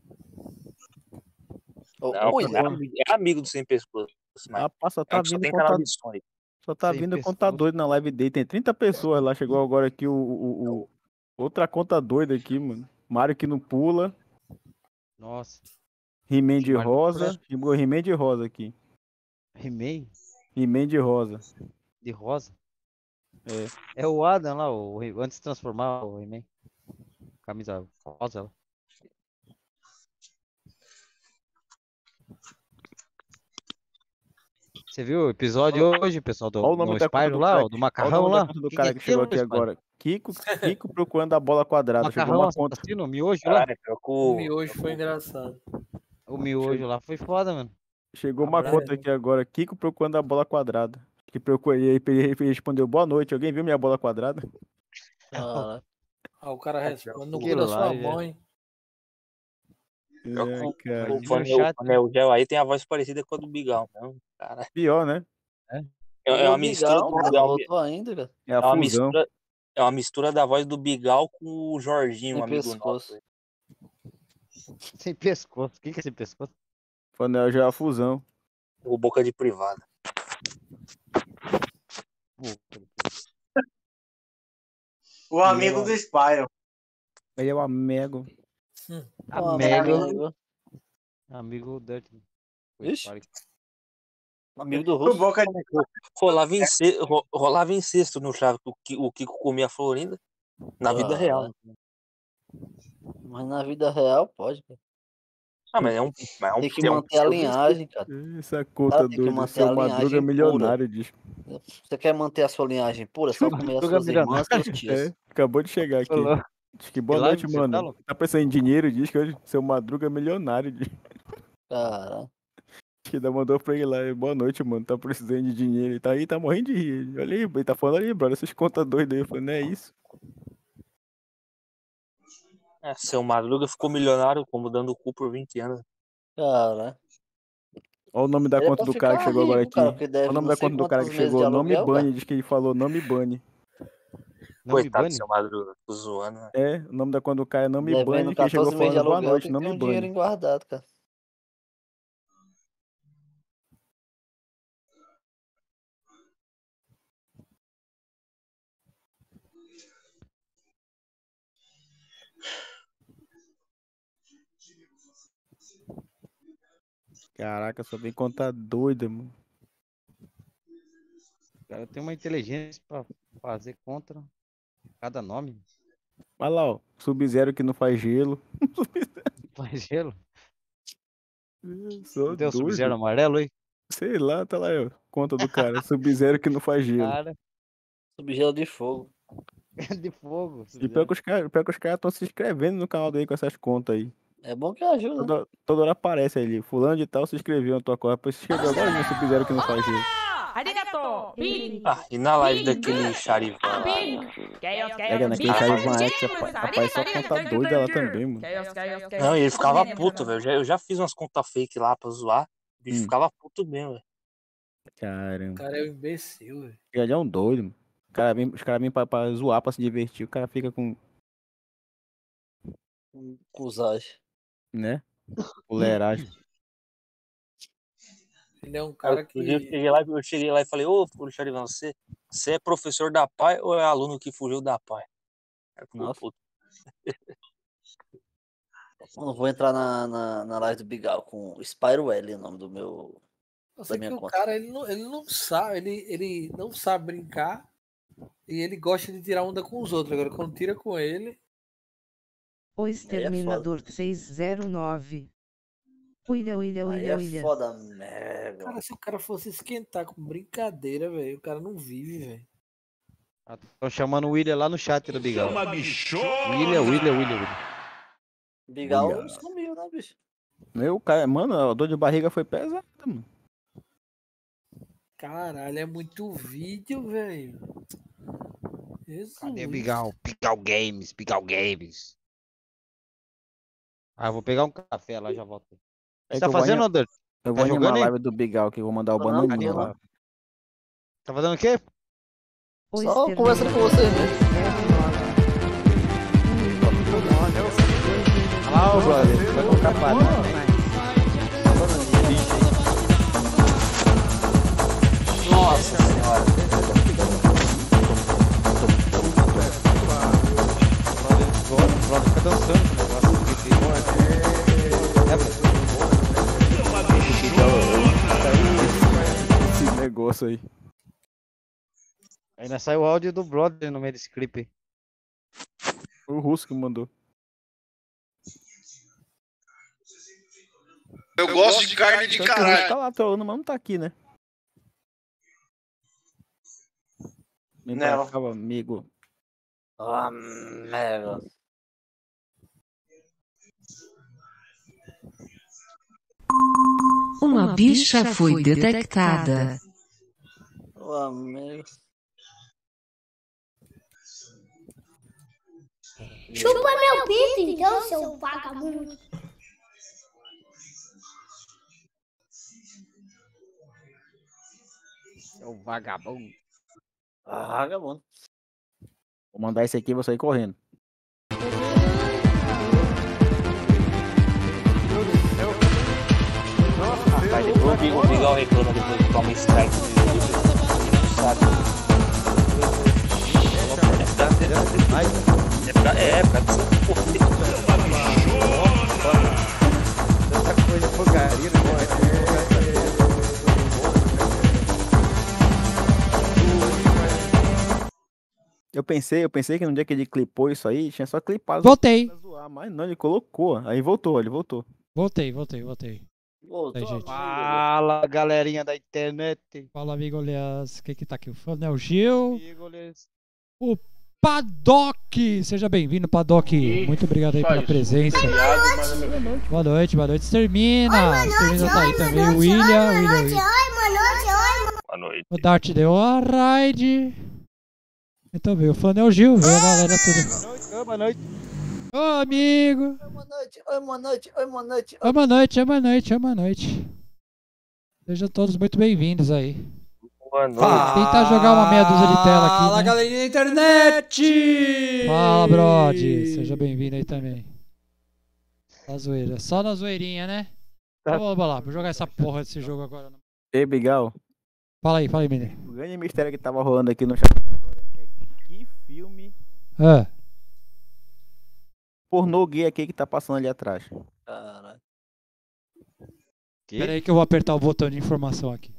Ô, Não, ô, pô, é, William. amigo, é amigo do Sem Pescoço, mas Rapaz, só é tá que só vindo tem canal conta... de Sonic. Só tá Sem vindo pescoço. conta doido na live dele. Tem trinta pessoas lá. Chegou agora aqui o, o, o- outra conta doida aqui, mano. Mário que não pula. Nossa. He-Man de Mário não rosa. pula. Chegou He-Man de rosa aqui. He-Man He-Man de rosa. de rosa. É. É o Adam lá, o, He- antes de transformar o He-Man. Camisa rosa lá. Você viu o episódio hoje, pessoal, do Olha o nome no da conta Spyro do lá, cara. ó, do Olha o macarrão nome da lá? conta do Que cara que que é chegou aquilo, aqui Spyro? agora. Kiko, Kiko procurando a bola quadrada. Chegou Macarrão uma conta. assassino, o miojo lá. Caralho, pior que O o. miojo foi engraçado. O miojo lá foi foda, mano. Chegou uma Abraço. conta aqui agora. Kiko procurando a bola quadrada. Que procurei aí, ele respondeu boa noite. Alguém viu minha bola quadrada? Ah, Ah, o cara responde no Que cu da sua live, é. mãe. Pior que É, o, cara. o, no Fanel, chat, o Fanel Gel aí tem a voz parecida com a do Bigal, não? Cara, Pior, né? é, Ele é é o uma mistura Bigão, do, cara, é uma, voltou ainda, cara. É é a uma fusão. mistura, é uma mistura da voz do Bigal com o Jorginho, um Sem amigo pescoço. nosso. Sem pescoço. O que que é sem pescoço? Fanel já é a fusão. O Boca de Privada. o amigo do Spyro. Aí é o Amego. Amigo. Amigo. Amigo Dirty. Ixi. Parque. Amigo do O Russo. Boca de Rolava em, ce- ro- rolava em cesto no chave que o Ki- o Kiko comia a Florinda. Na vida Ah, real. Mas na vida real pode, cara. Ah, mas é um. Mas é um Tem que é um manter a pseudo- linhagem, cara. Essa conta Cara, tem que doida. manter Seu a Madruga linhagem milionário, diz. Você quer manter a sua linhagem pura? Só comer as Madruga suas irmãs, seus É, tios. acabou de chegar aqui. Falou. Diz que boa Que live noite, você mano. tá, Tá, louco? pensando em dinheiro, diz que hoje seu Madruga milionário, diz. Cara, Que ainda mandou pra ele lá. Boa noite, mano. Tá precisando de dinheiro. Ele tá aí, tá morrendo de rir. Olha aí, ele tá falando ali, brother. Essas contas doidas aí. Eu falei, não é isso. É, seu Madruga ficou milionário como dando o cu por vinte anos. cara. Olha o nome da Ele é conta pra do cara que ficar chegou agora rico, aqui. cara, porque deve Olha o nome não da sei conta do cara que quantos meses de chegou. Nome aluguel, Bunny. cara. Diz que ele falou nome Bunny. Não me Coitado do bane? seu Madruga, tô zoando, né? É, o nome da conta do cara é nome Bunny. Devendo Que ele chegou quatorze meses de falando boa aluguel, noite, tem que ter nome um dinheiro Bunny. guardado, cara. Caraca, só vem conta doida, mano. O cara tem uma inteligência pra fazer contra cada nome. Olha lá, ó. Sub-Zero que não faz gelo. Faz gelo. Sou Não tem o doido. Sub-Zero amarelo aí? Sei lá, tá lá, ó. Conta do cara. Sub-Zero que não faz gelo. Cara, Subgelo de fogo. de fogo. E pior que os caras estão se inscrevendo no canal dele com essas contas aí. É bom que ajuda. Toda, toda hora aparece ali. Fulano de tal se inscreveu na tua conta. Depois se inscreveu agora no Sub-Zero que não faz gelo. Ah, e na live daquele Charivan lá. Pega naquele Charivan X, apa- aparece só conta doida lá também, mano. Não, e ele ficava puto, velho. Eu já, eu já fiz umas contas fake lá pra zoar. O bicho Hum. ficava puto mesmo, velho. O Caramba. cara é um imbecil, velho. Ele é um doido, mano. O cara vem- os caras vêm pra, pra zoar, pra se divertir. O cara fica com, Cusagem. né? Fuleiragem. Ele é um Cara, cara um dia eu que. cheguei lá, eu cheguei lá e falei, ô, ô Charivan, você, você é professor da P A I ou é aluno que fugiu da P A I? Aí ficou Nossa. puto. Eu não vou entrar na, na, na live do Bigal com o Spyro L, o nome do meu. Eu Da sei minha que o conta. cara ele não, ele não sabe, ele, ele não sabe brincar e ele gosta de tirar onda com os outros. Agora, quando tira com ele, O Exterminador seis zero nove. William, William, Aí William, é William. foda merda. cara, se o cara fosse esquentar com brincadeira, velho, o cara não vive, velho. Estão chamando o William lá no chat do Bigal. Chama bichona! William, William, William, William. Bigal Olha. sumiu, né, bicho? Meu, cara, mano, a dor de barriga foi pesada, mano. Caralho, é muito vídeo, velho. Jesus. Cadê o Bigal? Bigal Games, Bigal Games. Ah, eu vou pegar um café lá, já volto. O É que que tá eu vou fazendo, anim- Ander? Eu vou Tá animar jogando a aí? live do Bigal aqui, eu vou mandar o Tô não, bananinha tô lá. não. Tá fazendo o quê? O Só conversando com você, né? Olha lá, ô brother. Vai colocar parada. Nossa senhora. O brother fica dançando com o negócio. Esse negócio aí. Ainda sai o áudio do brother no meio desse clipe. Foi o Russo que mandou. Eu gosto de carne de caralho. Tá lá trolando, mas não tá aqui, né? Me Não. tacava, amigo. Ah, merda. Uma bicha foi detectada. Oh, merda. Chupa meu pinto, então, seu vagabundo. É o vagabundo. Ah, vagabundo. Vou mandar esse aqui e vou sair correndo. Rapaz, depois o Big- o Bigão reclama depois que toma strike do YouTube. Sabe? É pra, é, pra você correr. Tanta coisa porcaria, Eu pensei, eu pensei que no dia que ele clipou isso aí, tinha só clipado. Voltei. pra zoar, mas não, ele colocou. Aí voltou, ele voltou. Voltei, voltei, voltei. Voltou, Aí, gente. Fala, galerinha da internet. Fala, amigo Elias. Quem que tá aqui? O Fanel Gil. Amigos. O Paddock. Seja bem-vindo, Paddock. Muito obrigado aí Só pela isso. presença. Obrigado, mas não me- Boa noite, boa noite. Extermina. Extermina tá aí também. O William. William, William. Oi, boa noite, oi, Boa noite. O Dart deu a raid. Então veio o Fanel Gil. Veio a galera tudo. Boa noite. Ô, amigo. Oi, boa noite, oi, boa noite, oi, boa noite. Oi, boa noite, oi, boa noite, oi, boa noite. Sejam todos muito bem-vindos aí. Boa noite. Tentar jogar uma meia dúzia de tela aqui. Fala, Né? galerinha da internet! Fala, Brody. Seja bem-vindo aí também. Na zoeira. Só na zoeirinha, né? Então, vamos lá. Vou jogar essa porra desse jogo agora. Ei, Bigal. Fala aí, fala aí, menino. O grande mistério que tava rolando aqui no chat agora é que filme Ah, pornô gay aqui que tá passando ali atrás. Caralho. pera aí que eu vou apertar o botão de informação aqui.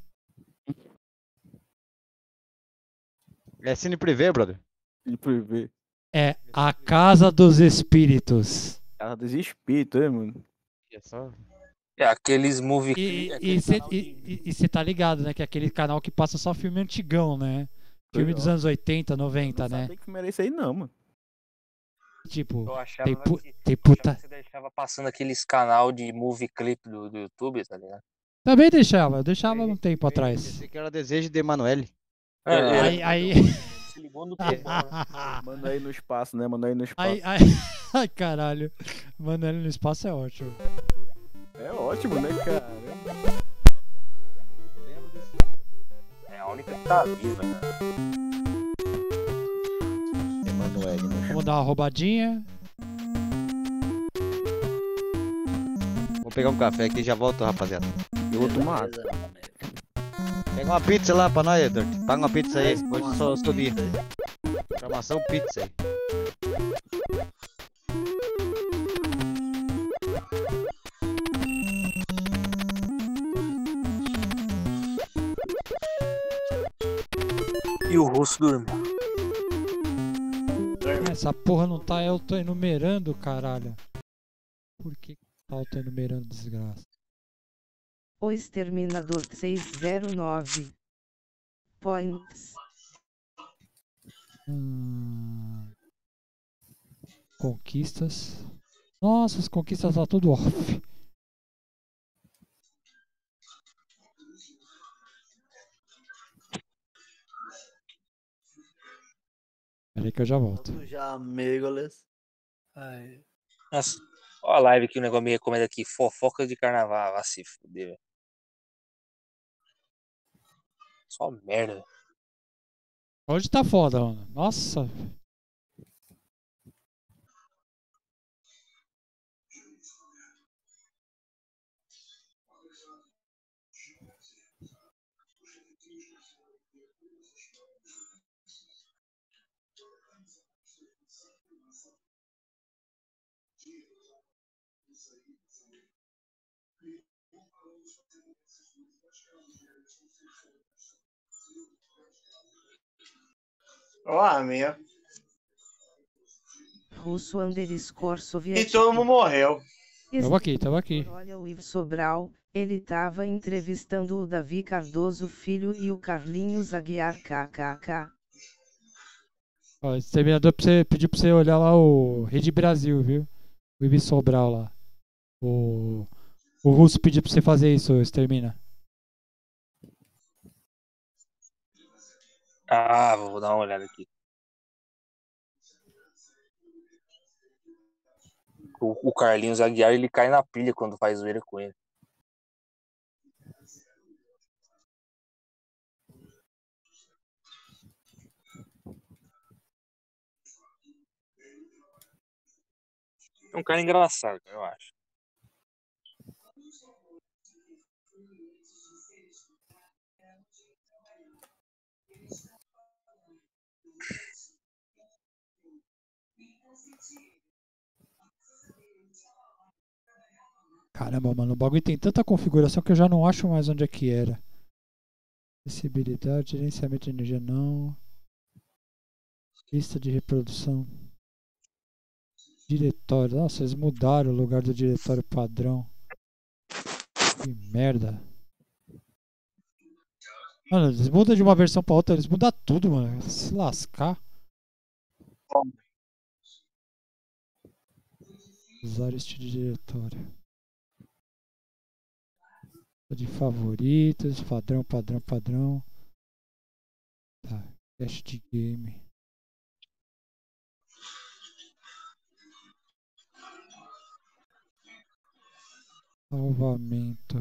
É Cine Privé, brother. Cine Privé. É A Casa dos Espíritos. Casa dos Espíritos, hein, mano? É só... É aqueles movie E você tá ligado, né? Que é aquele canal que passa só filme antigão, né? Filme dos anos oitenta, noventa, Não né? sabia que filme era esse aí, não, mano. Tipo, Eu achava tem, pu que, tem eu puta. achava que você deixava passando aqueles canal de movie clip do, do YouTube, tá ligado? Também deixava, eu deixava um tempo atrás. Esse que era Desejo de Emanuele. É, é. Aí, aí. Se ligou no pulmão, né? Manda aí no espaço, né? Manda aí no espaço. Ai, ai, ai, caralho. Mano, ele no espaço é ótimo. É ótimo, né, cara? É a única que tá viva, né? Emanuele no Vamos dar uma roubadinha. Vou pegar um café aqui e já volto, rapaziada. Eu vou tomar água. Pega uma pizza lá pra nós, Edward. Paga uma pizza aí. Hoje só sou dia. Programação pizza aí. E o russo dormiu. Essa porra não tá auto-enumerando, caralho. Por que tá auto-enumerando, desgraça? O Exterminador seiscentos e nove. Points. Hum... Conquistas. Nossa, as conquistas tá tudo off. Peraí que eu já volto. Já, amigoles. Ai. Nossa, ó a live que o negócio me recomenda aqui. Fofoca de carnaval. Vai se fuder, velho. Só merda. Hoje tá foda, mano. Nossa. Ó, meu. Russo underscore E soviético. todo mundo morreu. Tava aqui, tava aqui. Olha o Ivo Sobral, ele tava entrevistando o Davi Cardoso Filho e o Carlinhos Aguiar kkk. Ó, esse terminador pra você, pediu pra você olhar lá o Rede Brasil, viu? O Ibi Sobral lá. O, o Russo pediu pra você fazer isso, extermina. Ah, vou dar uma olhada aqui. O, o Carlinhos Aguiar, ele cai na pilha quando faz zoeira com ele. É um cara engraçado, eu acho. Caramba, mano, o bagulho tem tanta configuração que eu já não acho mais onde é que era. Acessibilidade, gerenciamento de energia não. Lista de reprodução. Diretório. Nossa, eles mudaram o lugar do diretório padrão. Que merda. Mano, eles mudam de uma versão pra outra, eles mudam tudo, mano. Se lascar. Usar este diretório. De favoritos, padrão, padrão, padrão. Tá, cache de game. Salvamento.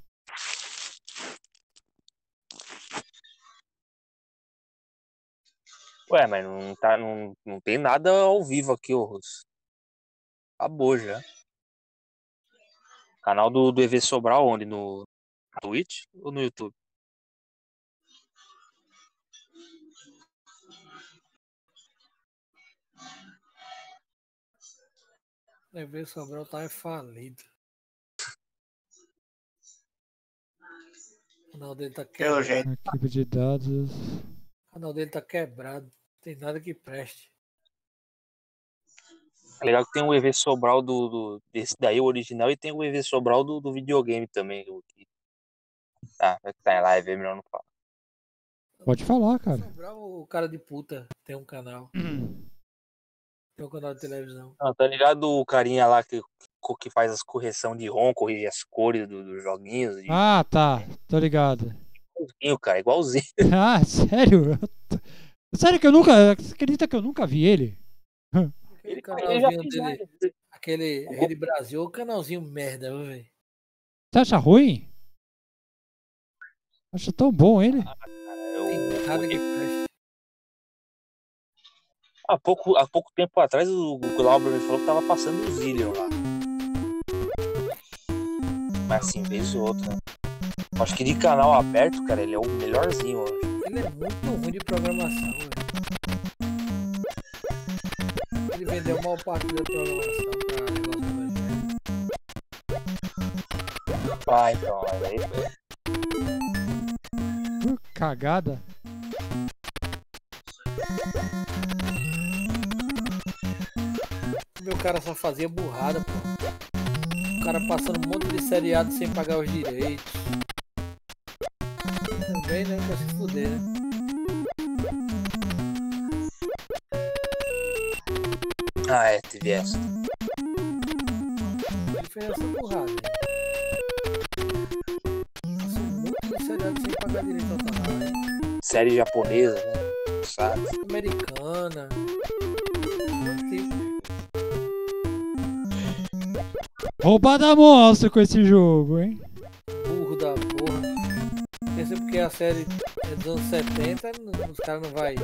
Ué, mas não, tá, não, não tem nada ao vivo aqui, ô Russo. Acabou já. Canal do, do E V Sobral, onde? No Twitch ou no YouTube? O E V Sobral tá falido. O canal dele tá Pelo quebrado. jeito. Arquivo de dados. O canal dele tá quebrado. Não tem nada que preste. É legal que tem o E V Sobral do, do desse daí, o original, e tem o E V Sobral do, do videogame também. o que- Ah, vai que tá em live, é melhor não falar. Pode falar, cara. Sobral, o cara de puta tem um canal. Tem um canal de televisão. Ah, tá ligado o carinha lá que, que faz as correção de ROM, corrige as cores do- dos joguinhos? de- Ah, tá. Tô ligado. Igualzinho, cara, igualzinho. Ah, sério? Eu tô- Sério que eu nunca. Você acredita que eu nunca vi ele? Aquele Ele já canalzinho fez dele, live. aquele Rede Brasil, o canalzinho merda, viu, velho? Você acha ruim? Acho tão bom ele. Tem nada que preste. Há pouco, há pouco tempo atrás o Glauber me falou que tava passando o Zillion lá. Mas assim, vez ou outra. Acho que de canal aberto, cara, ele é o melhorzinho hoje. Ele é muito ruim de programação, velho. Ele vendeu mal parte da programação pra negócio evangélico. Ah, então, mas aí. Uh, cagada. Meu cara só fazia burrada, pô. O cara passando um monte de seriado sem pagar os direitos. Também, né? Pra se fuder, né? Ah, é, teve essa. Ele fez essa burrada, né? Passou um monte de seriado sem pagar direito ao canal, né? Série japonesa, né? Sabe? Americana. Tipo, Roubada monstro com esse jogo, hein? burro da porra. Pensei porque a série é dos anos setenta, não- os caras não vai.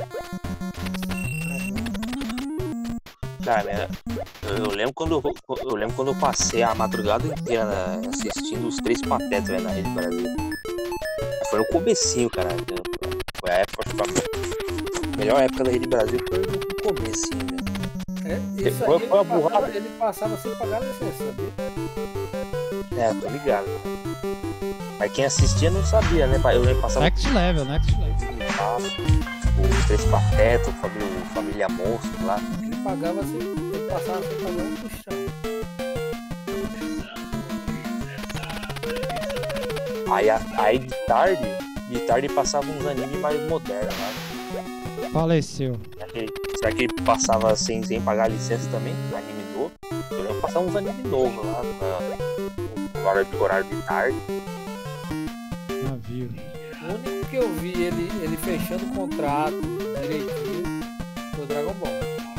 Cara, né, eu, eu lembro quando eu, eu lembro quando eu passei a madrugada inteira né, assistindo os Três Patetas velho, na Rede Brasil. Foi no comecinho, cara. Foi a época, acho que a melhor época da Rede Brasil foi no comecinho, né? É, isso Foi- aí foi uma ele, passava, burrada. ele passava sem pagar licença, sabia? É, tô ligado. Mas quem assistia não sabia, né? Eu lembro que passava Next level, next level. o Três Patetas, o Família, o Família Monstro lá. Ele pagava sem. Ele passava sem pagar um puxão. Aí, a- aí de tarde, de tarde passava uns animes mais modernos lá. Faleceu. Será que, será que ele passava sem, sem pagar licença também? Anime novo? Eu lembro que passava uns animes novos lá na, no horário de, horário de tarde. Navio. O único que eu vi ele, ele fechando o contrato direitinho foi o Dragon Ball.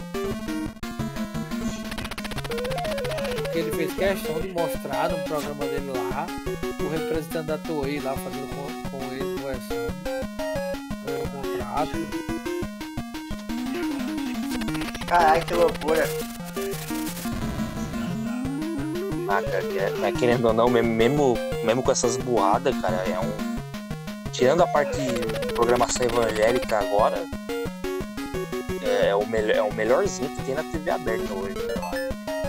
Porque ele fez questão de mostrar no programa dele lá o representante da Toei lá fazendo com, com ele conversando. Foi o contrato. Caralho, que loucura. Ah, cara, que é- mas querendo ou não, mesmo, mesmo, mesmo com essas burradas, cara, é um. Tirando a parte de programação evangélica agora, é o, melhor, é o melhorzinho que tem na T V aberta hoje, né?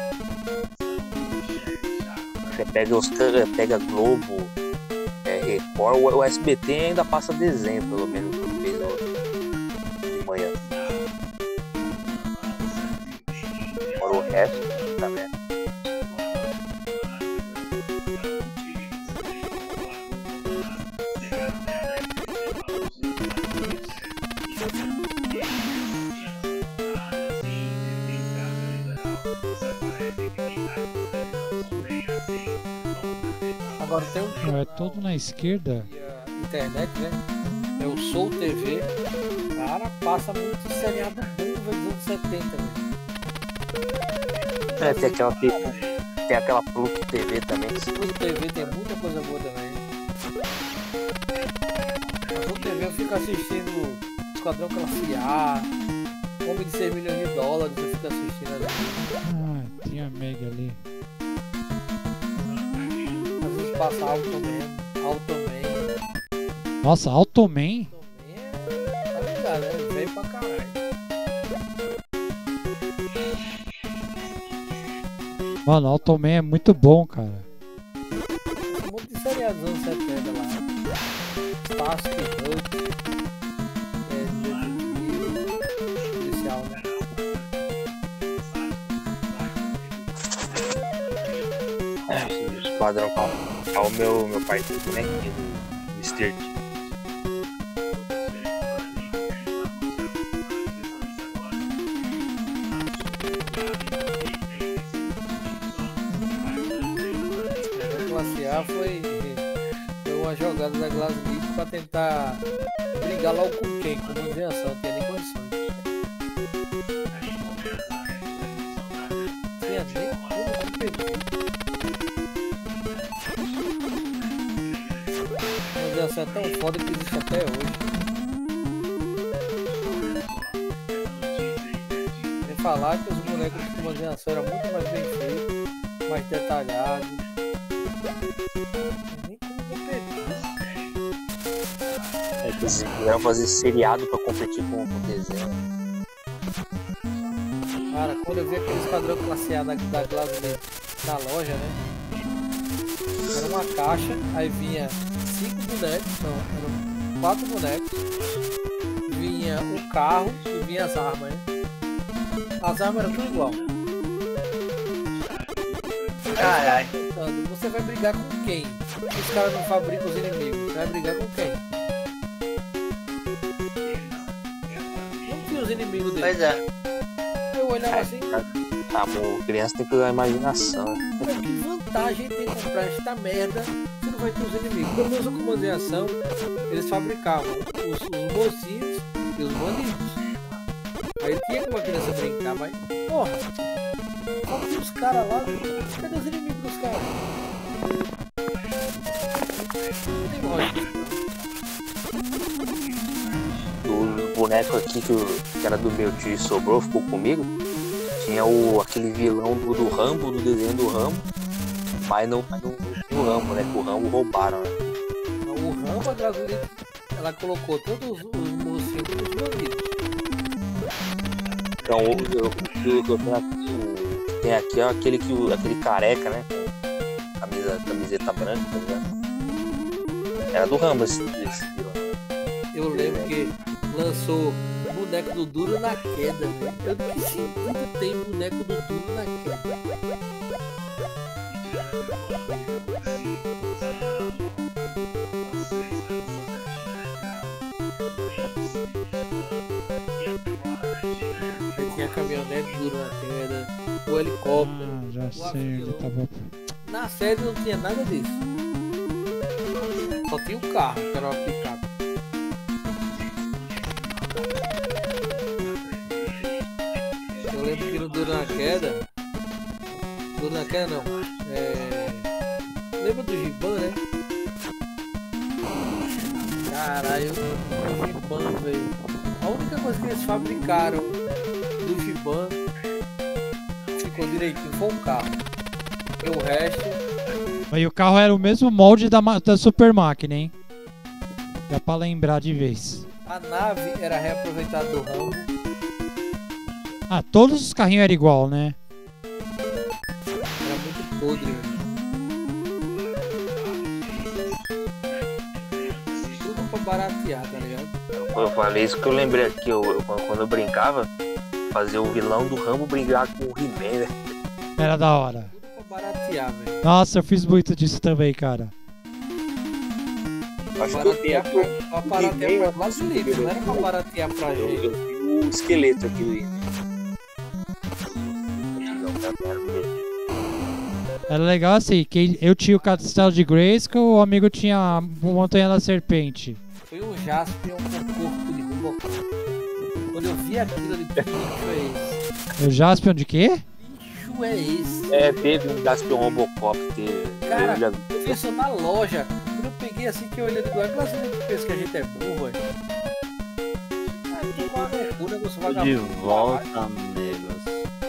Você pega os can- pega Globo, é, Record, o, o S B T ainda passa desenho, pelo menos, por vez ou outra, de manhã. Agora o resto, tá vendo? Agora tem um Não, é todo na esquerda. internet, né? É o Soul T V. Cara, passa muito seriado bom, velho, dos anos setenta, velho. É, tem aquela, T V, tem aquela Pluto T V também. Soul T V tem muita coisa boa também. A Soul T V eu fico assistindo Esquadrão Classe A, Homem de seis milhões de dólares, eu fico assistindo ali. Ah, tinha Mega ali. Às vezes passa Automan, Automan. Nossa, Automan? Tá ligado, né? Veio pra caralho. Mano, Automan é muito bom, cara. Um monte de seriados dos anos setenta lá. Fast Road. É, detetive, policial, né? É, o Esquadrão é o meu, meu partido, né? Do mister T. A Classe A foi, foi uma jogada da Glasgow pra tentar brigar logo com quem? Com a invenção, não tinha nem condições. Tinha nem como competir. A invenção é tão foda que existe até hoje. Sem falar que os bonecos de comandação eram muito mais bem feitos, mais detalhados. Nem como competir. É que eles vieram fazer seriado pra competir com o desenho. Cara, quando eu vi aquele Esquadrão Classe A da, da Glasgow na loja, né? Era uma caixa, aí vinha cinco bonecos, não, eram quatro bonecos. Vinha o carro e vinha as armas, né? As armas eram tudo igual. Caralho. Perguntando, você vai brigar com quem? Os caras não fabricam os inimigos. Você vai brigar com quem? Não tinha os inimigos dele. Pois é. Eu olhava assim, Ah, amor, criança tem que usar a imaginação. mas que vantagem tem comprar esta merda se não vai ter os inimigos? Pelo menos o comando em ação, eles fabricavam os, os mocinhos e os bandidos. Aí tinha como a criança brincar, mas porra, só que os caras lá, cadê os inimigos dos caras? Não tem lógica. boneco aqui que, eu, que era do meu tio e sobrou, ficou comigo. Tinha o, aquele vilão do, do Rambo, do desenho do Rambo. Mas não, mas não tinha o Rambo, né? Que o Rambo roubaram, né? O Rambo, a Glazolite, ela colocou todos os, os mocinhos nos bandidos. Então, o que eu, eu, eu tenho aqui, o, tem aqui é aquele, que, aquele careca, né? Camisa, camiseta branca, tá ligado? Era do Rambo esse, esse vilão. Eu lembro que lançou o boneco do Duro na Queda, né? Eu não sei se tem boneco do Duro na Queda. Aí tinha a caminhonete Duro na Queda, o helicóptero. Ah, já o sei onde avião. tava. Na série não tinha nada disso. Só tinha o carro, que era uma picape. Eu lembro que no Duro na Queda. Duro na Queda não. É... Lembra do Giban, né? Caralho, o Giban, velho. A única coisa que eles fabricaram do Giban ficou direitinho foi um carro. E o resto. E o carro era o mesmo molde da, ma- da Super Máquina, hein? Dá pra lembrar de vez. A nave era reaproveitada do Rambo. Ah, todos os carrinhos eram igual, né? Era muito podre, velho. Tudo pra baratear, tá ligado? Eu falei isso que eu lembrei aqui, eu, eu- quando eu brincava, fazer o vilão do Rambo brigar com o He-Man, né? Era da hora. Tudo pra baratear, velho. Nossa, eu fiz muito disso também, cara. Acho que eu tenho Baratear aqui pra, pra baratear pra Glass Livre, não era pra baratear pra eu, gente. eu tenho o esqueleto aqui do He-Man. Era legal assim, que eu tinha o Castelo de Grayskull, o amigo tinha a Montanha da Serpente. Foi um Jaspion com corpo de Robocop. Quando eu vi aquilo ali, que bicho é esse? O Jaspion de quê? Que bicho é esse? É, teve um Jaspion Robocop, teve. Cara, eu já... eu vi isso na loja. Quando eu peguei assim que eu olhei do lado, Glass Livre pensa que a gente é burro, velho. Aí tem uma loucura, negócio De vagabundo. volta, amigos.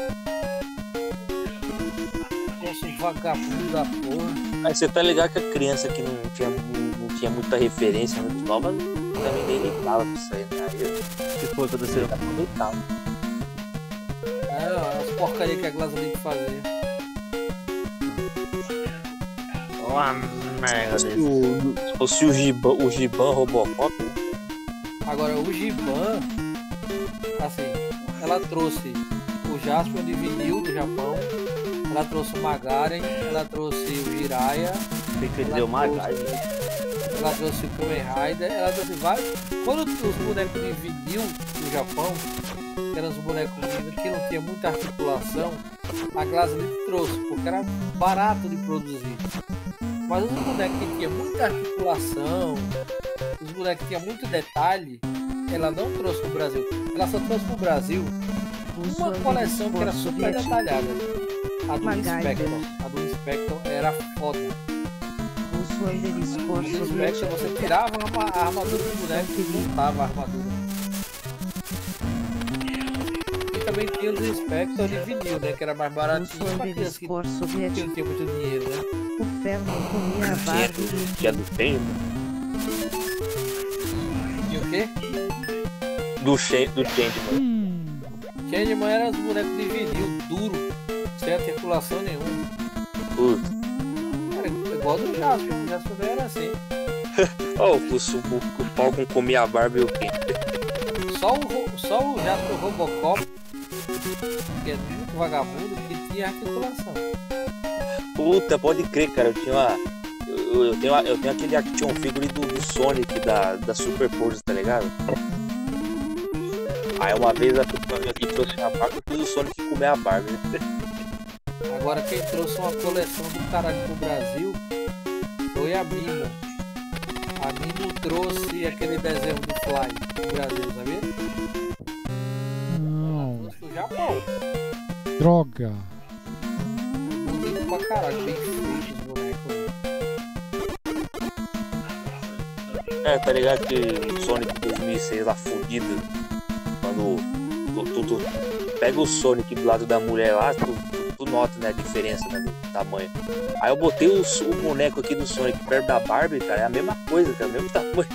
Negócio vagabundo da porra. Aí você tá ligado que a criança que não tinha, não tinha muita referência muito nova também nem ligava pra isso aí, né? Aí eu- O que foi que aconteceu? aproveitava. É, as porcarias que a Glass Livre fazia. Uma merda Se desse. o, se fosse o Giban, o Giban Robocop, né? Agora, o Giban, assim, ela trouxe o Jaspion de vinil do Japão, ela trouxe o Magaren, ela trouxe o Jiraiya, Tem que ela dizer o trouxe- Magai. ela trouxe o Kamen Rider, ela trouxe vários. Quando os bonecos de vinil do Japão, que eram os bonecos que não tinha muita articulação, a Glass Livre trouxe, porque era barato de produzir. Mas os bonecos que tinha muita articulação, os bonecos que tinha muito detalhe, ela não trouxe pro Brasil. Ela só trouxe pro Brasil uma coleção que era super detalhada. A do Inspector. A do Inspector era foda. O Wander No Sport Inspector você tirava a arma- a armadura do boneco e montava a armadura. E também tinha os Inspector de vinil, né? Que era mais baratinho pra Wander criança que Sport que não soviético. tinha muito dinheiro, né? O Ferno comia a Tinha, Barbie. tinha do Shen, E o quê? do Shen, do Changeman. Hum, Changeman era os bonecos de vinil, duro, sem articulação nenhuma. Puta. Era igual do Jaspion, o Jaspion também era assim. Ó, o, o, o Falcon comia a Barbie e o quê? Só o, Ro- só o Jaspion Robocop, que é muito vagabundo, que tinha articulação. Puta, pode crer, cara. Eu tinha uma. Eu, eu, tenho, uma- eu tenho aquele action figure do, do Sonic da, da Super Force, tá ligado? Aí uma vez a pessoa veio aqui e trouxe a Barbie, eu fiz o Sonic comer a Barbie, né? Agora quem trouxe uma coleção do caralho pro Brasil foi a Mimo. A Mimo trouxe aquele desenho do Fly pro Brasil, sabia? não. Trouxe do Japão. Droga. Bonito pra caralho, bem feito os bonecos. É, tá ligado que o Sonic dois mil e seis lá fudido, quando tu, tu, tu pega o Sonic do lado da mulher lá, tu, tu, tu nota, né, a diferença, né, do tamanho. Aí eu botei o, o boneco aqui do Sonic perto da Barbie, cara, é a mesma coisa, cara, é o mesmo tamanho.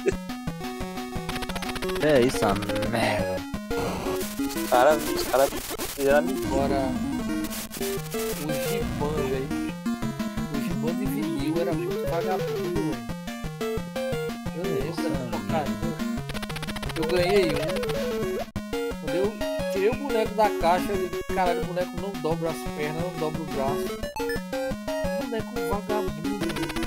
É isso, a merda. Os caras os cara fizeram a mentira. Agora, o Giban, velho. O Giban de vinil era muito vagabundo, velho. Eu lembro, era porcaria. Eu ganhei um. Quando eu tirei o boneco da caixa, eu disse, caralho, o boneco não dobra as pernas, não dobra o braço. O boneco vagabundo, velho.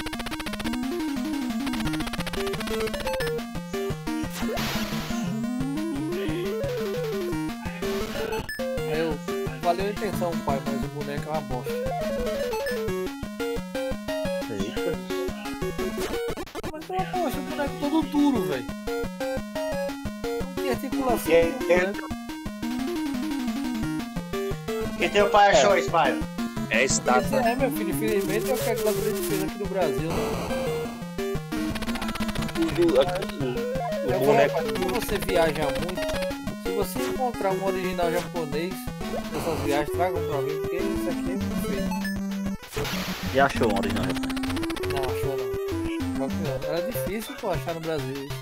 Aí eu, valeu a intenção, pai, mas o boneco é uma bosta. Eita. Mas é uma bosta, o boneco todo duro, velho. Não tem articulação. E, e teu pai achou isso, pai? É estátua. É, meu filho, infelizmente é o que a Gladiador fez aqui no Brasil, né? Tudo aqui, o, o Eu boneco. vou, quando você viaja muito, se você encontrar um original japonês nessas viagens, tragam pra mim, porque isso aqui é perfeito. Já achou um original? Não, achou não. Claro que não. Era difícil tu achar no Brasil isso.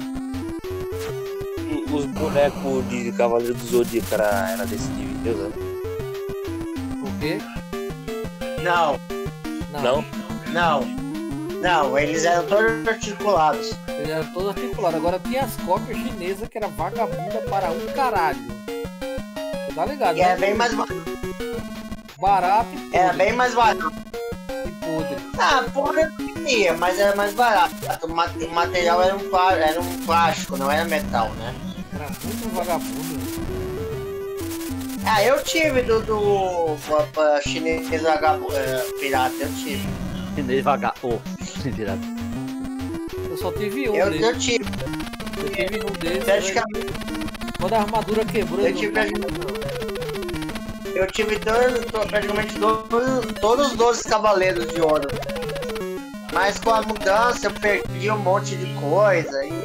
Os bonecos de Cavaleiro do Zodíaco era, era desse nível, Deus, né? Por quê? Não, Não? não, não, eles eram todos articulados. Eles eram todos articulados. Agora tinha as cópias chinesas que era vagabunda para um caralho. Você tá ligado? E era né? bem mais barato. Barato e podre. Era bem mais barato. E podre. Ah, podre não tinha, mas era mais barato. O ma- o material era um, pá- era um plástico, não era metal, né? Era muito vagabundo. Ah, eu tive do, do pra, pra chinês vagabundo, é, pirata, eu tive. Chinês vagar. Ô, virado. Eu só tive um Eu, deles. eu tive. Eu tive um deles. Praticamente, Quando a armadura quebrou, eu ele tive, não- praticamente, eu tive dois, to- praticamente dois, todos os doze cavaleiros de ouro. Mas com a mudança eu perdi um monte de coisa e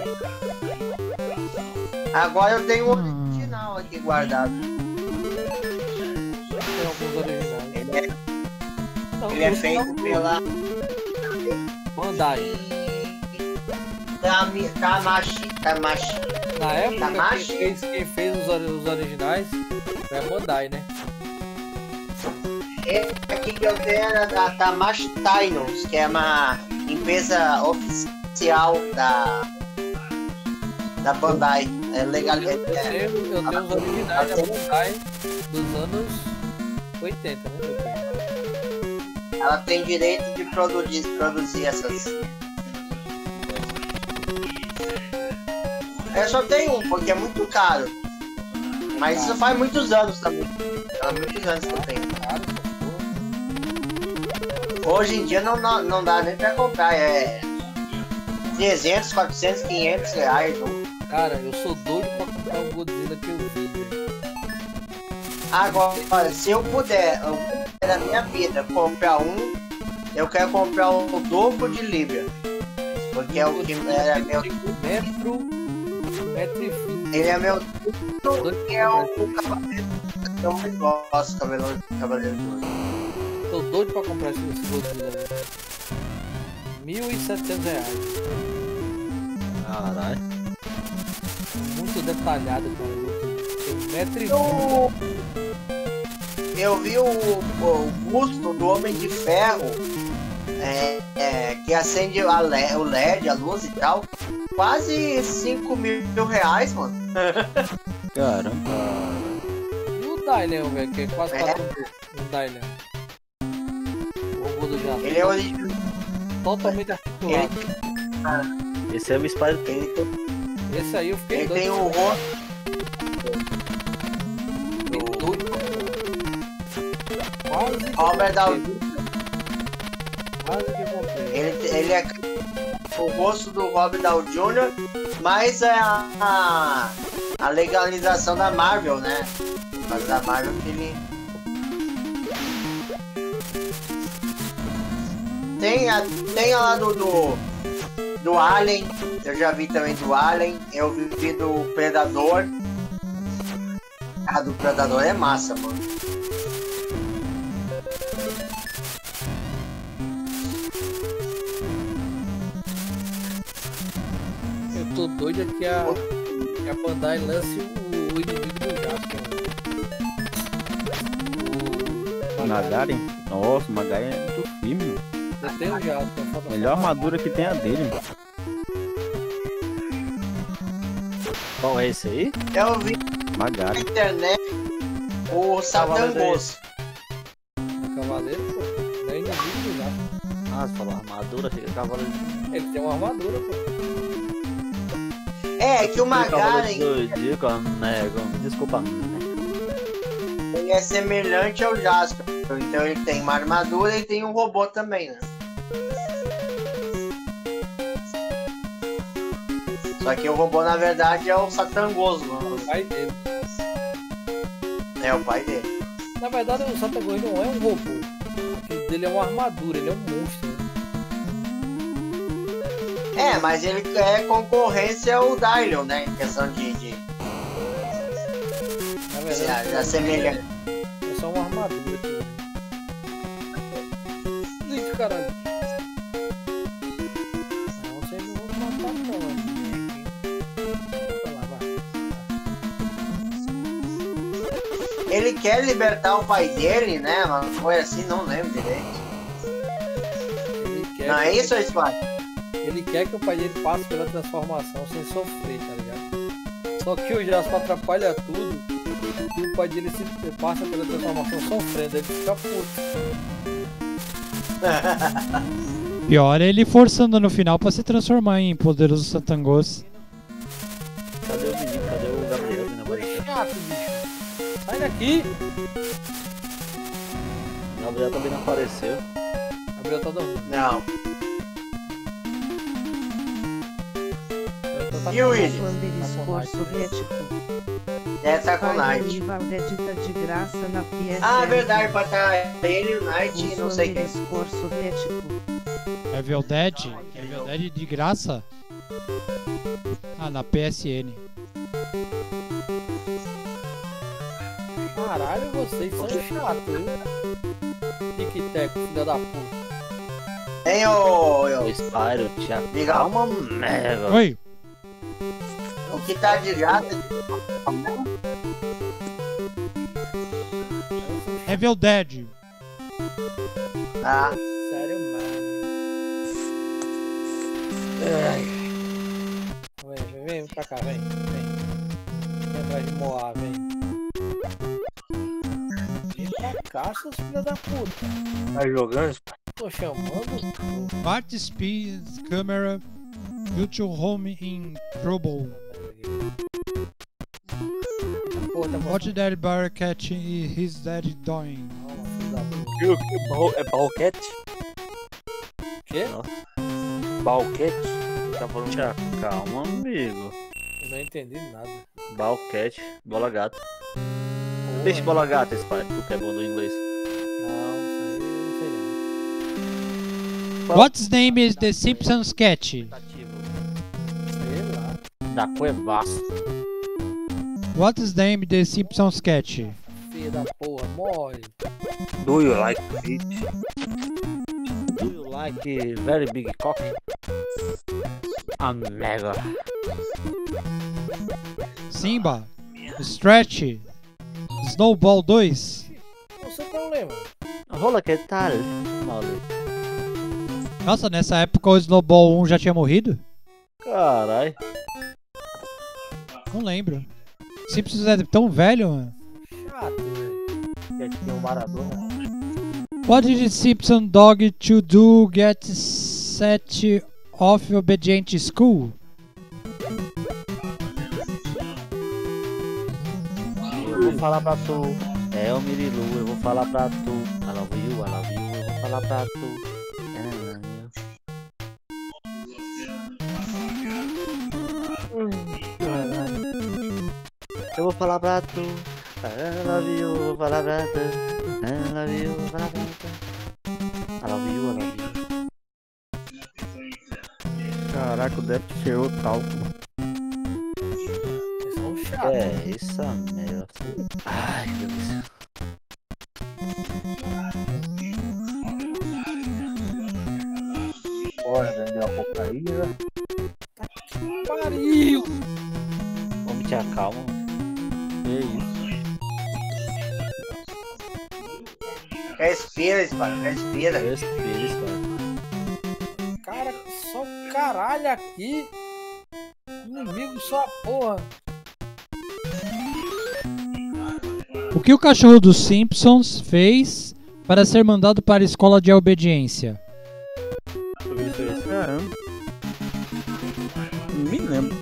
agora eu tenho o original aqui guardado. tem alguns originais. Ele é, Não, ele é esse feito não. pela Bandai. Tami- Tamashi. Tamashi. Na época, Tamashi? quem fez, quem fez os, ori- os originais foi a Bandai, né? Esse aqui que eu tenho era da Tamashi Tainos, que é uma empresa oficial da, da Bandai. É legal. Eu tenho, eu tenho os originais da Bandai dos anos oitenta, né? Eu tenho. Ela tem direito de produzir, produzir essas. Eu só tenho um, porque é muito caro. Mas isso faz muitos anos também. Faz muitos anos que eu tenho. Hoje em dia não, não, não dá nem pra comprar. É trezentos, quatrocentos, quinhentos reais. Não. Cara, eu sou doido pra comprar o Godzilla que eu vi, velho. Agora, se eu puder, eu puder na minha vida comprar um, eu quero comprar o dobro de Libra. Porque é o que era meu. Metro, um metro e vinte. Ele é meu. Que é o, o cavaleiro. Eu mais gosto, cavaleiro, cavaleiro de ouro. Tô doido pra comprar esse, esse Godzilla, velho. mil e setecentos reais. Caralho. Muito detalhado, cara. Tem um metro e Eu, vinte. eu vi o, o busto do Homem de Ferro, é, é, que acende a L E D, o L E D, a luz e tal. Quase cinco mil reais, mano. Caramba. E o Dylion, velho, que é quase É. quatro mil. O Dylion. O robô do Japão. Ele é original. Totalmente articulado. Esse é o Spider. Ele, Esse aí eu fiquei ele doido. tem o rosto. Fiquei doido pra comprar. Quase que Robert Downey. Quase que eu comprei. Ele, ele é o rosto do Robert Downey júnior, mas é a, a, a legalização da Marvel, né? Por causa da Marvel que ele. Tem a, tem a lá do, do, do Alien, eu já vi também do Alien, eu vi do Predador. A do Predador é massa, mano. Eu tô doido aqui a, que a Bandai lance o, o inimigo do Jasper. O Magaren? Nossa, o Magaren é muito firme, mano. Eu tenho o Jasper. falta Melhor armadura que tem é a dele, mano. Qual é esse aí? Eu vi Magaren. na internet o Satangos. Cavaleiro, pô. Não é inimigo do Jasper. Ah, você falou armadura, fica cavaleiro. Ele tem uma armadura, pô. É, que o Magaren, Digo, nego, desculpa. ele é semelhante ao Jasper. Então ele tem uma armadura e tem um robô também, né? Só que o robô na verdade é o Satangos, mano. O pai dele. É o pai dele. Na verdade o Satangos não é um robô. Aquele dele é uma armadura, ele é um monstro. Né? É, mas ele é concorrência ao Dylion, né? Em questão de. de... Na verdade, já semelhante. É só uma armadura. Lindo, caralho. Não, vocês não vão matar, não. Vai lá, vai. Ele quer libertar o pai dele, né? Mas foi assim, não lembro direito. Ele quer Não é que- isso, Squad? Ele quer que o pai dele passe pela transformação sem sofrer, tá ligado? Só que o Jasper atrapalha tudo e o pai dele se passa pela transformação sofrendo, ele fica puto. Pior é ele forçando no final pra se transformar em poderoso Satangos. Cadê o menino? Cadê o Gabriel? Né, Foi chato, bicho. Sai daqui! O Gabriel também não apareceu. Gabriel tá dormindo. Não. Tá E o com William? Banderiscor soviético. É, tá com o Pai Knight. do Valdedita de graça na P S N. Ah, é verdade, pra estar ele, o Knight e não sei quem. Banderiscor soviético. Evil Dead? Evil Dead de graça? Ah, na P S N. Caralho, vocês são chatos, viu? Tic-tac, filha da puta. Hein, ô... O Spyro, tia. Diga. Calma, merda. Oi. O que tá de graça... Evil Dead. Ah, Sério, mano. Vem, vem, vem pra cá, vem. Vem. Vem atrás de Moá, vem. Vem pra cá, seus filha da puta. Tá jogando? Tô chamando. Bart Speed Camera Virtual Home in Trouble. Porra, Watch Daddy Barcat e His Daddy Doing. Viu que é Balquete? Quê? Balquete? Tá falando, tia. Calma, amigo. Eu não entendi nada. Balquete, bola gato. Deixa bola gata, Spyro, tu que é bom do inglês. Não, isso aí eu não sei não. What's name is the Simpsons sketch? Sei lá. Da Cuevaço. What's name the Simpsons sketch? Filha da porra, morre. Do you like it? Do you like very big cock? A mega. Simba, Stretch, Snowball dois. Qual o seu problema? Rola que tal? Mole. Nossa, nessa época o Snowball um já tinha morrido? Carai. Não lembro. Simpsons é tão velho, mano. Chato, velho. Já tinha um Maradona. What did the Simpson dog to do get set off obedient school? Eu vou falar pra tu. É o Mirilu, eu vou falar pra tu. I love you, I love you, eu vou falar pra tu. Eu vou falar pra tu. I love you, eu vou falar pra tu. I love you, eu vou falar pra tu. I love you, I love you. Caralho, Death cheirou tal. É, essa merda. Ai, meu Deus. Bora vender a cocaína. Pariu! Vamos te acalma. Que isso? Respira, Espada, respira. Respira, Espada. Cara, só caralho aqui. Inimigo só a porra. O que o cachorro dos Simpsons fez para ser mandado para a escola de obediência? Caramba. Não me lembro.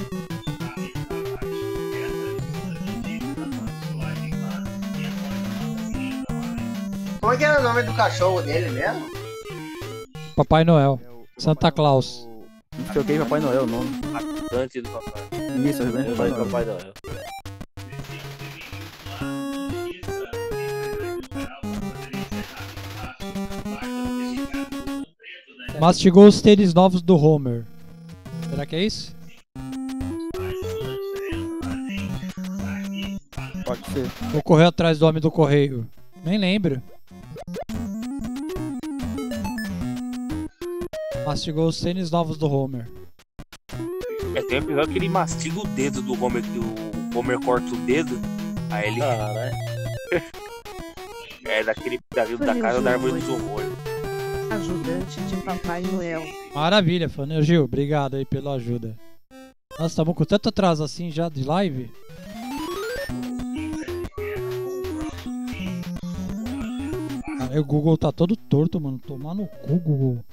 Como é que era o nome do cachorro dele mesmo? Papai Noel. Santa Claus. Joguei Papai Noel o nome. Ajudante do papai. Isso, ajudante do Papai, Papai papai Noel. Noel. Mastigou os tênis novos do Homer. Será que é isso? Pode ser. Vou correr atrás do homem do correio. Nem lembro. Mastigou os tênis novos do Homer. É, tem um episódio que ele mastiga o dedo do Homer, que o Homer corta o dedo, aí ele... Caralho. É daquele da, da casa da árvore dos horrores. Ajudante de Papai Noel. Maravilha, Fanel Gil. Obrigado aí pela ajuda. Nossa, estamos com tanto atraso assim já de live. Cara, o Google tá todo torto, mano. Tomar no cu, Google.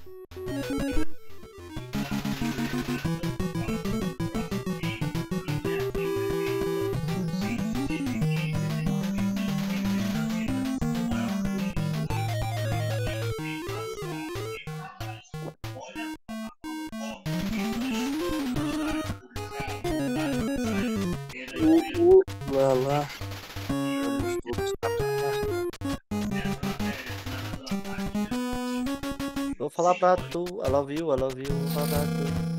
Uh, uh, lá, lá. Vamos todos Vou falar pra tu. I love you, I love you. Vou falar pra tu.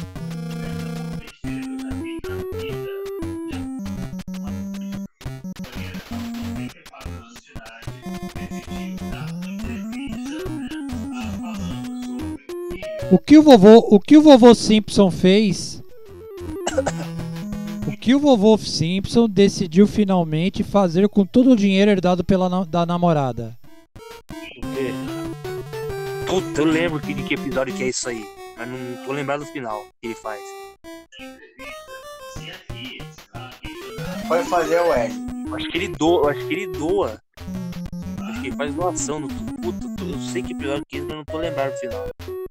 O que o vovô, o que o vovô Simpson fez? O que o vovô Simpson decidiu finalmente fazer com todo o dinheiro herdado pela na- da namorada? O quê? Puta, eu lembro que, de que episódio que é isso aí. Mas não tô lembrado do final que ele faz. Foi fazer o L. Acho que ele doa, acho que ele doa. Acho que ele faz doação no puta. Eu sei que episódio que é, mas eu não tô lembrado do final.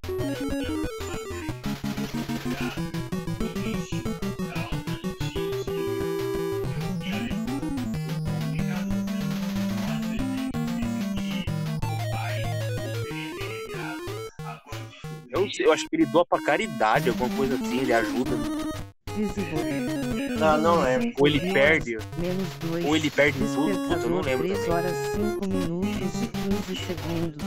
Eu, sei, eu acho que ele doa pra caridade, alguma coisa assim, ele ajuda. Não, não lembro. Ou ele perde. Menos dois. Ou ele perde tudo, puta, eu não lembro três também. horas cinco minutos e quinze segundos.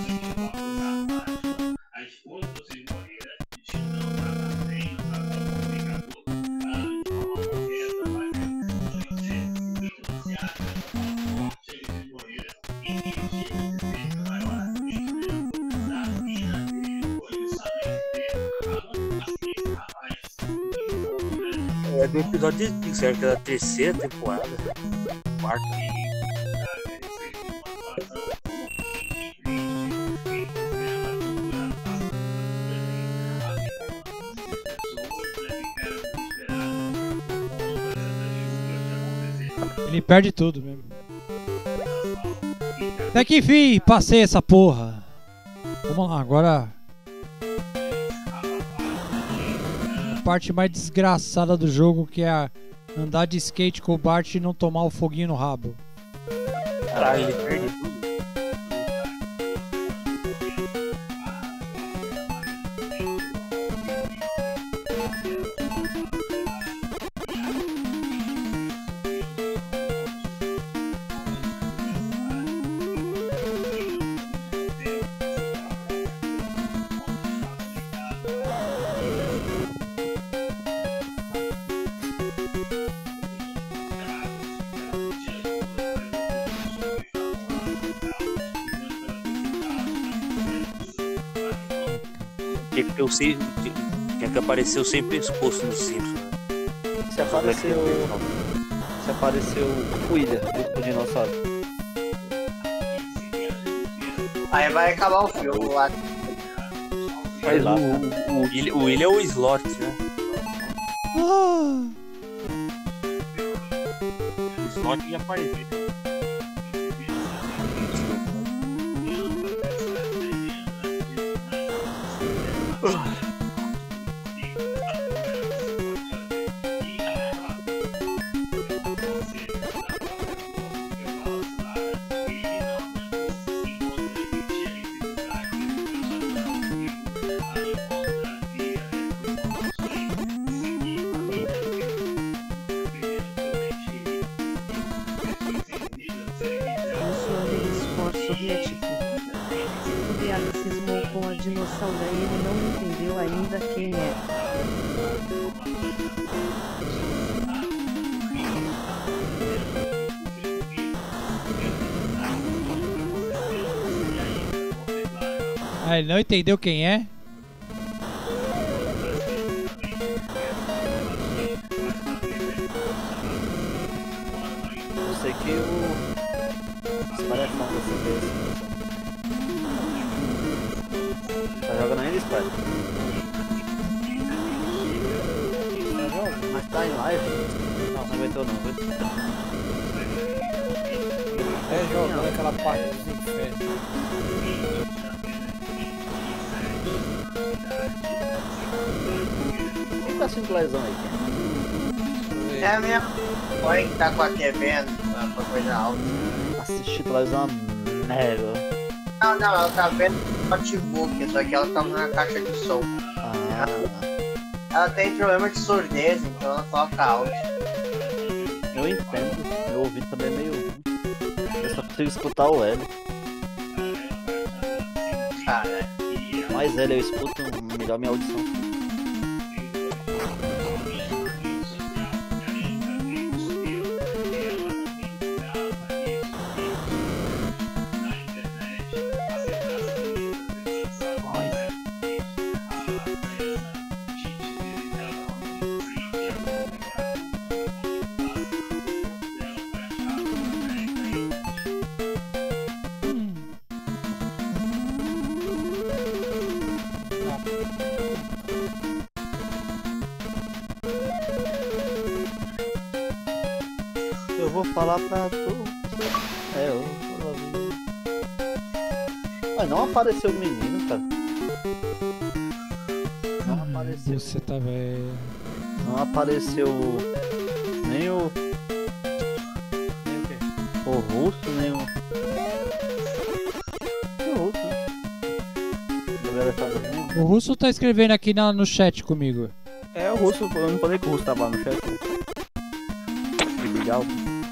É do episódio de certo, que é da terceira temporada. Quarta. Ele perde tudo mesmo. Até que enfim, passei essa porra. Vamos lá, agora. A parte mais desgraçada do jogo, que é a andar de skate com o Bart e não tomar o foguinho no rabo. Caralho, ele perde tudo. Tinha que ter o sem. Tinha que aparecer o sem pescoço no Simpsons, né? Se apareceu. Se apareceu o William, o dinossauro. Aí vai acabar o filme lá. Sei lá. O, o, William- o William é o slot, né? Ah, O slot ia aparecer. Russo underscore soviético. O Bialy cismou com a dinossauro e ele não entendeu ainda quem é. ah, ele não entendeu quem é? Eu sei que o. Esse cara é fã desse desse. Tá jogando ainda, Spider? Mas tá em live? Não, não aguentou não, viu? É jogando aquela parte dos infernos. Quem tá assistindo televisão aí? É a minha mãe que tá com a T V com a coisa alta. Assistir televisão é uma merda. Não, não, ela tá vendo no notebook, só que ela tá na caixa de som. Ah, Ela tem problema de surdez, então ela coloca alto. eu entendo. Meu ouvido também é meio ruim. Eu só consigo escutar o L. Cara, Mais L eu escuto, melhor minha audição. Eu vou falar pra tu. É, eu vou falar. Mas não apareceu o menino, cara. Não apareceu. Você tá velho. Não apareceu nem o. Nem o quê? O russo, nem o. Nem o russo, né? A galera tá dormindo. O Russo tá escrevendo aqui na, no chat comigo. É, o Russo, eu não falei que o Russo tava no chat. Que legal.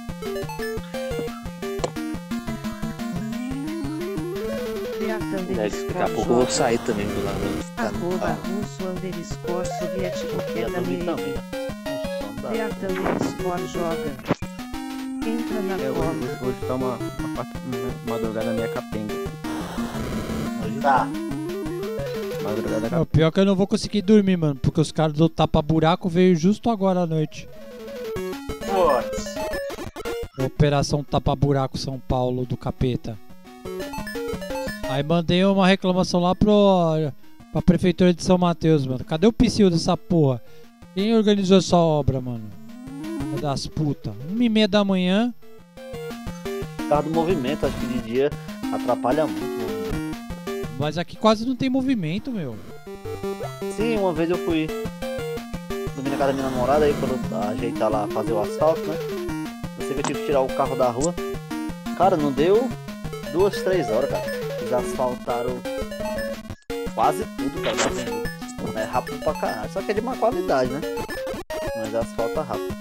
Daqui a pouco eu vou sair também do lado. Arroba russo underscore soviético queda meio. Beata underscore joga. Entra na É, cola. hoje, hoje tá uma, uma, parte- uma madrugada minha capenga. tá. Madrugada É, o pior é que eu não vou conseguir dormir, mano, porque os caras do tapa-buraco veio justo agora à noite. Putz. Operação Tapa-Buraco São Paulo do capeta. Aí mandei uma reclamação lá pro, pra prefeitura de São Mateus, mano. Cadê o psiu dessa porra? Quem organizou essa obra, mano? Filha das putas. Uma e meia da manhã. Por causa do movimento, acho que de dia atrapalha muito o movimento. Mas aqui quase não tem movimento, meu. Sim, uma vez eu fui dormir na casa da minha namorada, aí quando eu ajeitar lá, fazer o asfalto, né? Eu sei que eu tive que tirar o carro da rua. Cara, não deu duas, três horas, cara. Eles asfaltaram quase tudo, cara. É rápido pra caralho. Só que é de má qualidade, né? Mas asfalta rápido.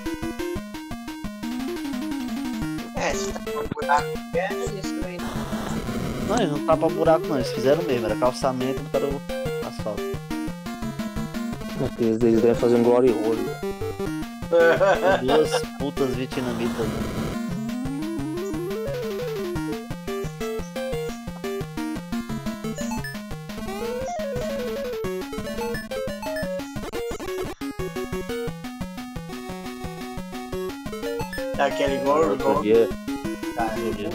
É, se tá com um buraco, é isso aí. Não, eles não tapa buraco não, eles fizeram mesmo, era calçamento para o asfalto. Eles, eles devem fazer um glory hole. Duas putas vietnamitas, né? Daquele gol, Outro gol. dia. Tá, Outro dia,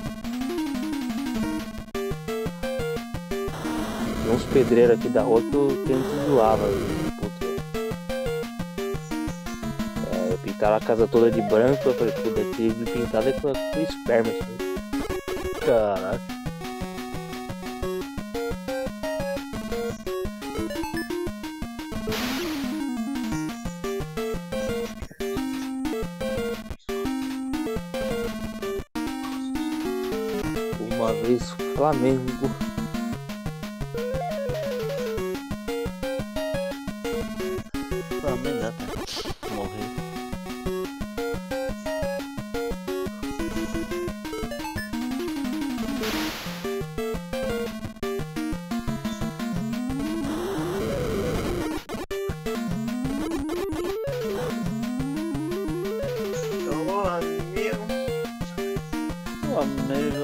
Tinha uns pedreiros aqui da rua que eu que a gente zoava. Puta. É, pintaram a casa toda de branco, eu falei, pô, daqui de pintada é com, com esperma. Assim. Caraca. Uma vez Flamengo. Flamengo, né? Morreu. Porra, meu. Flamengo.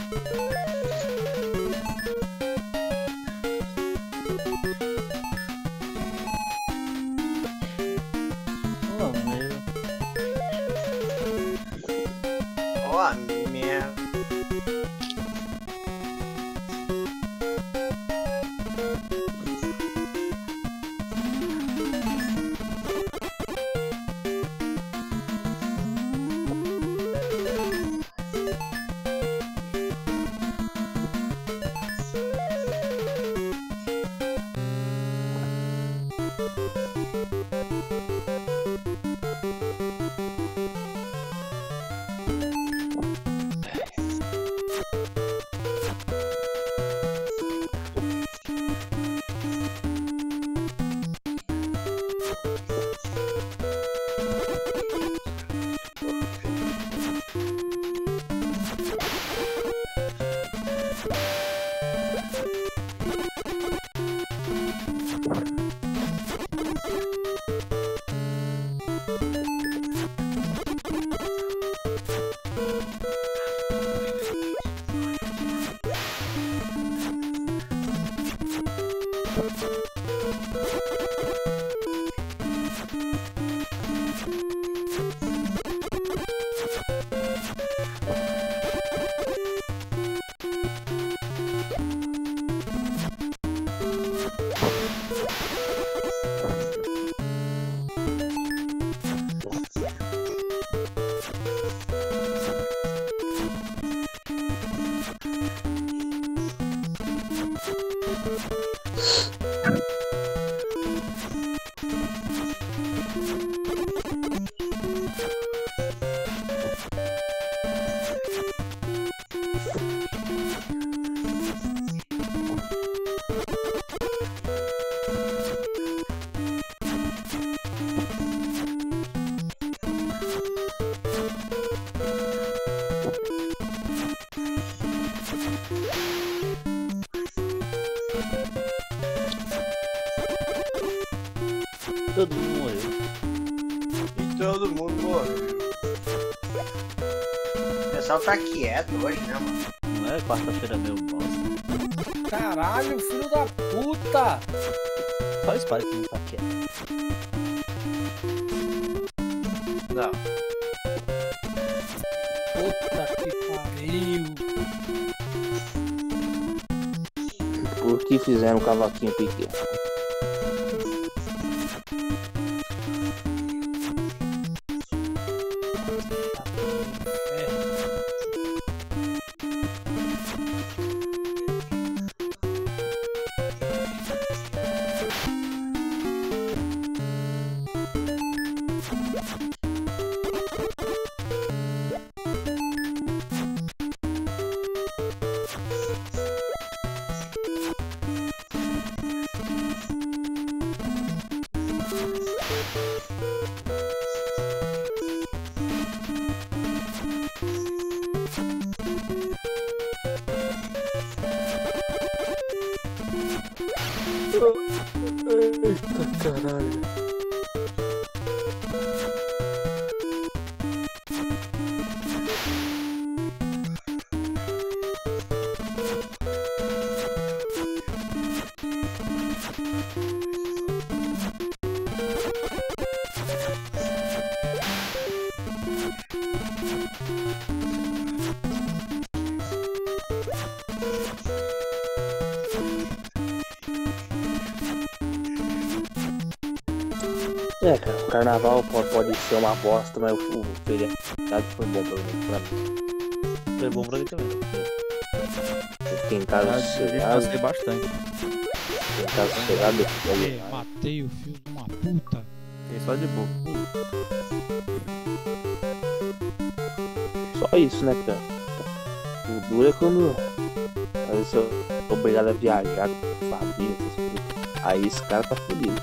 Flamengo. Ó, minha. Todo mundo morreu. E todo mundo morreu. O pessoal tá quieto hoje, né, mano? Não é quarta-feira meu bosta. Caralho, filho da puta! Só o Spike que não tá quieto. Não. Puta que pariu! Por que fizeram um cavaquinho pequeno? Eita caralho. É, cara, o carnaval pode, pode ser uma bosta, mas o, o feriado foi bom pra mim. Pra mim. Foi bom pra mim também. Eu fiquei em casa sossegado. Gostei bastante. Fiquei em casa sossegado. É, matei o filho de uma puta. Fiquei só de boa. Só isso, né, cara? O duro é quando às vezes eu sou obrigado a viajar com família, essas coisas. Aí esse cara tá feliz.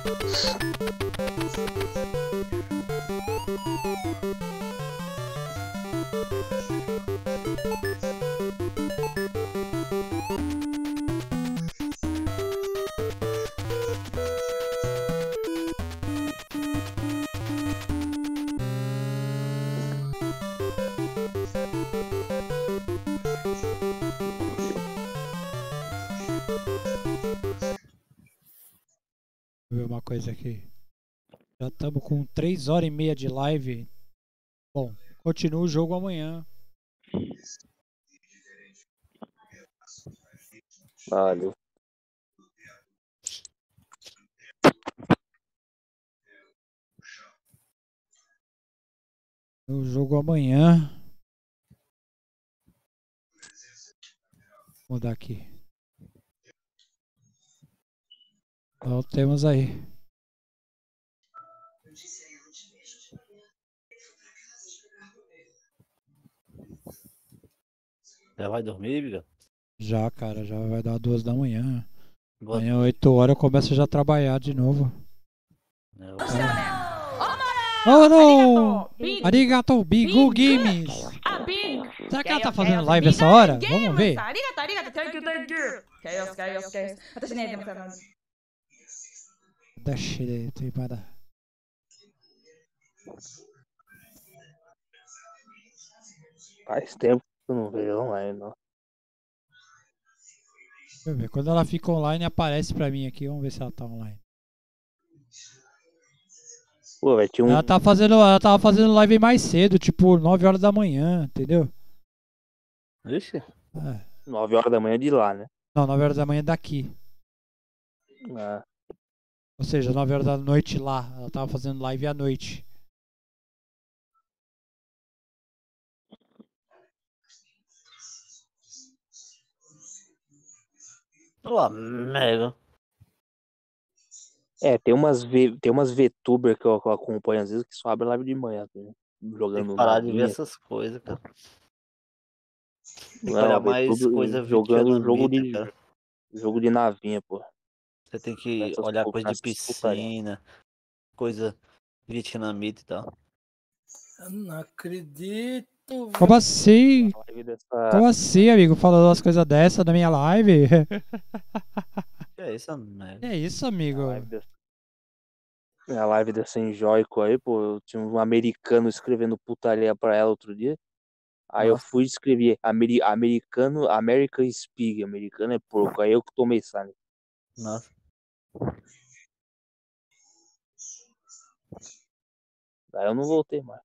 Ver uma coisa aqui. Já estamos com três horas e meia de live. Bom, continua o jogo amanhã. Valeu. O jogo amanhã. Vou mudar aqui. Então temos aí. Já vai dormir, biga? Já, cara, já vai dar duas da manhã. Boa Amanhã, oito horas, eu começo já a trabalhar de novo. É, Oh, não! Arigato, Bigu Games! Será que ela tá fazendo live essa hora? Vamos ver. Deixa ele ter para. Faz tempo que eu não vejo online, não. Deixa eu ver. Quando ela fica online, aparece pra mim aqui. Vamos ver se ela tá online. Pô, vai ter um... Ela tá fazendo, ela tava fazendo live mais cedo, tipo nove horas da manhã, entendeu? Ixi. É. nove horas da manhã de lá, né? Não, nove horas da manhã daqui. Ah. Ou seja, nove horas da noite lá. Ela tava fazendo live à noite. Ó, mega. É, tem umas, v... tem umas VTuber que eu, que eu acompanho às vezes que só abre live de manhã, né? Jogando. Tem que parar de ver navinha. essas coisas, cara. Tem que Não, olhar mais VTuber coisa jogando jogo de, cara. jogo de navinha, pô. Você tem que Essas olhar pu- coisa de essas putaria. piscina, coisa vietnamita e tal. Eu não acredito. velho. Como assim? Live dessa- Como assim, amigo? Falando umas coisas dessa na minha live? Que é isso, merda? É isso, amigo. A live dessa, a live dessa Enjoico aí, pô, eu tinha um americano escrevendo putaria pra ela outro dia. Aí eu Nossa. fui escrever ameri americano, American Speak, americano é porco. Aí eu que tomei sangue. Nossa. Aí eu não voltei mais.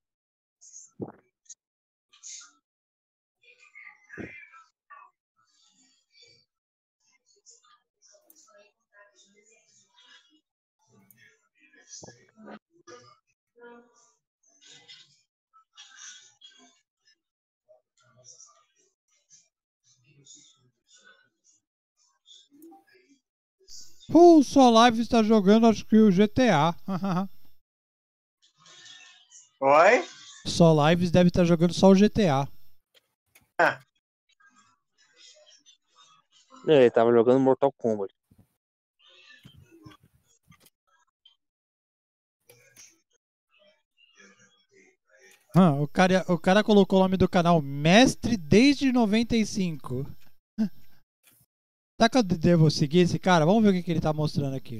Pô, o sua live está jogando, acho que o G T A. Oi? Só Lives deve estar jogando só o G T A. Ah, É, ele tava jogando Mortal Kombat. Ah, o, cara, o cara colocou o nome do canal Mestre desde noventa e cinco. Será que eu devo seguir esse cara? Vamos ver o que, que ele tá mostrando aqui.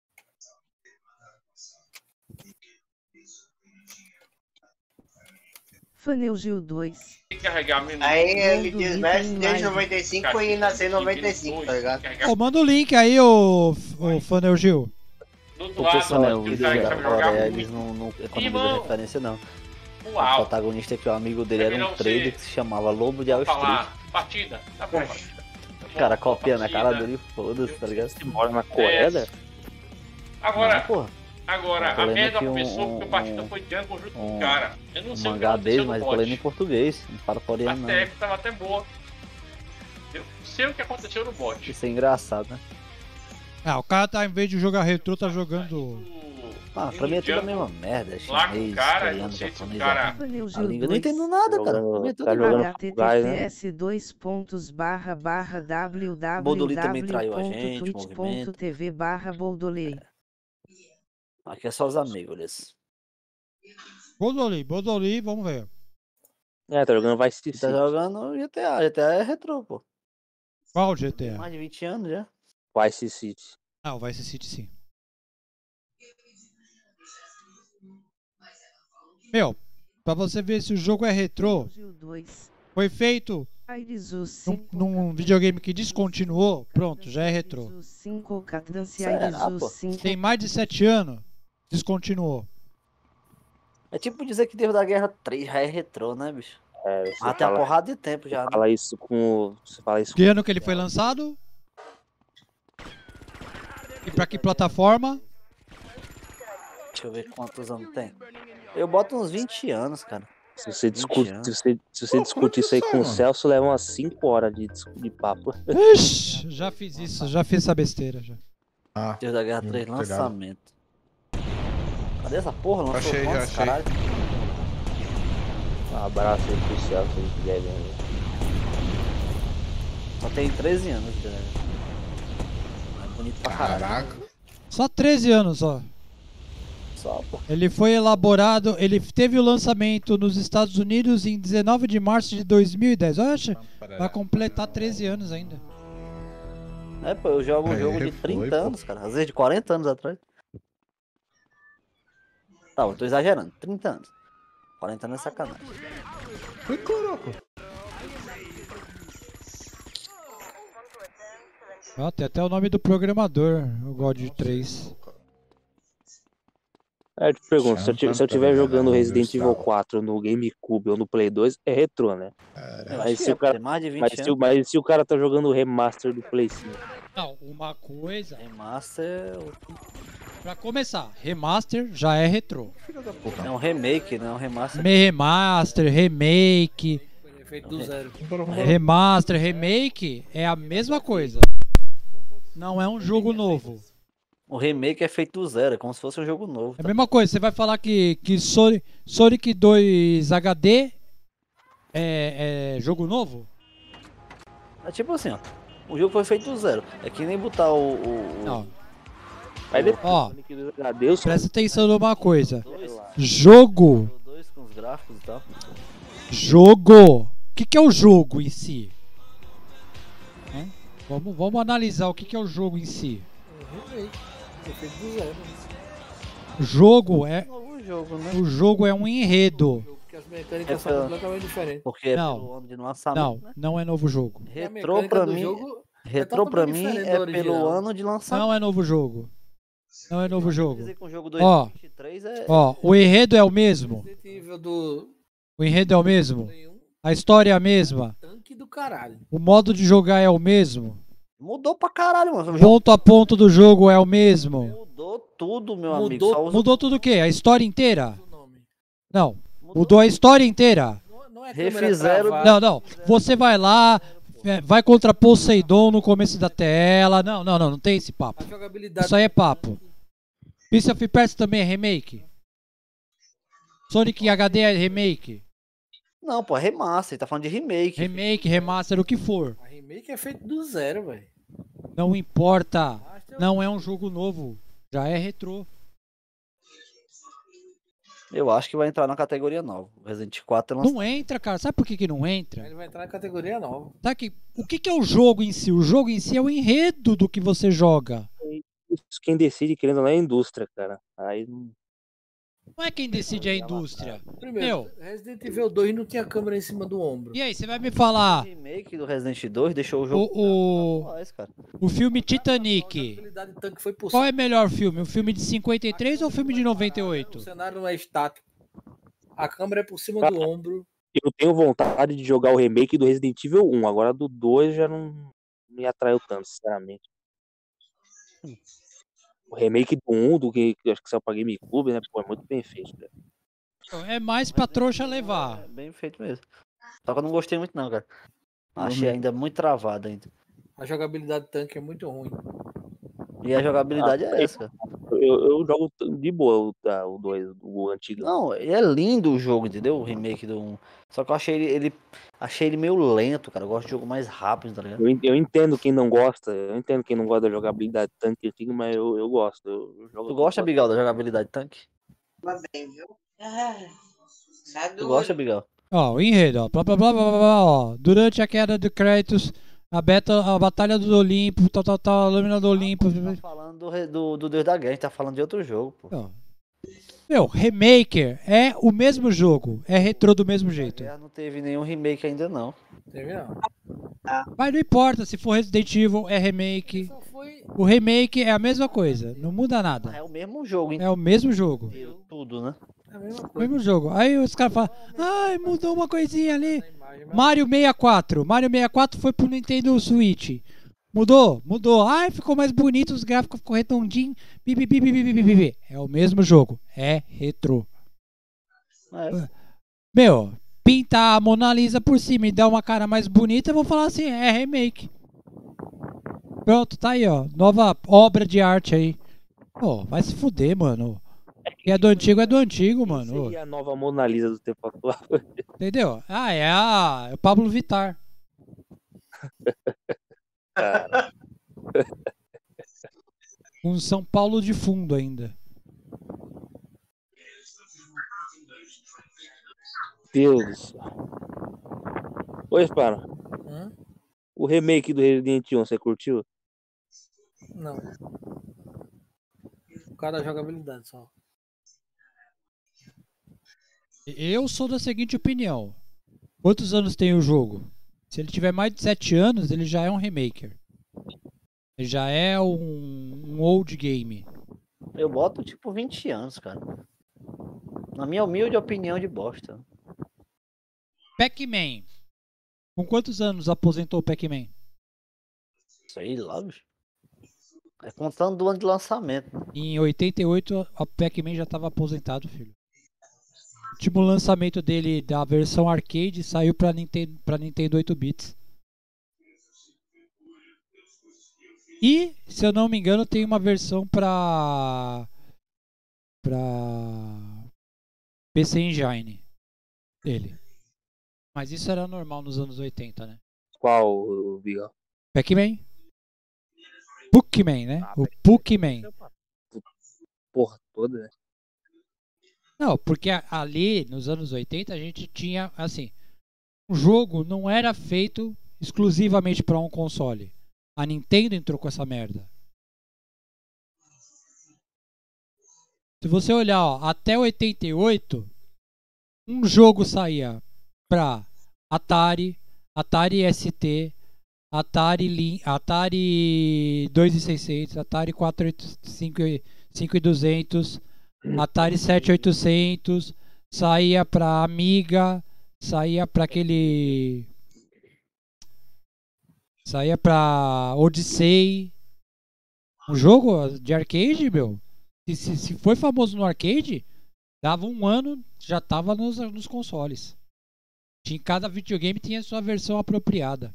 Fanel Gil dois. Carregar mesmo. aí ele Mundo diz Livre mestre em desde live. noventa e cinco e nasceu em noventa e cinco, tá ligado? Ô, manda o link aí, ô, ô Fanel Gil. Do outro Porque lado, são ó, os aquele vídeos cara que da sabe jogar Coreia, muito. eles não, não economizam Irmão. referência, não. O Uau. protagonista é que o amigo dele era um Melhor trader você que se chamava Lobo de Wall Street. Falar. Partida. Tá bom, partida. Tá O bom, cara copiando a cara partida. dele, foda-se, tá ligado? Você mora na Coreia, né? Agora, Não, porra. Agora, Tô a lendo merda aqui um- começou porque a um- partida foi de ano conjunto com um- o cara. Eu não Um sei o que mangá aconteceu dele, no mas eu tô lendo em bot. português, não falo coreano A não. técnica tava até boa. Eu não sei o que aconteceu no bot. Isso é engraçado, né? Ah, o cara tá, em vez de jogar retrô, tá jogando. Ah, pra mim é tudo a mesma merda. Lá com o Chinês, cara, coreano, não sei se o japonês, cara- a língua. Eu não entendo nada, cara. Pra mim é tudo Tá jogando igual. Fall Guys, né? https dois pontos barra barra Boldoli também traiu a gente, www.twitch.tv barra Boldolei. Aqui é só os amigos, eles. Bodoli, Bodoli, vamos ver. É, tá jogando Vice City. Tá jogando G T A. G T A é retrô, pô. Qual G T A? Mais de vinte anos já. Vice City. Ah, o Vice City sim. Meu, pra você ver se o jogo é retrô, foi feito num, num videogame que descontinuou, pronto, já é retrô. Tem mais de sete anos, descontinuou. É tipo dizer que Deus da Guerra três já é retrô, né, bicho? É, você Até a fala- porrada de tempo já. Você fala isso com. Você fala isso Que ano que ele foi lançado? E pra que plataforma? Deixa eu ver quantos anos tem. Eu boto uns vinte anos, cara. Se você, discute, se você, se você discutir isso aí com o Celso, leva umas cinco horas de, dis- de papo. Ixi, já fiz isso, já fiz essa besteira já. Ah, Deus da Guerra três, tô ligado. lançamento. Cadê essa porra? Lançou Achei, já quantos, achei. caralho? Um abraço aí pro Celso, se ele quiser ver. Só tem treze anos, galera. É bonito pra caralho. Caraca. Só treze anos, ó. Só, pô. Ele foi elaborado, ele teve o lançamento nos Estados Unidos em dezenove de março de dois mil e dez. Oxe, vai completar treze anos ainda. É, pô, eu jogo um Aí jogo de foi, trinta pô. anos, cara. Às vezes de quarenta anos atrás. Tá, eu tô exagerando. trinta anos. quarenta anos é sacanagem. Ui, caraca. Ó, tem até o nome do programador, o God três. É, eu te pergunto, se eu, ti- se eu tiver jogando Resident Evil quatro no GameCube ou no Play dois, é retrô, né? Eu Mas acho se, que o é, cara, tem mais de vinte mas, se, o- anos. mas se o cara tá jogando o remaster do Play cinco. Não, uma coisa. Remaster. Pra começar, remaster já é retrô. É um remake, né? Um remaster. Me remaster, remake. Feito do zero. Remaster, remake é a mesma coisa. Não é um jogo novo. O remake é feito do zero, é como se fosse um jogo novo. É a mesma coisa, você vai falar que, que Sonic, Sonic dois H D é, é jogo novo? É tipo assim, ó. O jogo foi feito do zero. É que nem botar o. o, o... Não. Aí depois, Ó, Sonic dois H D, eu só- presta atenção numa coisa. Jogo. dois com os gráficos e tal. Jogo. O que, que é o jogo em si? Hã? Vamos, vamos analisar o que, que é o jogo em si. Remake. Foi feito do zero. O jogo é. Novo jogo, né? O jogo é um enredo. Porque as mecânicas É são pela- completamente diferentes. Porque é Não. pelo ano de lançamento. Não, né? não é novo jogo. Retrô mecânica pra do mim. jogo é Retrô pra totalmente mim diferente é do pelo original. ano de lançamento. Não é novo jogo. Não é novo jogo. Dizer que o jogo Ó, dois mil e vinte e três é. ó, o enredo é o mesmo. Resident Evil do O enredo é o mesmo. A história é a mesma. tanque do caralho. O modo de jogar é o mesmo. Mudou pra caralho, mano. O ponto a ponto do jogo é o mesmo. Mudou tudo, meu Mudou- amigo. Só usa- Mudou tudo o quê? A história inteira? Não. Mudou a história inteira. Não é Refizeram. Não, não. Você vai lá, é, vai contra Poseidon no começo da tela. Não, não, não. Não tem esse papo. A jogabilidade. Isso aí é papo. Prince of Persia também é remake. Sonic H D é remake. Não, pô, é remaster. Tá falando de remake. Remake, remaster, o que for. A remake é feito do zero, velho. Não importa. Não é um jogo novo. Já é retrô. Eu acho que vai entrar na categoria nova. O Resident quatro é lançado. Não entra, cara. Sabe por que, que não entra? Ele vai entrar na categoria nova. Sabe que, o que, que é o jogo em si? O jogo em si é o enredo do que você joga. Isso quem decide, querendo ou não, é a indústria, cara. Aí não. Não é quem decide a indústria. Primeiro, Meu, Resident Evil dois não tinha câmera em cima do ombro. e aí, você vai me falar O remake do Resident dois deixou o jogo. o, o, Faz, cara. o filme Titanic. A habilidade de tanque foi por Qual é melhor filme? O filme de cinquenta e três ou o filme de noventa e O oito? cenário não é estático. A câmera é por cima Cara, do ombro. Eu tenho vontade de jogar o remake do Resident Evil um, agora do dois já não me atraiu tanto, sinceramente. O remake do um, do que, que acho que saiu pra GameCube, né? Pô, é muito bem feito, velho. É mais pra trouxa levar. É bem feito mesmo. Só que eu não gostei muito não, cara. Achei ainda muito travado ainda. A jogabilidade do tanque é muito ruim. E a jogabilidade Ah, é essa. Eu, eu jogo de boa o dois, o antigo. Não, é lindo o jogo, entendeu? O remake do um. Só que eu achei ele, ele achei ele meio lento, cara. Eu gosto de jogo mais rápido, tá ligado? Eu, en- eu entendo quem não gosta, eu entendo quem não gosta da jogabilidade tanque antiga, mas eu, eu gosto. Eu, eu jogo Tu gosta, Abigail, da jogabilidade tanque? Mas bem, viu? Ah, sai Tu do gosta, olho. Abigail? Ó, o enredo, ó. Blá, blá, blá, blá, blá, blá, ó. Durante a queda de Kratos, a, beta, a batalha do Olimpo, tal, tal, tal, a lâmina do Olimpo. Tá falando do, re- do, do Deus da Guerra, a gente tá falando de outro jogo, pô. Ó. Meu, Remaker é o mesmo jogo, é retrô do mesmo jeito. Guerra não teve nenhum remake ainda não. Teve não. Mas não importa, se for Resident Evil, é remake. O remake é a mesma coisa, não muda nada. É o mesmo jogo, hein? É o mesmo jogo. Tudo, né? É a mesma coisa. Mesmo jogo. Aí os caras falam, ai, mudou uma coisinha ali. Mario sessenta e quatro. Mario sessenta e quatro foi pro Nintendo Switch. Mudou? Mudou. Ai, ficou mais bonito, os gráficos ficou redondinho. Bi, bi, bi, bi, bi, bi, bi, bi. É o mesmo jogo. É retrô. É. Meu, pintar a Mona Lisa por cima e dar uma cara mais bonita, eu vou falar assim, é remake. Pronto, tá aí, ó. Nova obra de arte aí. Pô, vai se fuder, mano. Que é do antigo, é do antigo, mano. Seria a nova Mona Lisa do tempo atual. Entendeu? Ah, é, a, é o Pablo Vittar. Cara. Com São Paulo de fundo ainda. Deus do céu. Oi, Spano. Hã? O remake do Resident Evil, você curtiu? Não. O cara da jogabilidade só. Eu sou da seguinte opinião. Quantos anos tem o jogo? Se ele tiver mais de sete anos, ele já é um remaker. Ele já é um, um old game. Eu boto tipo vinte anos, cara. Na minha humilde opinião de bosta. Pac-Man. Com quantos anos aposentou o Pac-Man? Sei lá, bicho. É contando do ano de lançamento. Né? Em oitenta e oito, a Pac-Man já estava aposentado, filho. O último lançamento dele, da versão arcade, saiu pra Nintendo, pra Nintendo oito bits. E, se eu não me engano, tem uma versão pra... pra... P C Engine dele. Mas isso era normal nos anos oitenta, né? Qual, o Bigal? Pac-Man. Pac-Man, né? O Pac-Man. Porra toda, né? Não, porque a- ali, nos anos oitenta, a gente tinha, assim... O jogo não era feito exclusivamente para um console. A Nintendo entrou com essa merda. Se você olhar, ó, até oitenta e oito, um jogo saía pra Atari, Atari S T, Atari, Lin- Atari dois mil e seiscentos, Atari quatro mil e duzentos, Atari sete mil e oitocentos, saía pra Amiga, saía pra aquele... Saía pra Odyssey. Um jogo de arcade, meu. Se, se, se foi famoso no arcade, dava um ano, já tava nos, nos consoles. Tinha, cada videogame tinha sua versão apropriada.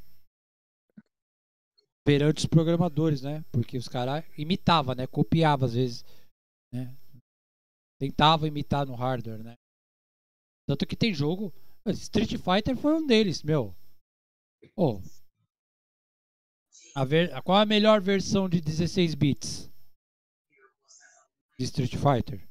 Perante os programadores, né? Porque os caras imitavam, né? Copiavam às vezes. Né? Tentavam imitar no hardware, né? Tanto que tem jogo. Street Fighter foi um deles, meu. Oh, a ver, qual a melhor versão de dezesseis bits de Street Fighter?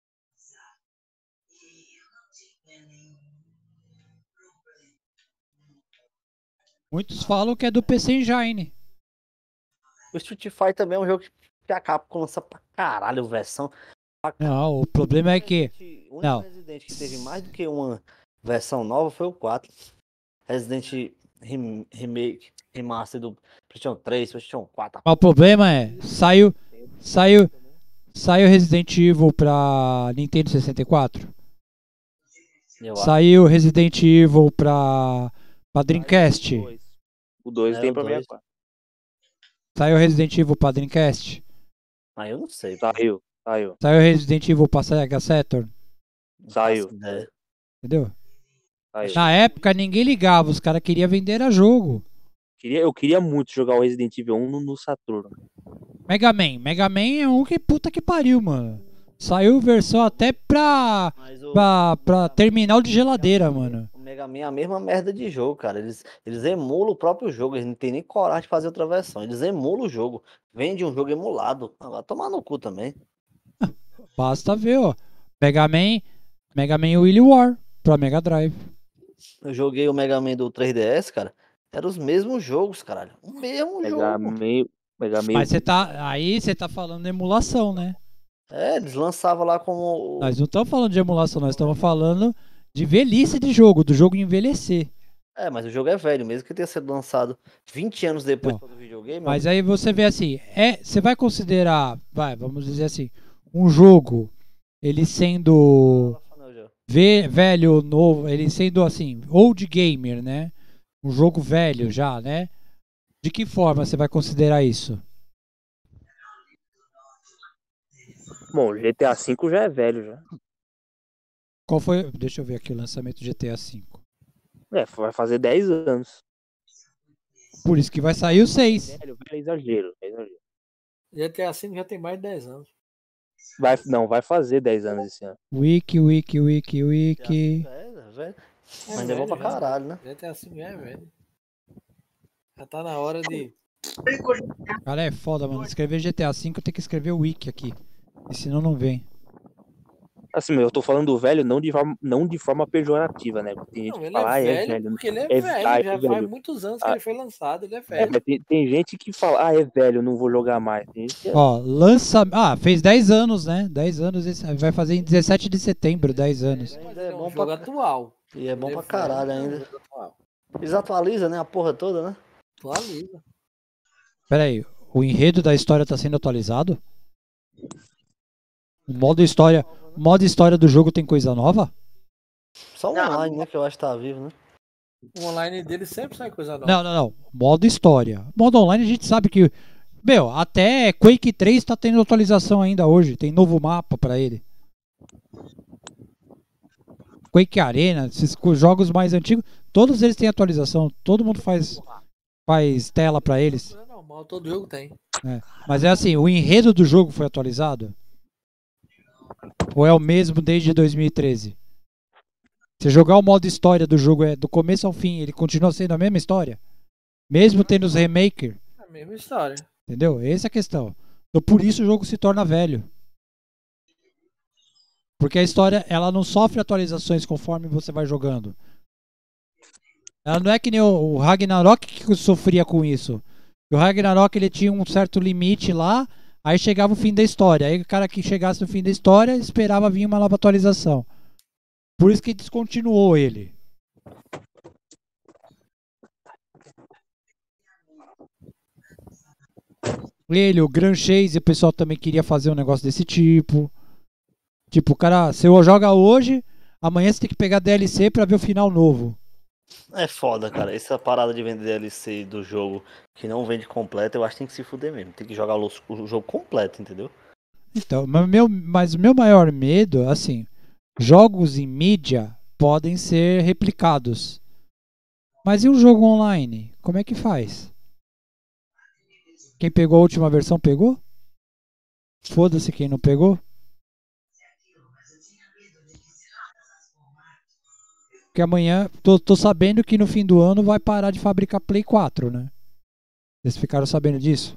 Muitos falam que é do P C Engine. O Street Fighter também é um jogo que a Capcom lança pra caralho versão. Pra Não, o problema é que... O único Não, Resident que teve mais do que uma versão nova foi o quatro. Resident Rem- Remake, Remaster do PlayStation três, PlayStation quatro. o problema é... Saiu... Saiu... Saiu Resident Evil pra Nintendo sessenta e quatro. Eu acho. Saiu Resident Evil pra... pra Dreamcast. O dois É, tem o pra dois. sessenta e quatro. Saiu Resident Evil pra Dreamcast. Ah, eu não sei. Saiu, saiu. Saiu Resident Evil pra Sega Saturn. Saiu. Entendeu? Saiu. Na época ninguém ligava, os caras queriam vender a jogo. Queria, eu queria muito jogar o Resident Evil um no, no Saturno. Mega Man. Mega Man é um que puta que pariu, mano. Saiu versão até pra, o- pra, pra terminal de geladeira, mano. O Mega Man é a mesma merda de jogo, cara. Eles, eles emulam o próprio jogo, eles não tem nem coragem de fazer outra versão. Eles emulam o jogo. Vende um jogo emulado. Ah, vai tomar no cu também. Basta ver, ó. Mega Man, Mega Man Willy War pra Mega Drive. Eu joguei o Mega Man do três D S, cara. Eram os mesmos jogos, caralho. O mesmo Mega jogo. Man, Mega Man. Mas você tá. Aí você tá falando de emulação, né? É, eles lançavam lá como. Nós não estamos falando de emulação, nós estamos falando de velhice de jogo, do jogo envelhecer. É, mas o jogo é velho, mesmo que tenha sido lançado vinte anos depois do videogame. Mas aí você vê assim, é, você vai considerar, vai, vamos dizer assim, um jogo, ele sendo ve- velho ou novo, ele sendo assim, old gamer, né? Um jogo velho já, né? De que forma você vai considerar isso? Bom, o G T A cinco já é velho já. Qual foi, deixa eu ver aqui o lançamento do G T A cinco. É, vai fazer dez anos. Por isso que vai sair o seis. Velho, velho é exagero, é exagero. G T A cinco já tem mais de dez anos. Vai, não, vai fazer dez anos esse ano. Wiki, wiki, wiki, wiki. É, velho. É Mas é bom pra velho já. caralho, né? G T A cinco já é velho. Já tá na hora de. Cara, é foda, mano. Escrever G T A cinco tem que escrever wiki aqui. E senão não vem. Assim, eu tô falando do velho não de forma, não de forma pejorativa, né? Porque tem gente Não, que ele fala, ah, é é velho, velho. porque ele é, É- velho. ah, é Já velho. faz muitos anos que Ah, ele foi lançado, ele é É, velho. mas tem, tem gente que fala, ah, é velho, não vou jogar mais. Tem gente que é- Ó, lança. Ah, fez dez anos, né? dez anos. esse- Vai fazer em dezessete de setembro, dez anos. Mas é um jogo atual. E é bom Ele pra é caralho velho, é um ainda. jogo atual. Eles atualizam, né? A porra toda, né? Atualiza. Pera aí, o enredo da história tá sendo atualizado? O modo história, o modo história do jogo tem coisa nova? Só o online, né? Que eu acho que tá vivo, né? O online dele sempre sai coisa nova. Não, não, não. Modo história. Modo online a gente sabe que. Meu, até Quake três tá tendo atualização ainda hoje. Tem novo mapa pra ele. Quake Arena, esses co- jogos mais antigos, todos eles têm atualização. Todo mundo faz, faz tela pra eles. É normal, todo jogo tem. É. Mas é assim, o enredo do jogo foi atualizado? Ou é o mesmo desde dois mil e treze? Se jogar o modo história do jogo é do começo ao fim, ele continua sendo a mesma história? Mesmo tendo os remaker? É a mesma história. Entendeu? Essa é a questão. Então por isso o jogo se torna velho. Porque a história, ela não sofre atualizações conforme você vai jogando. Ela não é que nem o, o Ragnarok que sofria com isso. O Ragnarok ele tinha um certo limite lá, aí chegava o fim da história. Aí o cara que chegasse no fim da história esperava vir uma nova atualização. Por isso que descontinuou ele. Ele, o Grand Chase, o pessoal também queria fazer um negócio desse tipo. Tipo, o cara, se eu joga hoje, amanhã você tem que pegar D L C pra ver o final novo. É foda, cara. Essa parada de vender D L C do jogo que não vende completo, eu acho que tem que se fuder mesmo. Tem que jogar o, o jogo completo, entendeu? Então, mas meu, mas o meu maior medo, assim, jogos em mídia podem ser replicados. Mas e um jogo online? Como é que faz? Quem pegou a última versão pegou? Foda-se quem não pegou. Porque amanhã, tô, tô sabendo que no fim do ano vai parar de fabricar Play quatro, né? Vocês ficaram sabendo disso?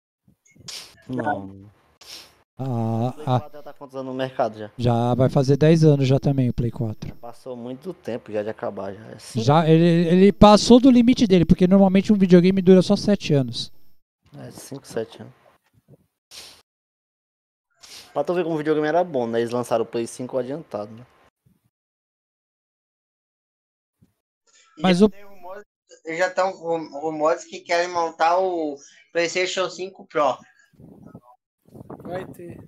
Não. Ah, O Play ah, quatro já tá quantos anos no mercado já? já vai fazer dez anos já também o Play quatro. Passou muito tempo já de acabar já. É cinco, Já, ele, ele passou do limite dele, porque normalmente um videogame dura só sete anos. é cinco, sete anos. Pra tu ver como o videogame era bom, né? Eles lançaram o Play cinco adiantado, né? Mas o... Já estão rumores que querem montar o PlayStation cinco Pro. Vai ter.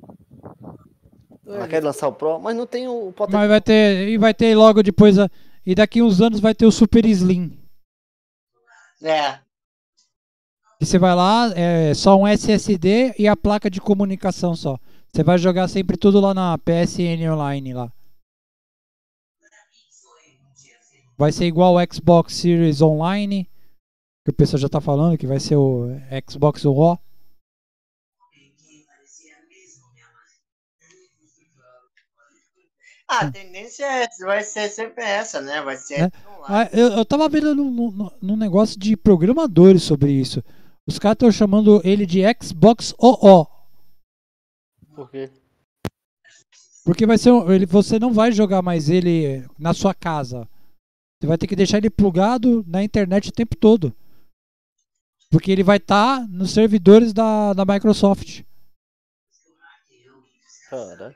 Ela quer lançar o Pro, mas não tem o potencial. Mas vai ter, e vai ter logo depois, a, e daqui uns anos vai ter o Super Slim. É. E você vai lá, é só um S S D e a placa de comunicação só. Você vai jogar sempre tudo lá na P S N Online lá. Vai ser igual o Xbox Series Online, que o pessoal já tá falando que vai ser o Xbox One. Ah, a tendência é, vai ser sempre essa, né? Vai ser Né? Ah, eu, eu tava vendo num negócio de programadores sobre isso. Os caras estão chamando ele de Xbox O O. Por quê? Porque vai ser um- ele, você não vai jogar mais ele na sua casa. Você vai ter que deixar ele plugado na internet o tempo todo. Porque ele vai estar nos servidores da, da Microsoft. Caraca.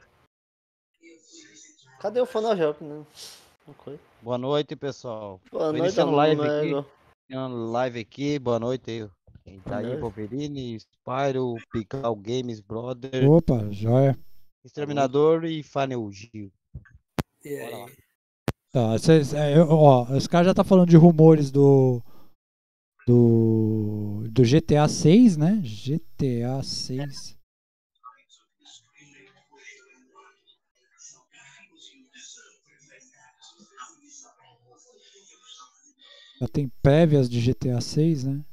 Cadê o Fanajop? Não. Não foi. Boa noite, pessoal. Boa Tô noite, iniciando live aluno, aqui. ego. Iniciando live aqui. Boa noite aí. Quem tá Boa aí? noite. Wolverine, Spyro, Pical Games, Brother, Opa, joia. Exterminador e Fanel Gil. E Bora lá. aí? Tá, cês- é, eu- ó, os caras já tá falando de rumores do do do G T A seis, né? G T A seis. Já tem prévias de G T A seis, né?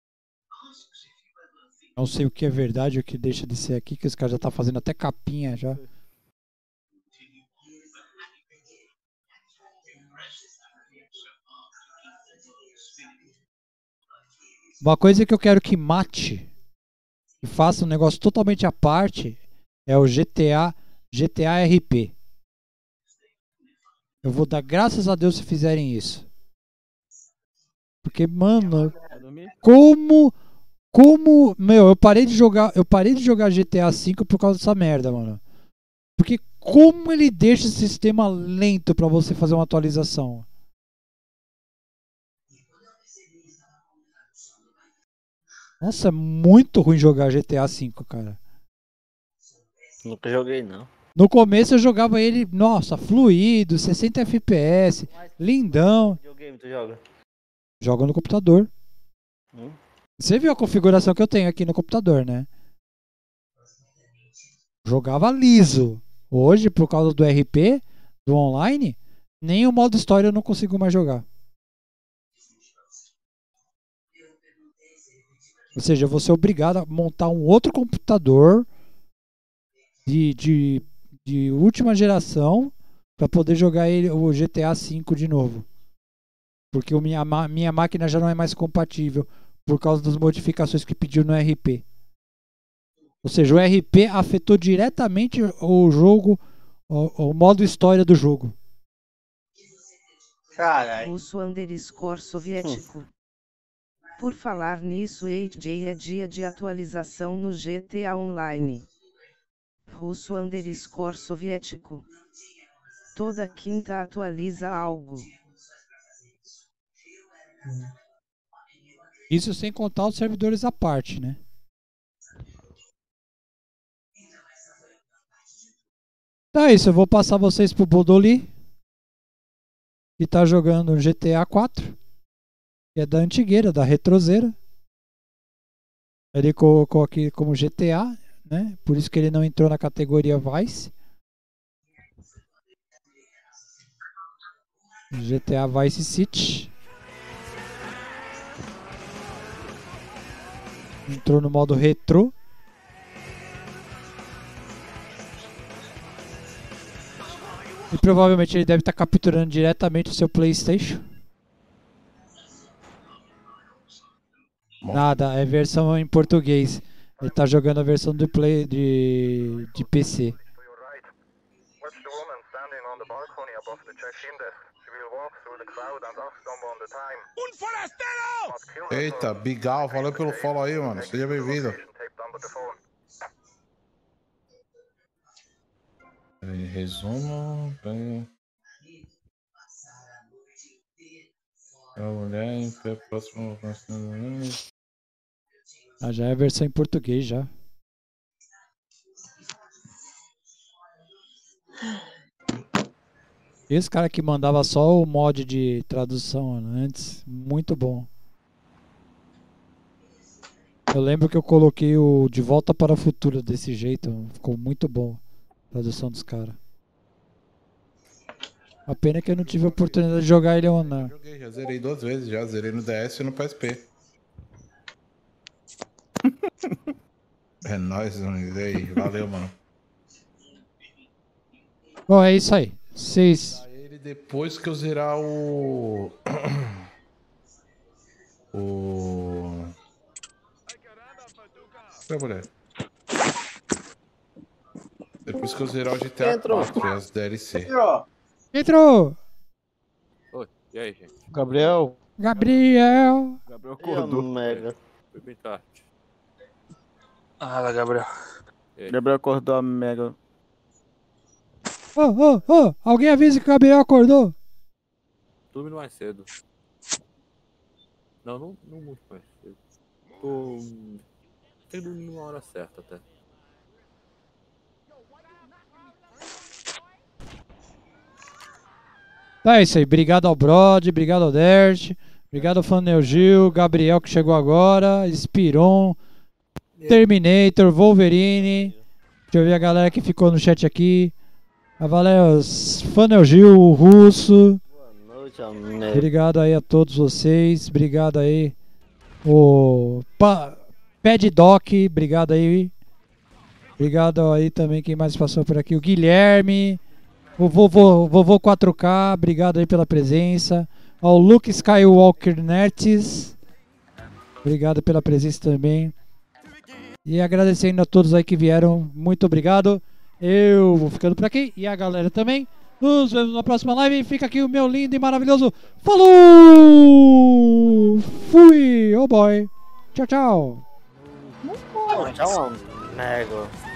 Não sei o que é verdade e o que deixa de ser aqui, que os caras já tá fazendo até capinha já. Uma coisa que eu quero que mate e faça um negócio totalmente à parte é o G T A G T A R P. Eu vou dar graças a Deus se fizerem isso. Porque, mano, como como, meu, eu parei de jogar, eu parei de jogar G T A cinco por causa dessa merda, mano. Porque como ele deixa o sistema lento pra você fazer uma atualização? Nossa, é muito ruim jogar G T A cinco, cara. Nunca joguei, não. No começo eu jogava ele, nossa, fluido, sessenta F P S, lindão. Videogame tu joga? Joga no computador. Hum? Você viu a configuração que eu tenho aqui no computador, né? Jogava liso. Hoje, por causa do R P, do online, nem o modo história eu não consigo mais jogar. Ou seja, eu vou ser obrigado a montar um outro computador de, de, de última geração para poder jogar ele, o G T A cinco de novo. Porque o minha, ma- minha máquina já não é mais compatível por causa das modificações que pediu no R P. Ou seja, o R P afetou diretamente o jogo, o, o modo história do jogo. Caralho. Russo underscore soviético. Por falar nisso, H J é dia de atualização no G T A Online. Russo underscore soviético. Toda quinta atualiza algo. Isso sem contar os servidores à parte, né? Então é isso, eu vou passar vocês pro Bodoli, que tá jogando G T A quatro, que é da antigueira, da retroseira. Ele colocou aqui como G T A, né? Por isso que ele não entrou na categoria Vice. G T A Vice City. Entrou no modo retrô. E provavelmente ele deve estar capturando diretamente o seu PlayStation. Nada, é versão em português. Ele tá jogando a versão do Play de, de P C. Eita, Bigal, valeu pelo follow aí, mano. Seja bem-vindo. Peraí, resumo. Peraí. A mulher em pé próximo. Ah, já é a versão em português já. Esse cara que mandava só o mod de tradução antes, muito bom. Eu lembro que eu coloquei o De Volta para o Futuro desse jeito. Ficou muito bom a tradução dos caras. A pena é que eu não tive a oportunidade de jogar ele online. Joguei, já zerei duas vezes, já zerei no D S e no P S P. É nóis, mano. E aí, valeu, mano. Bom, é isso aí. Vocês. Ele depois que eu zerar o. O. Pra mulher. Depois que eu zerar o G T A Entrou. quatro e as D L C. Entrou! Oi, e aí, gente? Gabriel. Gabriel. Gabriel acordou. Mega. Foi bem tarde. Fala, Gabriel. Gabriel acordou a Mega. Ô, ô, ô! Alguém avisa que o Gabriel acordou? Dormindo mais cedo. Não, não, não muito mais cedo. Tô. Tem que dormir numa hora certa até. Tá, é isso aí. Obrigado ao Brod, obrigado ao Dert, obrigado ao Fanel Gil, Gabriel que chegou agora, Spiron, Terminator, Wolverine. Deixa eu ver a galera que ficou no chat aqui. A Valéria, Fanel Gil, o Russo. Boa noite, amigo. Obrigado aí a todos vocês. Obrigado aí. O pa... Pad Doc, obrigado aí. Obrigado aí também quem mais passou por aqui. O Guilherme. O vovô, vovô quatro K, obrigado aí pela presença. Ao Luke Skywalker Nerds. Obrigado pela presença também. E agradecendo a todos aí que vieram. Muito obrigado. Eu vou ficando por aqui. E a galera também. Nos vemos na próxima live. Fica aqui o meu lindo e maravilhoso. Falou! Fui! Oh boy! Tchau, tchau! Tchau, amigo.